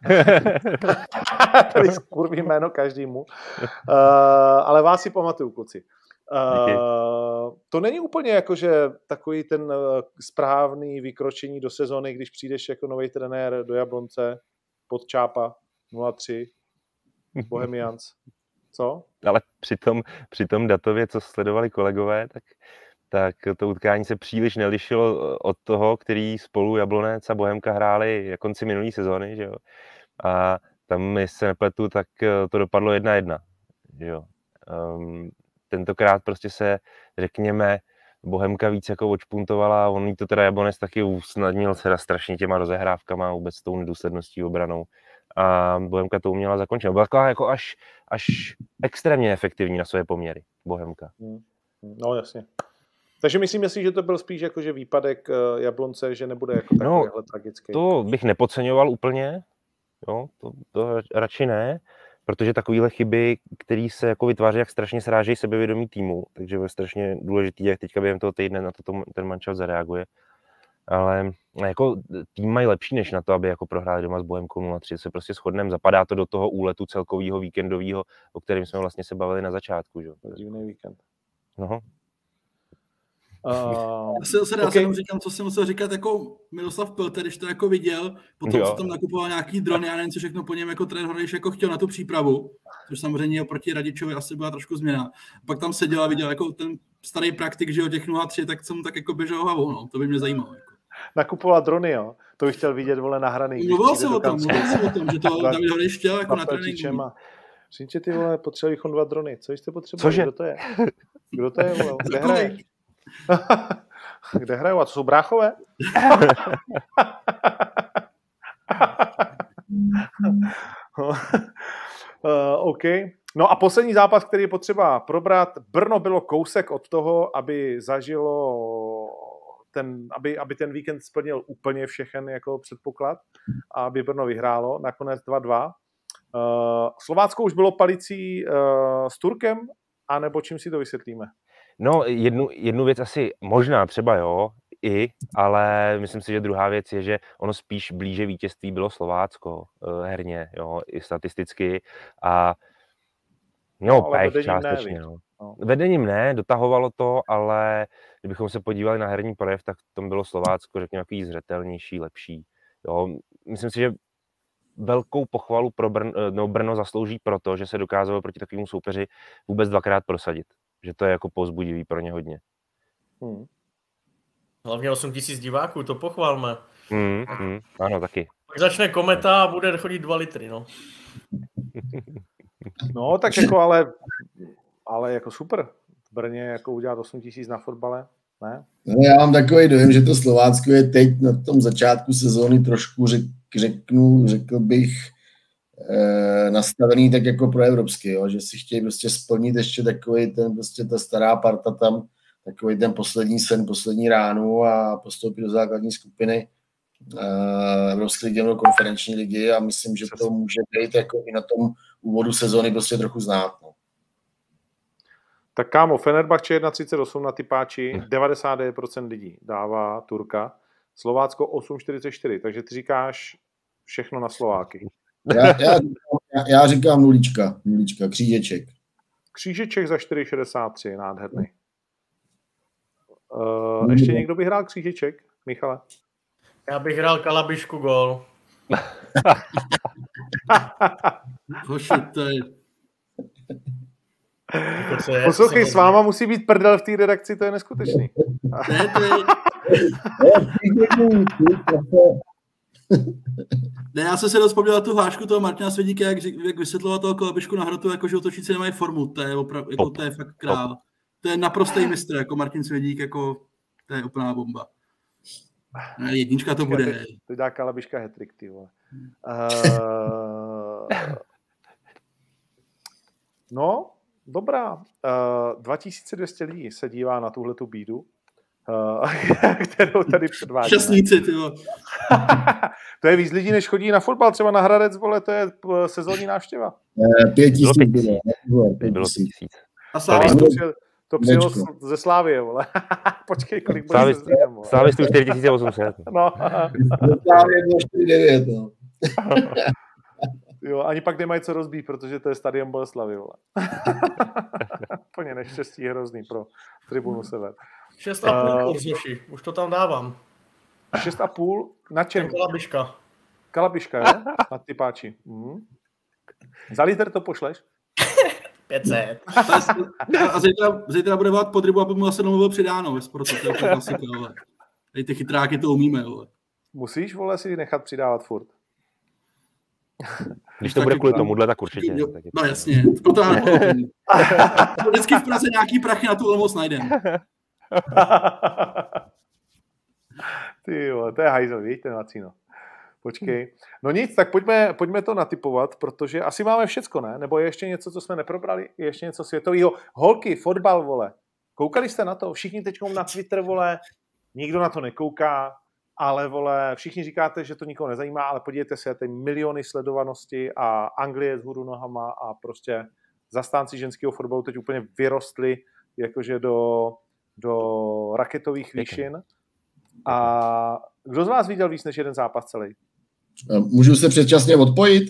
Tady skurví jméno každému. Uh, ale vás si pamatuju, kluci. Uh, to není úplně jako, že takový ten uh, správný vykročení do sezony, když přijdeš jako nový trenér do Jablonce pod Čápa nula tři Bohemians. Co? Ale přitom, přitom datově, co sledovali kolegové, tak, tak to utkání se příliš nelišilo od toho, který spolu Jablonec a Bohemka hráli na konci minulé sezóny, že jo. A tam, jestli se nepletu, tak to dopadlo jedna jedna, že jo. Um, tentokrát prostě se, řekněme, Bohemka víc jako odšpuntovala, on jí to teda Jablonec taky usnadnil teda strašně těma rozehrávkama, vůbec s tou nedůsledností obranou. A Bohemka to uměla zakončit. Byla taková jako až, až extrémně efektivní na své poměry, Bohemka. No jasně. Takže myslím si, že to byl spíš jakože výpadek Jablonce, že nebude jako takovýhle no, tragický. To bych nepodceňoval úplně, jo, to, to radši ne, protože takovéhle chyby, které se jako vytváří, jak strašně srážejí sebevědomí týmu, takže je strašně důležitý, jak teďka během toho týdne na to ten mančaft zareaguje. Ale jako tým mají lepší než na to, aby jako prohráli doma s Bohemkou nula tři, se prostě shodneme, zapadá to do toho úletu celkového víkendového, o kterém jsme vlastně se bavili na začátku. Že? Divný víkend. No. Uh, já se, se, já okay. se říkám, co jsem musel říkat, jako Miroslav Pilter, když to jako viděl, potom se tam nakupoval nějaký drony, já nevím, co všechno po něm jako trenér Horejš jako chtěl na tu přípravu, což samozřejmě oproti Radičovi asi byla trošku změna. Pak tam seděl a viděl jako ten starý praktik, že o těch nula tři, tak jsem tak jako běžel hlavou, no, to by mě zajímalo. Jako. Nakupoval drony, jo? To bych chtěl vidět, vole, nahraný. Mluvil jsem o tom, mluvil jsem o tom, že to David Horejš chtěl jako na tréninku. Říče, ty vole, potřebovali bychom dva drony, co jste potřebovali, kdo to je? Kdo to je, vole, kde hraje? Kde hrajou? A to jsou bráchové? uh, OK. No a poslední zápas, který je potřeba probrat. Brno bylo kousek od toho, aby zažilo ten, aby, aby ten víkend splnil úplně všechen jako předpoklad a aby Brno vyhrálo. Nakonec dva dva. Uh, Slovácko už bylo palicí uh, s Turkem, anebo čím si to vysvětlíme? No, jednu, jednu věc asi možná třeba jo, i, ale myslím si, že druhá věc je, že ono spíš blíže vítězství bylo Slovácko herně, jo, i statisticky a no, no pech částečně, no. no. Vedením ne, dotahovalo to, ale kdybychom se podívali na herní projev, tak tam bylo Slovácko, řekněme, takový zřetelnější, lepší, jo. Myslím si, že velkou pochvalu pro Brno, no, Brno zaslouží proto, že se dokázalo proti takovému soupeři vůbec dvakrát prosadit. Že to je jako povzbudivý pro ně hodně. Hmm. Hlavně osm tisíc diváků, to pochválme. Hmm, hmm, ano, taky. Pak začne kometa a bude chodit dva litry, no. No, tak jako ale, ale jako super. V Brně jako udělat osm tisíc na fotbale, ne? No, já mám takový dojem, že to Slovácko je teď na tom začátku sezóny trošku řek, řeknu, řekl bych, nastavený tak jako pro evropský, jo? Že si chtějí prostě splnit ještě takový ten, prostě ta stará parta tam, takový ten poslední sen, poslední ránu a postoupit do základní skupiny uh, Evropské ligy nebo konferenční ligy a myslím, že to může být jako i na tom úvodu sezóny prostě trochu znát. No. Tak kámo, Fenerbahce třicet jedna osm na typáči, devadesát devět procent lidí dává Turka, Slovácko osm čtyřicet čtyři, takže ty říkáš všechno na Slováky. Já, já, já, já říkám nulička, nulička, křížeček. Křížeček za čtyři šedesát tři, nádherný. Uh, ještě někdo by hrál křížeček, Michale? Já bych hrál Kalabišku gól. Hoši, to je... Poslouchej, s váma musí být prdel v té redakci, to je neskutečný. Ne, to je... Ne, já jsem se dozpomněl na tu hlášku toho Martina Svědíka, jak, jak vysvětloval toho Kalabišku na hrotu, jako, že útočníci nemají formu, to je, oprav, jako, to je fakt král. To je naprostý mistr, jako Martin Svědík, jako, to je úplná bomba. Ne, jednička to bude. To dá Kalabiška hat-trick, ty vole. Uh, no, dobrá. Uh, dva tisíce dvě stě lidí se dívá na tuhletu bídu. Uh, kterou tady předvádí. Šťastníci, ty vole. To je víc lidí, než chodí na fotbal, třeba na Hradec, vole, to je sezónní návštěva. Pět tisíc bylo. Bylo tisíc. A Slávy to přijel, to přijelo ze Slávie, vole. Počkej, kolik bude se zlídem, vole. Slávy tu čtyři tisíce osm set. No. Slávě čtyři devět, no. Jo, ani pak nemají co rozbít, protože to je stadion Boleslavy, vole. Plně neštěstí hrozný pro Tribunu Sever. šest a půl, uh, už to tam dávám. šest a půl? Na čem? Kalabiška. Kalabiška, jo? Na typáči. Mm. Za liter to pošleš? pět set. A zítra, zítra bude volat podrybu, aby mu zase domluvil přidáno ve sportu. To je klasika, vole. Tady ty chytráky to umíme, vole. Musíš, vole, si nechat přidávat furt. Když to bude kvůli tomuhle, tak určitě. Jo, no jasně. Proto já vždycky v Praze nějaký prachy na tu Olomouc najdem. Ty jo, to je hajzel, víš, ten Vacíno. Počkej. No nic, tak pojďme, pojďme to natypovat, protože asi máme všecko, ne? Nebo je ještě něco, co jsme neprobrali? Je ještě něco světového? Holky, fotbal, vole. Koukali jste na to? Všichni teďkom na Twitter, vole. Nikdo na to nekouká, ale, vole, všichni říkáte, že to nikoho nezajímá, ale podívejte se, ty miliony sledovanosti a Anglie z hůru nohama a prostě zastánci ženského fotbalu teď úplně vyrostli jakože do, do raketových výšin. A kdo z vás viděl víc než jeden zápas celý? Můžu se předčasně odpojit?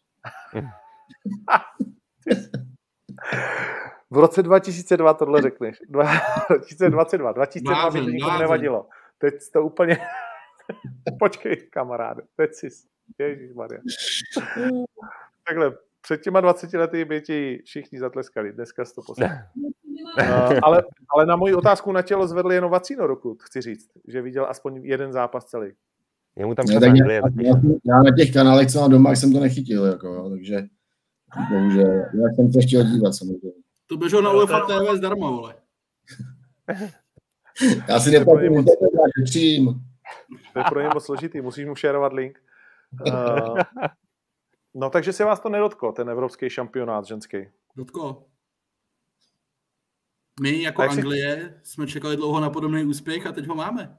V roce dva tisíce dva tohle řekneš. dva tisíce dvacet dva. dva tisíce dva by to nikomu nevadilo. Teď to úplně... Počkej, kamaráde. Teď si... Ježišmarja. Takhle, před těma dvaceti lety by ti všichni zatleskali. Dneska jsi to poslal. Uh, ale, ale na moji otázku na tělo zvedl jenom Vacíno roku, chci říct, že viděl aspoň jeden zápas celý. Jemu tam já, tak já, já, já na těch kanálech, co mám doma, jsem to nechytil, jako, takže bohužel, já jsem se chtěl dívat samozřejmě. To běželo na UEFA T V zdarma, vole. Já si neplatím, že čím. To je pro ně moc složitý, musíš mu šerovat link. Uh, no takže se vás to nedotklo, ten evropský šampionát ženský. Dotklo. My jako Anglie si... jsme čekali dlouho na podobný úspěch a teď ho máme.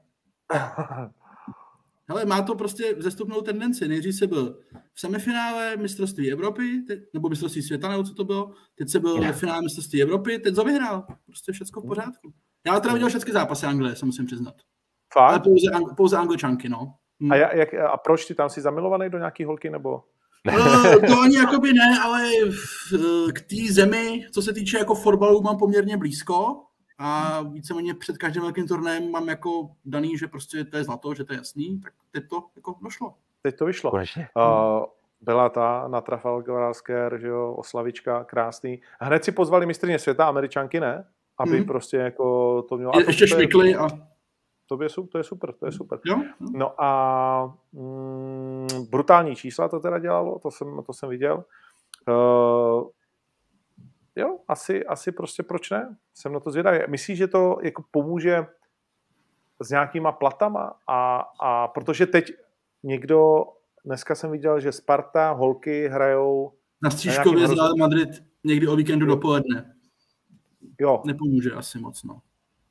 Hele, má to prostě zestupnou tendenci. Nejdřív se byl v semifinále mistrovství Evropy, teď, nebo mistrovství světa, nebo co to bylo. Teď se byl ve finále mistrovství Evropy, teď to vyhrál. Prostě všechno v pořádku. Já teda viděl všechny zápasy Anglie, se musím přiznat. Fakt? Ale pouze, ang- pouze Angličanky, no. Hm. A, jak, a proč ty tam jsi zamilovaný do nějaký holky, nebo? No, to ani jakoby ne, ale k té zemi, co se týče jako fotbalu, mám poměrně blízko a víceméně před každým velkým turnajem mám jako daný, že prostě to je zlato, že to je jasný, tak teď to jako došlo. Teď to vyšlo. Uh, byla ta na Trafalgarské, že jo, oslavička, krásný. Hned si pozvali mistryně světa, Američanky, ne? Aby mm. prostě jako to mělo... Je, ještě švikli a... To je, to je super, to je super. Jo? No a mm, brutální čísla to teda dělalo, to jsem, to jsem viděl. Uh, jo, asi, asi prostě proč ne? Jsem na to zvědavý. Myslíš, že to jako pomůže s nějakýma platama? A, a protože teď někdo, dneska jsem viděl, že Sparta, holky hrajou... Na Stříškově z Real Madrid někdy o víkendu dopoledne. Jo. Nepomůže asi moc, no.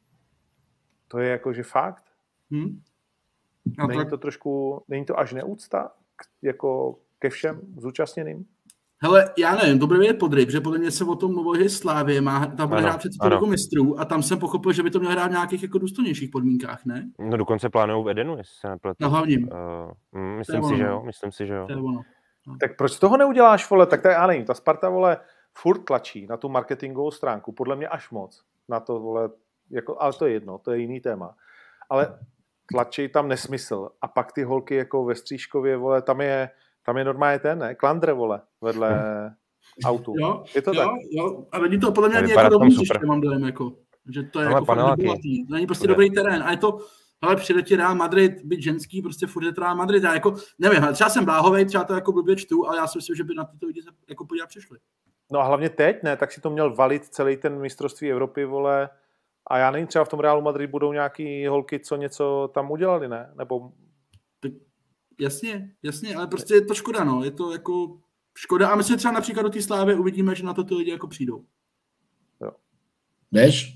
To je jakože fakt? Hmm? Není tak... to trošku, není to až neúcta k, jako ke všem zúčastněným? Hele, já nevím, to bude vědět podryb, že podle mě se o tom mluvilo, že Slávě má, tam bude hrát před jako mistrů a tam jsem pochopil, že by to mělo hrát v nějakých jako důstojnějších podmínkách, ne? No dokonce plánují v Edenu, jestli se nepletu. Na hlavním. Uh, myslím si, že jo, myslím si, že jo. To je ono. No. Tak proč toho neuděláš, vole? Tak to já nevím, ta Sparta, vole, furt tlačí na tu marketingovou stránku, podle mě až moc. Na to, vole, jako, ale to je jedno, to je jiný téma. Ale tlačí tam nesmysl. A pak ty holky jako ve Stříškově, vole, tam je, tam je normálně ten, ne? Klandr, vole, vedle autu. Jo, je to jo, tak? Jo, a není to podle mě ani jako dobrý příště, mám dojem, jako, že to je ale jako fakt nebylatý. To není prostě dobrý terén. A je to, hele, přijde ti Real Madrid, být ženský, prostě furt je to Real Madrid. Já jako, nevím, třeba jsem bláhovej, třeba to jako blbě čtu, ale já si myslím, že by na tyto lidi jako podívat přišli. No a hlavně teď, ne? Tak si to měl valit celý ten mistrovství Evropy, vole. A já nevím, třeba v tom Realu Madrid budou nějaký holky, co něco tam udělali, ne? Nebo... Tak jasně, jasně, ale prostě je to škoda, no. Je to jako škoda. A myslím, třeba například do té Slávy uvidíme, že na to ty lidi jako přijdou. Jo. Jdeš?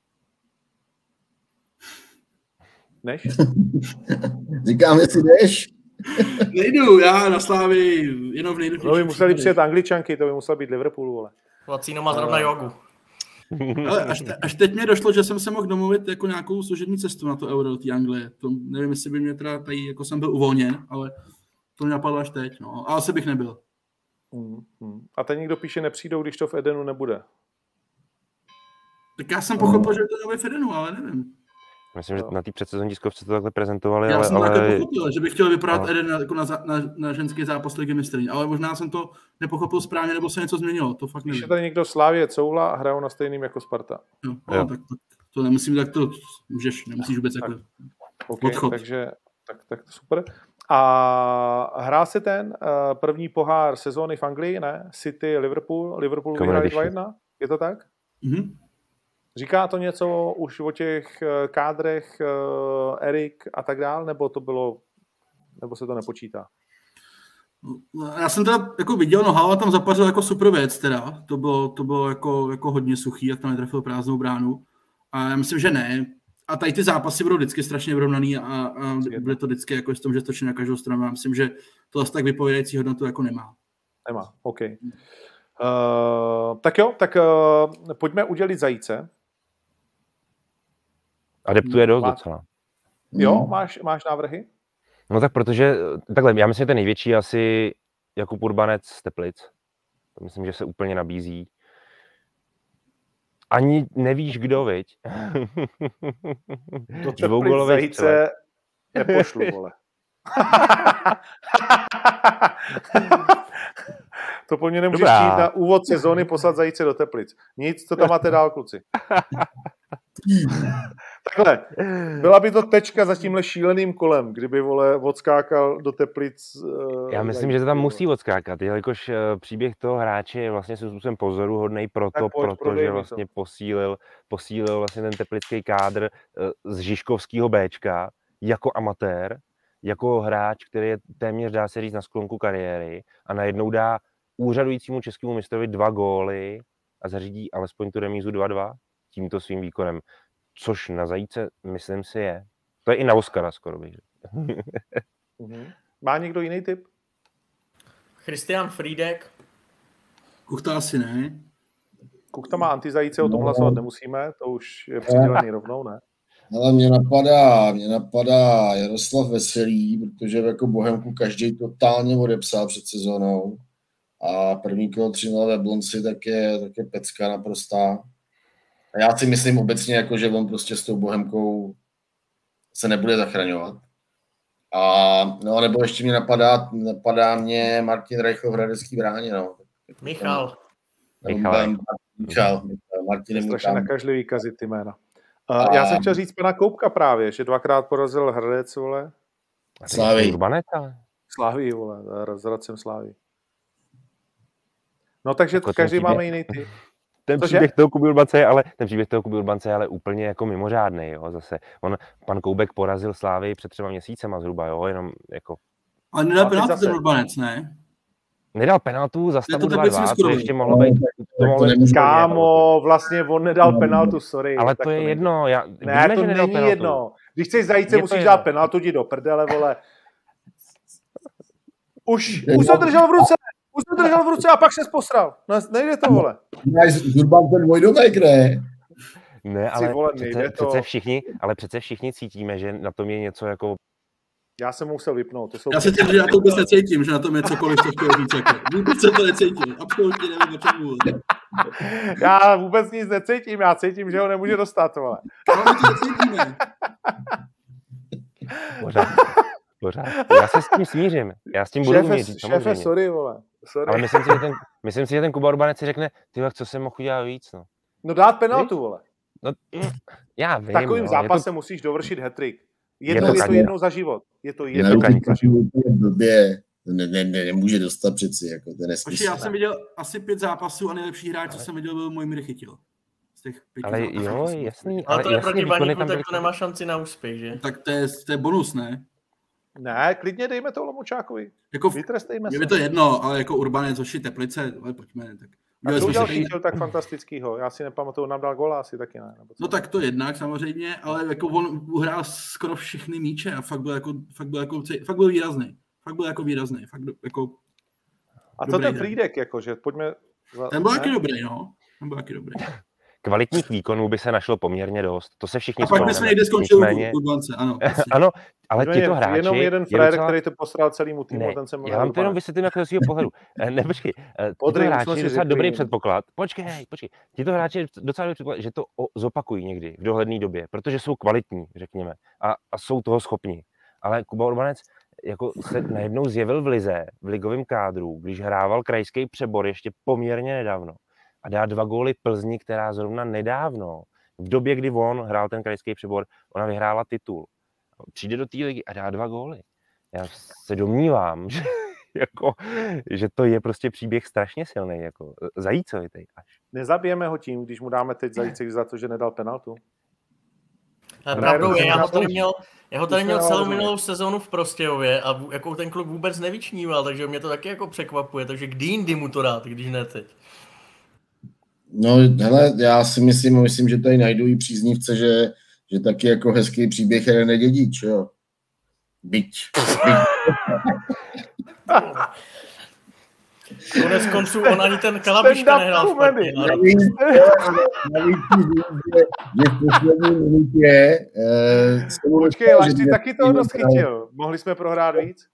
Než? Říkám, jestli jdeš? Nejdu, já na Slávy jenom v nejdu. No by museli přijet Angličanky, to by musel být Liverpool, vole. Vacíno má zrovna jogu. Ale až, te, až teď mě došlo, že jsem se mohl domluvit jako nějakou služební cestu na to Euro do té Anglie. To nevím, jestli by mě teda tady, jako jsem byl uvolněn, ale to mě napadlo až teď, no. A asi bych nebyl. Hmm, hmm. A teď někdo píše, nepřijdou, když to v Edenu nebude. Tak já jsem pochopil, že to nebude v Edenu, ale nevím. Myslím, že na té předsezonní tiskovce to takhle prezentovali, já ale... Já jsem ale... takhle pochopil, že bych chtěl vypadat no. Eden jako na, na, na ženský zápas Ligy mistryň, ale možná jsem to nepochopil správně, nebo se něco změnilo, to fakt nevím. Když tady někdo Slávě Coula a hrajou na stejným jako Sparta. Jo, jo. No, tak, tak to nemyslím, tak to můžeš, nemusíš vůbec tak, jako okay, odchod. Takže tak, tak to super. A hrál se ten uh, první pohár sezóny v Anglii, ne? City, Liverpool, Liverpool vyhráli dva jedna, je to tak? Mhm. Říká to něco už o těch kádrech Erik a tak dál, nebo to bylo, nebo se to nepočítá? Já jsem teda jako viděl, no Hala tam zapařil jako super věc teda, to bylo, to bylo jako, jako hodně suchý, jak tam netrefil prázdnou bránu a já myslím, že ne. A tady ty zápasy budou vždycky strašně vyrovnaný a, a bude to vždycky jako s tom, že točí na každou stranu. Já myslím, že to asi tak vypovědající hodnotu jako nemá. Nemá, OK. Uh, tak jo, tak uh, pojďme udělit zajíce. Adeptuje dost Má... docela. Jo, máš, máš návrhy? No tak protože, takhle, já myslím, že ten největší asi Jakub Urbanec z Teplic. To myslím, že se úplně nabízí. Ani nevíš, kdo, viď? Do Teplic zajíce nepošlu, vole. To po mně nemůžeš jít na úvod sezóny poslat zajíce do Teplic. Nic, co tam máte dál, kluci. Takhle, byla by to tečka za tímhle šíleným kolem, kdyby, vole, odskákal do Teplic. Uh, Já myslím, že to tam musí odskákat, jelikož uh, příběh toho hráče je vlastně svým způsobem pozoruhodnej proto, protože vlastně posílil, posílil vlastně ten teplický kádr uh, z žižkovského Béčka jako amatér, jako hráč, který je téměř, dá se říct, na sklonku kariéry a najednou dá úřadujícímu českému mistrovi dva góly a zařídí alespoň tu remízu dva dva tímto svým výkonem. Což na zajíce, myslím si, je. To je i na Oscara skoro, bych řekl. Má někdo jiný tip? Christian Friedek. Kuchta asi ne. Kuchta má antizajíce, o tom hlasovat nemusíme, to už je přidělený rovnou, ne? Ale mě napadá, mě napadá Jaroslav Veselý, protože jako Bohemku každý totálně odepsal před sezónou. A první kolo tři nula ve Blonci, tak je, tak je pecka naprostá. A já si myslím obecně, jako, že on prostě s tou Bohemkou se nebude zachraňovat. A no, nebo ještě mě napadá, napadá mě Martin Reichl v Hradecký bráně, no. Michal. Michal. Michal. Martin strašně nakažlivý kazit ty jména. Uh, já jsem chtěl říct pana Koupka právě, že dvakrát porazil Hradec, vole. Slávy. Slávy, vole, s Hradcem Slávy. No takže jako každý máme jiný typ. Ten Cože? příběh toho Kuby Urbance je ale, ten příběh toho Kuby Urbance je ale úplně jako mimořádný, jo, zase. On, pan Koubek porazil Slávy před třema měsícema zhruba, jo, jenom jako... Ale nedal penaltu ten Urbanec, ne? Nedal penaltu za stavu dva dva, to ještě mohlo být... To mohlo být kámo, vlastně on nedal penaltu, sorry. Ale to je to jedno, já... Ne, víme, to že není penaltu. jedno. Když chceš zajíce, musíš dát penaltu, jdi do prdele, vole. Už, už to držel v ruce. Už to držel v ruce a pak se posral. No, nejde to, vole. Zurban ten Vojdomek, ne? Ne, ale vole, přece, přece všichni, ale přece všichni cítíme, že na tom je něco jako... Já jsem musel vypnout. To jsou já se tím, že já to vůbec necítím, že na tom je cokoliv, co chtěl říct. Jako. Vůbec se to necítím. Absolutně nevím, o čem mluvím. Já vůbec nic necítím. Já cítím, že ho nemůže dostat, vole. Ale my to necítíme. Pořád. Pořád. Já se s tím smířím. Já s tím budu šéfe, umět říct, samozřejmě. Šéfe, sorry, vole. Sorry. Ale myslím si, že ten, myslím si, že ten Kuba Urbanec si řekne, ty co jsem mohl udělat víc, no. No dát penaltu, vole. No, já vím, takovým no, zápasem to... musíš dovršit hat-trick. Jednou, je to, je to jednou za život. Je to jednou je za život. Blbě. Ne, ne, ne, nemůže dostat přeci, jako to nesmysl. Já jsem viděl asi pět zápasů a nejlepší hráč, co jsem viděl, byl Mojmír Chytil. Z těch ale zápasů. Jo, jasný. Ale, ale to je jasný, proti Baníku, tak byli... to nemá šanci na úspěch, že? Tak to je, to je bonus, ne? Ne, klidně dejme to Lomočákovi. Jako, vytrestejme se. Je to jedno, ale jako Urbanec, hoši Teplice, ale pojďme. Tak. A to udělal Chytil tak fantastickýho. Já si nepamatuju, nám dal gola asi taky ne. No tak to jednak samozřejmě, ale jako on uhrál skoro všechny míče a fakt byl jako, fakt byl jako, fakt byl výrazný. Fakt byl jako výrazný. Fakt jako a co ten Friedek, jakože pojďme... Za... Ten byl taky dobrý, no. Ten byl taky dobrý. Kvalitních výkonů by se našlo poměrně dost. To se všichni a pak bychom někde skončili Nicméně... u Urbance, ano. Ano, ale no tito hráči... Jenom jeden frajer, docela... který to posral celýmu týmu, ne, ten jsem... Já vám to jenom vysvětlím jako ze svého pohledu. Ne, počkej, tito hráči je docela dobrý předpoklad. Počkej, počkej. Tito hráči je docela dobrý předpoklad, že to zopakují někdy v dohledné době, protože jsou kvalitní, řekněme, a, a jsou toho schopni. Ale Kuba Urbanec jako se najednou zjevil v lize, v ligovém kádru, když hrával krajský přebor ještě poměrně nedávno. A dá dva góly Plzni, která zrovna nedávno, v době, kdy on hrál ten krajský přebor, ona vyhrála titul. Přijde do té ligy a dá dva góly. Já se domnívám, že jako, že to je prostě příběh strašně silný, jako zajícovitý až. Nezabijeme ho tím, když mu dáme teď Zajíce za to, že nedal penaltu? Pravdou je, já ho tady měl, já ho tady měl celou minulou sezónu v Prostějově a jako ten klub vůbec nevyčníval, takže mě to taky jako překvapuje, takže kdy jindy mu to dát, když ne teď? No hele, já si myslím, myslím, že tady najdou i příznivce, že, že taky jako hezký příběh je René Dědič, jo. Byť. Konec konců on ani ten Kalabiška nehrál špatně. Navíc, navíc, že, že v poslední minutě... Eh, Počkej, Laš, ty taky toho dost chytil. Mohli jsme prohrát víc?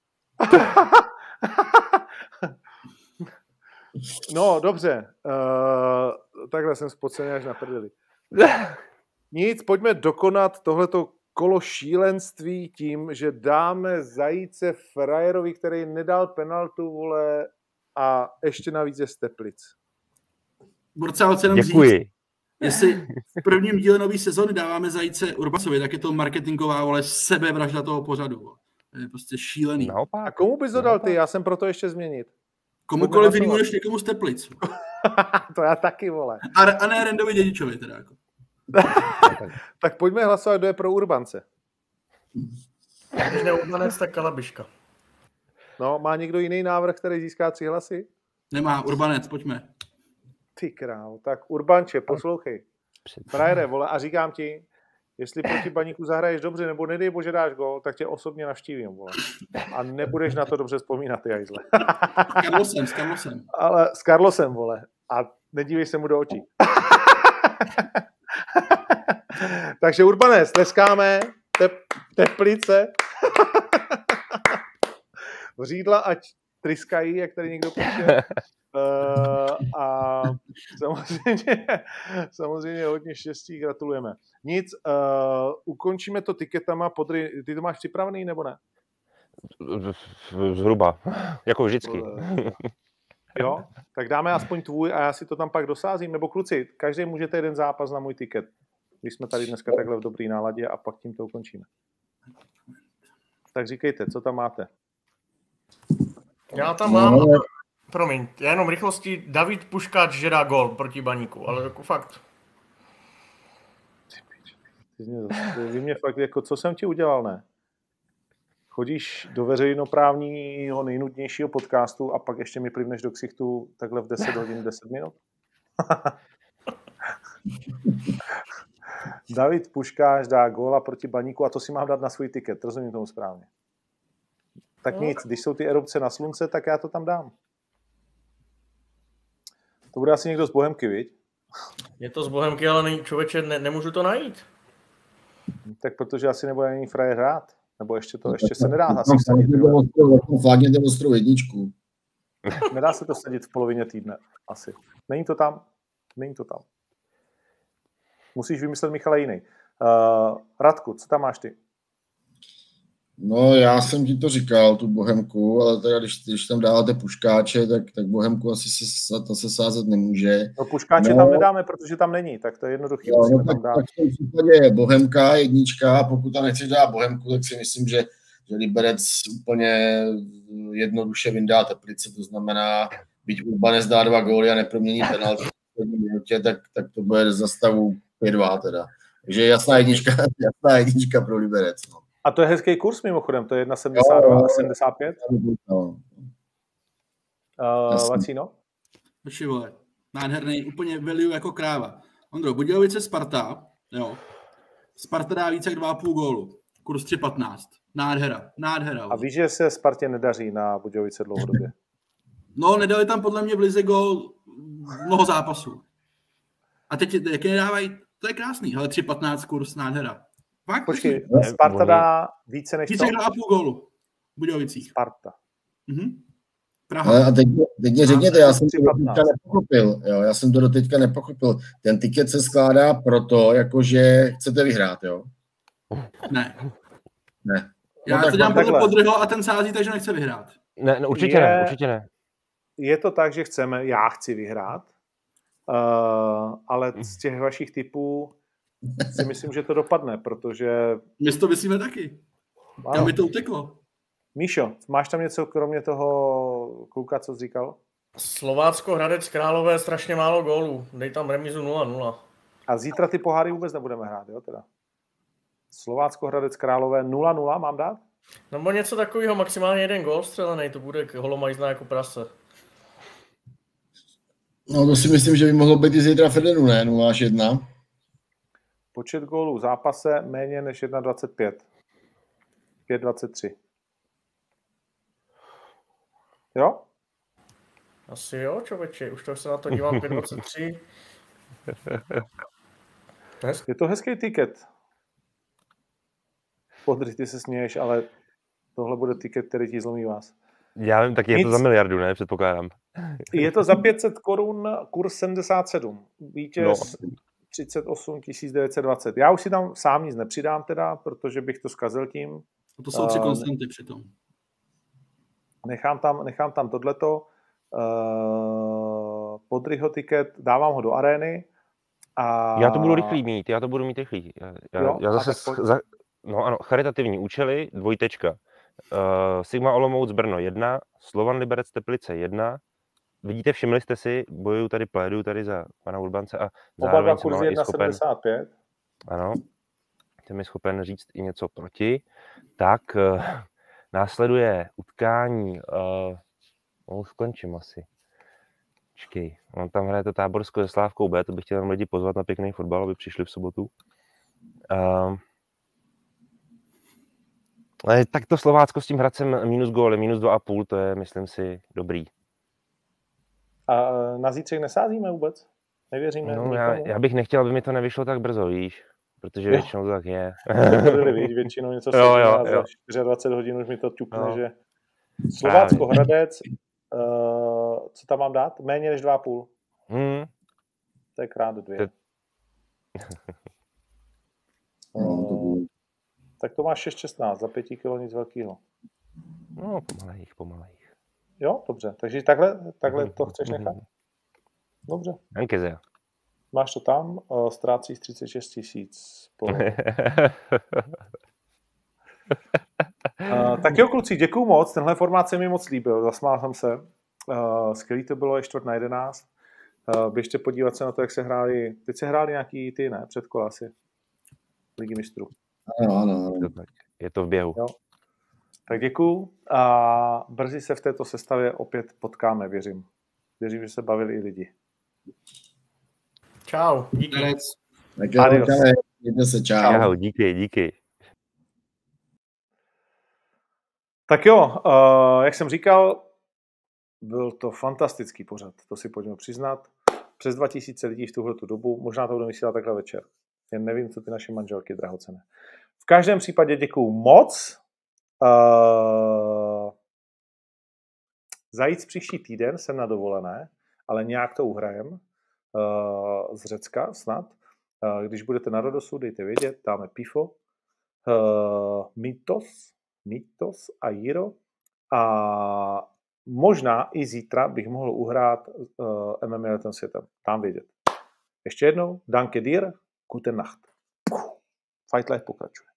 No, dobře. Uh, takhle jsem spocený až na prdeli. Nic, pojďme dokonat tohleto kolo šílenství tím, že dáme Zajíce frajerovi, který nedal penaltu, vole, a ještě navíc je z Teplic. Borca, ale jenom Děkuji. Říct, jestli v prvním díle nový sezóny dáváme Zajíce Urbasovi, tak je to marketingová, vole, sebevražda toho pořadu. Vole. To je prostě šílený. Naopak. A komu bys dodal ty? Já jsem proto ještě změnit. Komukoliv jinému než někomu z Teplic. To já taky, vole. A, a ne Rendovi Dědičovi teda. Jako. Tak pojďme hlasovat, kdo je pro Urbance. Když ne Urbanec, tak Kalabiška. No, má někdo jiný návrh, který získá tři hlasy? Nemá, Urbanec, pojďme. Ty král, tak Urbanče, poslouchej. Frajere, vole, a říkám ti, jestli proti Baníku zahraješ dobře, nebo nedej bože dáš gol, tak tě osobně navštívím, vole. A nebudeš na to dobře vzpomínat, ty hajzle. S Carlosem, s Carlosem. Ale s Carlosem, vole. A nedívej se mu do očí. Takže Urbanec, tleskáme, tep, Teplice. Vřídla, ať tryskají, jak tady někdo píše. Uh, a samozřejmě, samozřejmě hodně štěstí, gratulujeme. Nic, uh, ukončíme to tiketama. Podry, ty to máš připravený, nebo ne? Zhruba, jako vždycky. Jo, tak dáme aspoň tvůj a já si to tam pak dosázím. Nebo kluci, každý můžete jeden zápas na můj tiket, když jsme tady dneska takhle v dobrý náladě a pak tím to ukončíme. Tak říkejte, co tam máte? Já tam mám, no, promiň, já jenom rychlosti, David Puškáč, že dá gol proti Baníku, ale jako fakt. Ty mě, ty mě fakt, jako, co jsem ti udělal, ne? Chodíš do veřejnoprávního nejnudnějšího podcastu a pak ještě mi plivneš do ksichtu takhle v deset hodin, deset minut? David Puškáč dá góla proti Baníku a to si mám dát na svůj tiket, rozumím tomu správně. Tak nic, když jsou ty erupce na slunce, tak já to tam dám. To bude asi někdo z Bohemky, viď? Je to z Bohemky, ale ne, člověče, ne, nemůžu to najít. Tak protože asi nebude ani frajer hrát. Nebo ještě to, ještě se nedá asi vsadit. Flágněte ostrou jedničku. Nedá se to sadit v polovině týdne, asi. Není to tam? Není to tam. Musíš vymyslet, Michale, jiný. Uh, Radku, co tam máš ty? No, já jsem ti to říkal, tu Bohemku, ale teda, když, když tam dáváte Puškáče, tak, tak Bohemku asi se, to se sázet nemůže. No, Puškáče no, tam nedáme, protože tam není, tak to je jednoduchý. Jo, no, tak, tak v tom případě je Bohemka, jednička, a pokud tam nechceš dát Bohemku, tak si myslím, že, že Liberec úplně jednoduše vyndá Teplice, to znamená, byť Urbanec dá dva góly a nepromění penaltu v poslední minutě, tak, tak to bude za stavu pět dva teda. Takže jasná jednička, jasná jednička pro Liberec, no. A to je hezký kurz mimochodem, to je jedna sedmdesát dva a sedmdesát pět. No. Uh, Vacíno? Oči vole, nádherný, úplně value jako kráva. Ondro, Budějovice Sparta, jo. Sparta dá více jak dva a půl gólu. Kurz tři patnáct. Nádhera, nádhera. A víš, že se Spartě nedaří na Budějovice dlouhodobě? No, nedali tam podle mě v lize gól mnoho zápasů. A teď, jak je nedávají, to je krásný, ale tři patnáct kurz, nádhera. Fakt? Počkej, Sparta dá více než více než dva a půl gólu v Budějovicích. Sparta. Mhm. Praha. Ale a teď, teď mě řekněte, já jsem to doteďka nepochopil. Jo, já jsem to doteďka nepochopil. Ten tiket se skládá proto, jakože chcete vyhrát, jo? Ne. Ne. Já no, to dělám podle Podryho a ten sází, takže nechce vyhrát. Ne, ne určitě je, ne, určitě ne. Je to tak, že chceme, já chci vyhrát, uh, ale z těch vašich typů si myslím, že to dopadne, protože... My to myslíme taky. Kam by to uteklo? Míšo, máš tam něco kromě toho kluka, co jsi říkal? Slovácko, Hradec Králové, strašně málo gólů. Dej tam remízu nula nula. A zítra ty poháry vůbec nebudeme hrát, jo teda? Slovácko, Hradec Králové nula nula mám dát? Nebo něco takového, maximálně jeden gól střelený, to bude holomajzná jako prase. No to si myslím, že by mohlo být i zítra v Edenu, ne? nula jedna. Počet gólů v zápase méně než jedna dvacet pět. pět dvacet tři. Jo? Asi jo, člověče, už to se na to dívám pět dvacet tři. Je to hezký tiket. Podry, ty se směješ, ale tohle bude tiket, který ti zlomí vás. Já vím, tak je Nic. to za miliardu, ne? Předpokládám. Je to za pět set korun, kurz sedmdesát sedm. Vítěz No. třicet osm tisíc devět set dvacet. Já už si tam sám nic nepřidám teda, protože bych to zkazil tím. A to jsou tři Uh, konstanty přitom. Nechám tam, nechám tam tohleto. Uh, Podryho tiket, dávám ho do arény. A... Já to budu rychlý mít, já to budu mít rychlý. Já, já, Jo, já a zase, tak pojď. za, no ano, charitativní účely, dvojtečka. Uh, Sigma Olomouc Brno jedna, Slovan Liberec Teplice jedna. Vidíte, všimli jste si, bojuju tady, pléduju tady za pana Urbance a Oba dva zároveň jsem kurzy ale i jedna schopen, sedmdesát pět. ano, jsem mi schopen říct i něco proti. Tak uh, následuje utkání, uh, no už končím asi. Počkej, on tam hraje to Táborsko se Slávkou B, to bych chtěl lidi pozvat na pěkný fotbal, aby přišli v sobotu. Uh, ale tak to Slovácko s tím Hradcem minus góly, minus dva a půl, to je, myslím si, dobrý. A na zítřek nesázíme vůbec? Nevěříme No, já, já bych nechtěl, aby mi to nevyšlo tak brzo, víš, protože Jo. většinou to tak je. Víš, většinou něco se Jo, jo, a jo. za dvacet čtyři hodin už mi to ťukne, No. že Slovácko, Hradec, uh, co tam mám dát? Méně než dva a půl. Hmm. To je krát dvě. To- No, to bylo. Tak to máš šest šestnáct, za pěti kilo nic velkého. No, pomalejch, pomalejch. Jo, dobře. Takže takhle, takhle to chceš nechat? Dobře. Danke sehr. Máš to tam, uh, ztrácíš třicet šest tisíc. Po... Uh, tak jo, kluci, děkuju moc. Tenhle formát se mi moc líbil. Zasmál jsem se. Uh, skvělý to bylo, je čtvrt na jedenáct. Uh, běžte podívat se na to, jak se hráli. Teď se hráli nějaký ty, ne? Předkola asi. Ligy mistrů. Ano, ano, ano. Je to v běhu. Jo. Tak děkuju a brzy se v této sestavě opět potkáme, věřím. Věřím, že se bavili i lidi. Čau, díky. Darec. Tak jo, Adios. Kale, mějte se, čau. Ahoj, díky, díky. Tak jo, uh, jak jsem říkal, byl to fantastický pořad, to si pojďme přiznat. Přes dva tisíce lidí v tuhletu dobu, možná to budu vysílat takhle večer. Jen nevím, co ty naše manželky drahocené. V každém případě děkuju moc. Uh, Zajíc příští týden, jsem na dovolené, ale nějak to uhrajem uh, z Řecka snad. Uh, když budete na Rodosu, dejte vědět, dáme pifo. Uh, Mytos, Mytos a Jiro. A možná i zítra bych mohl uhrát uh, M M A letem světem. Dám vědět. Ještě jednou, danke dir, gute Nacht. Fight Life pokračuje.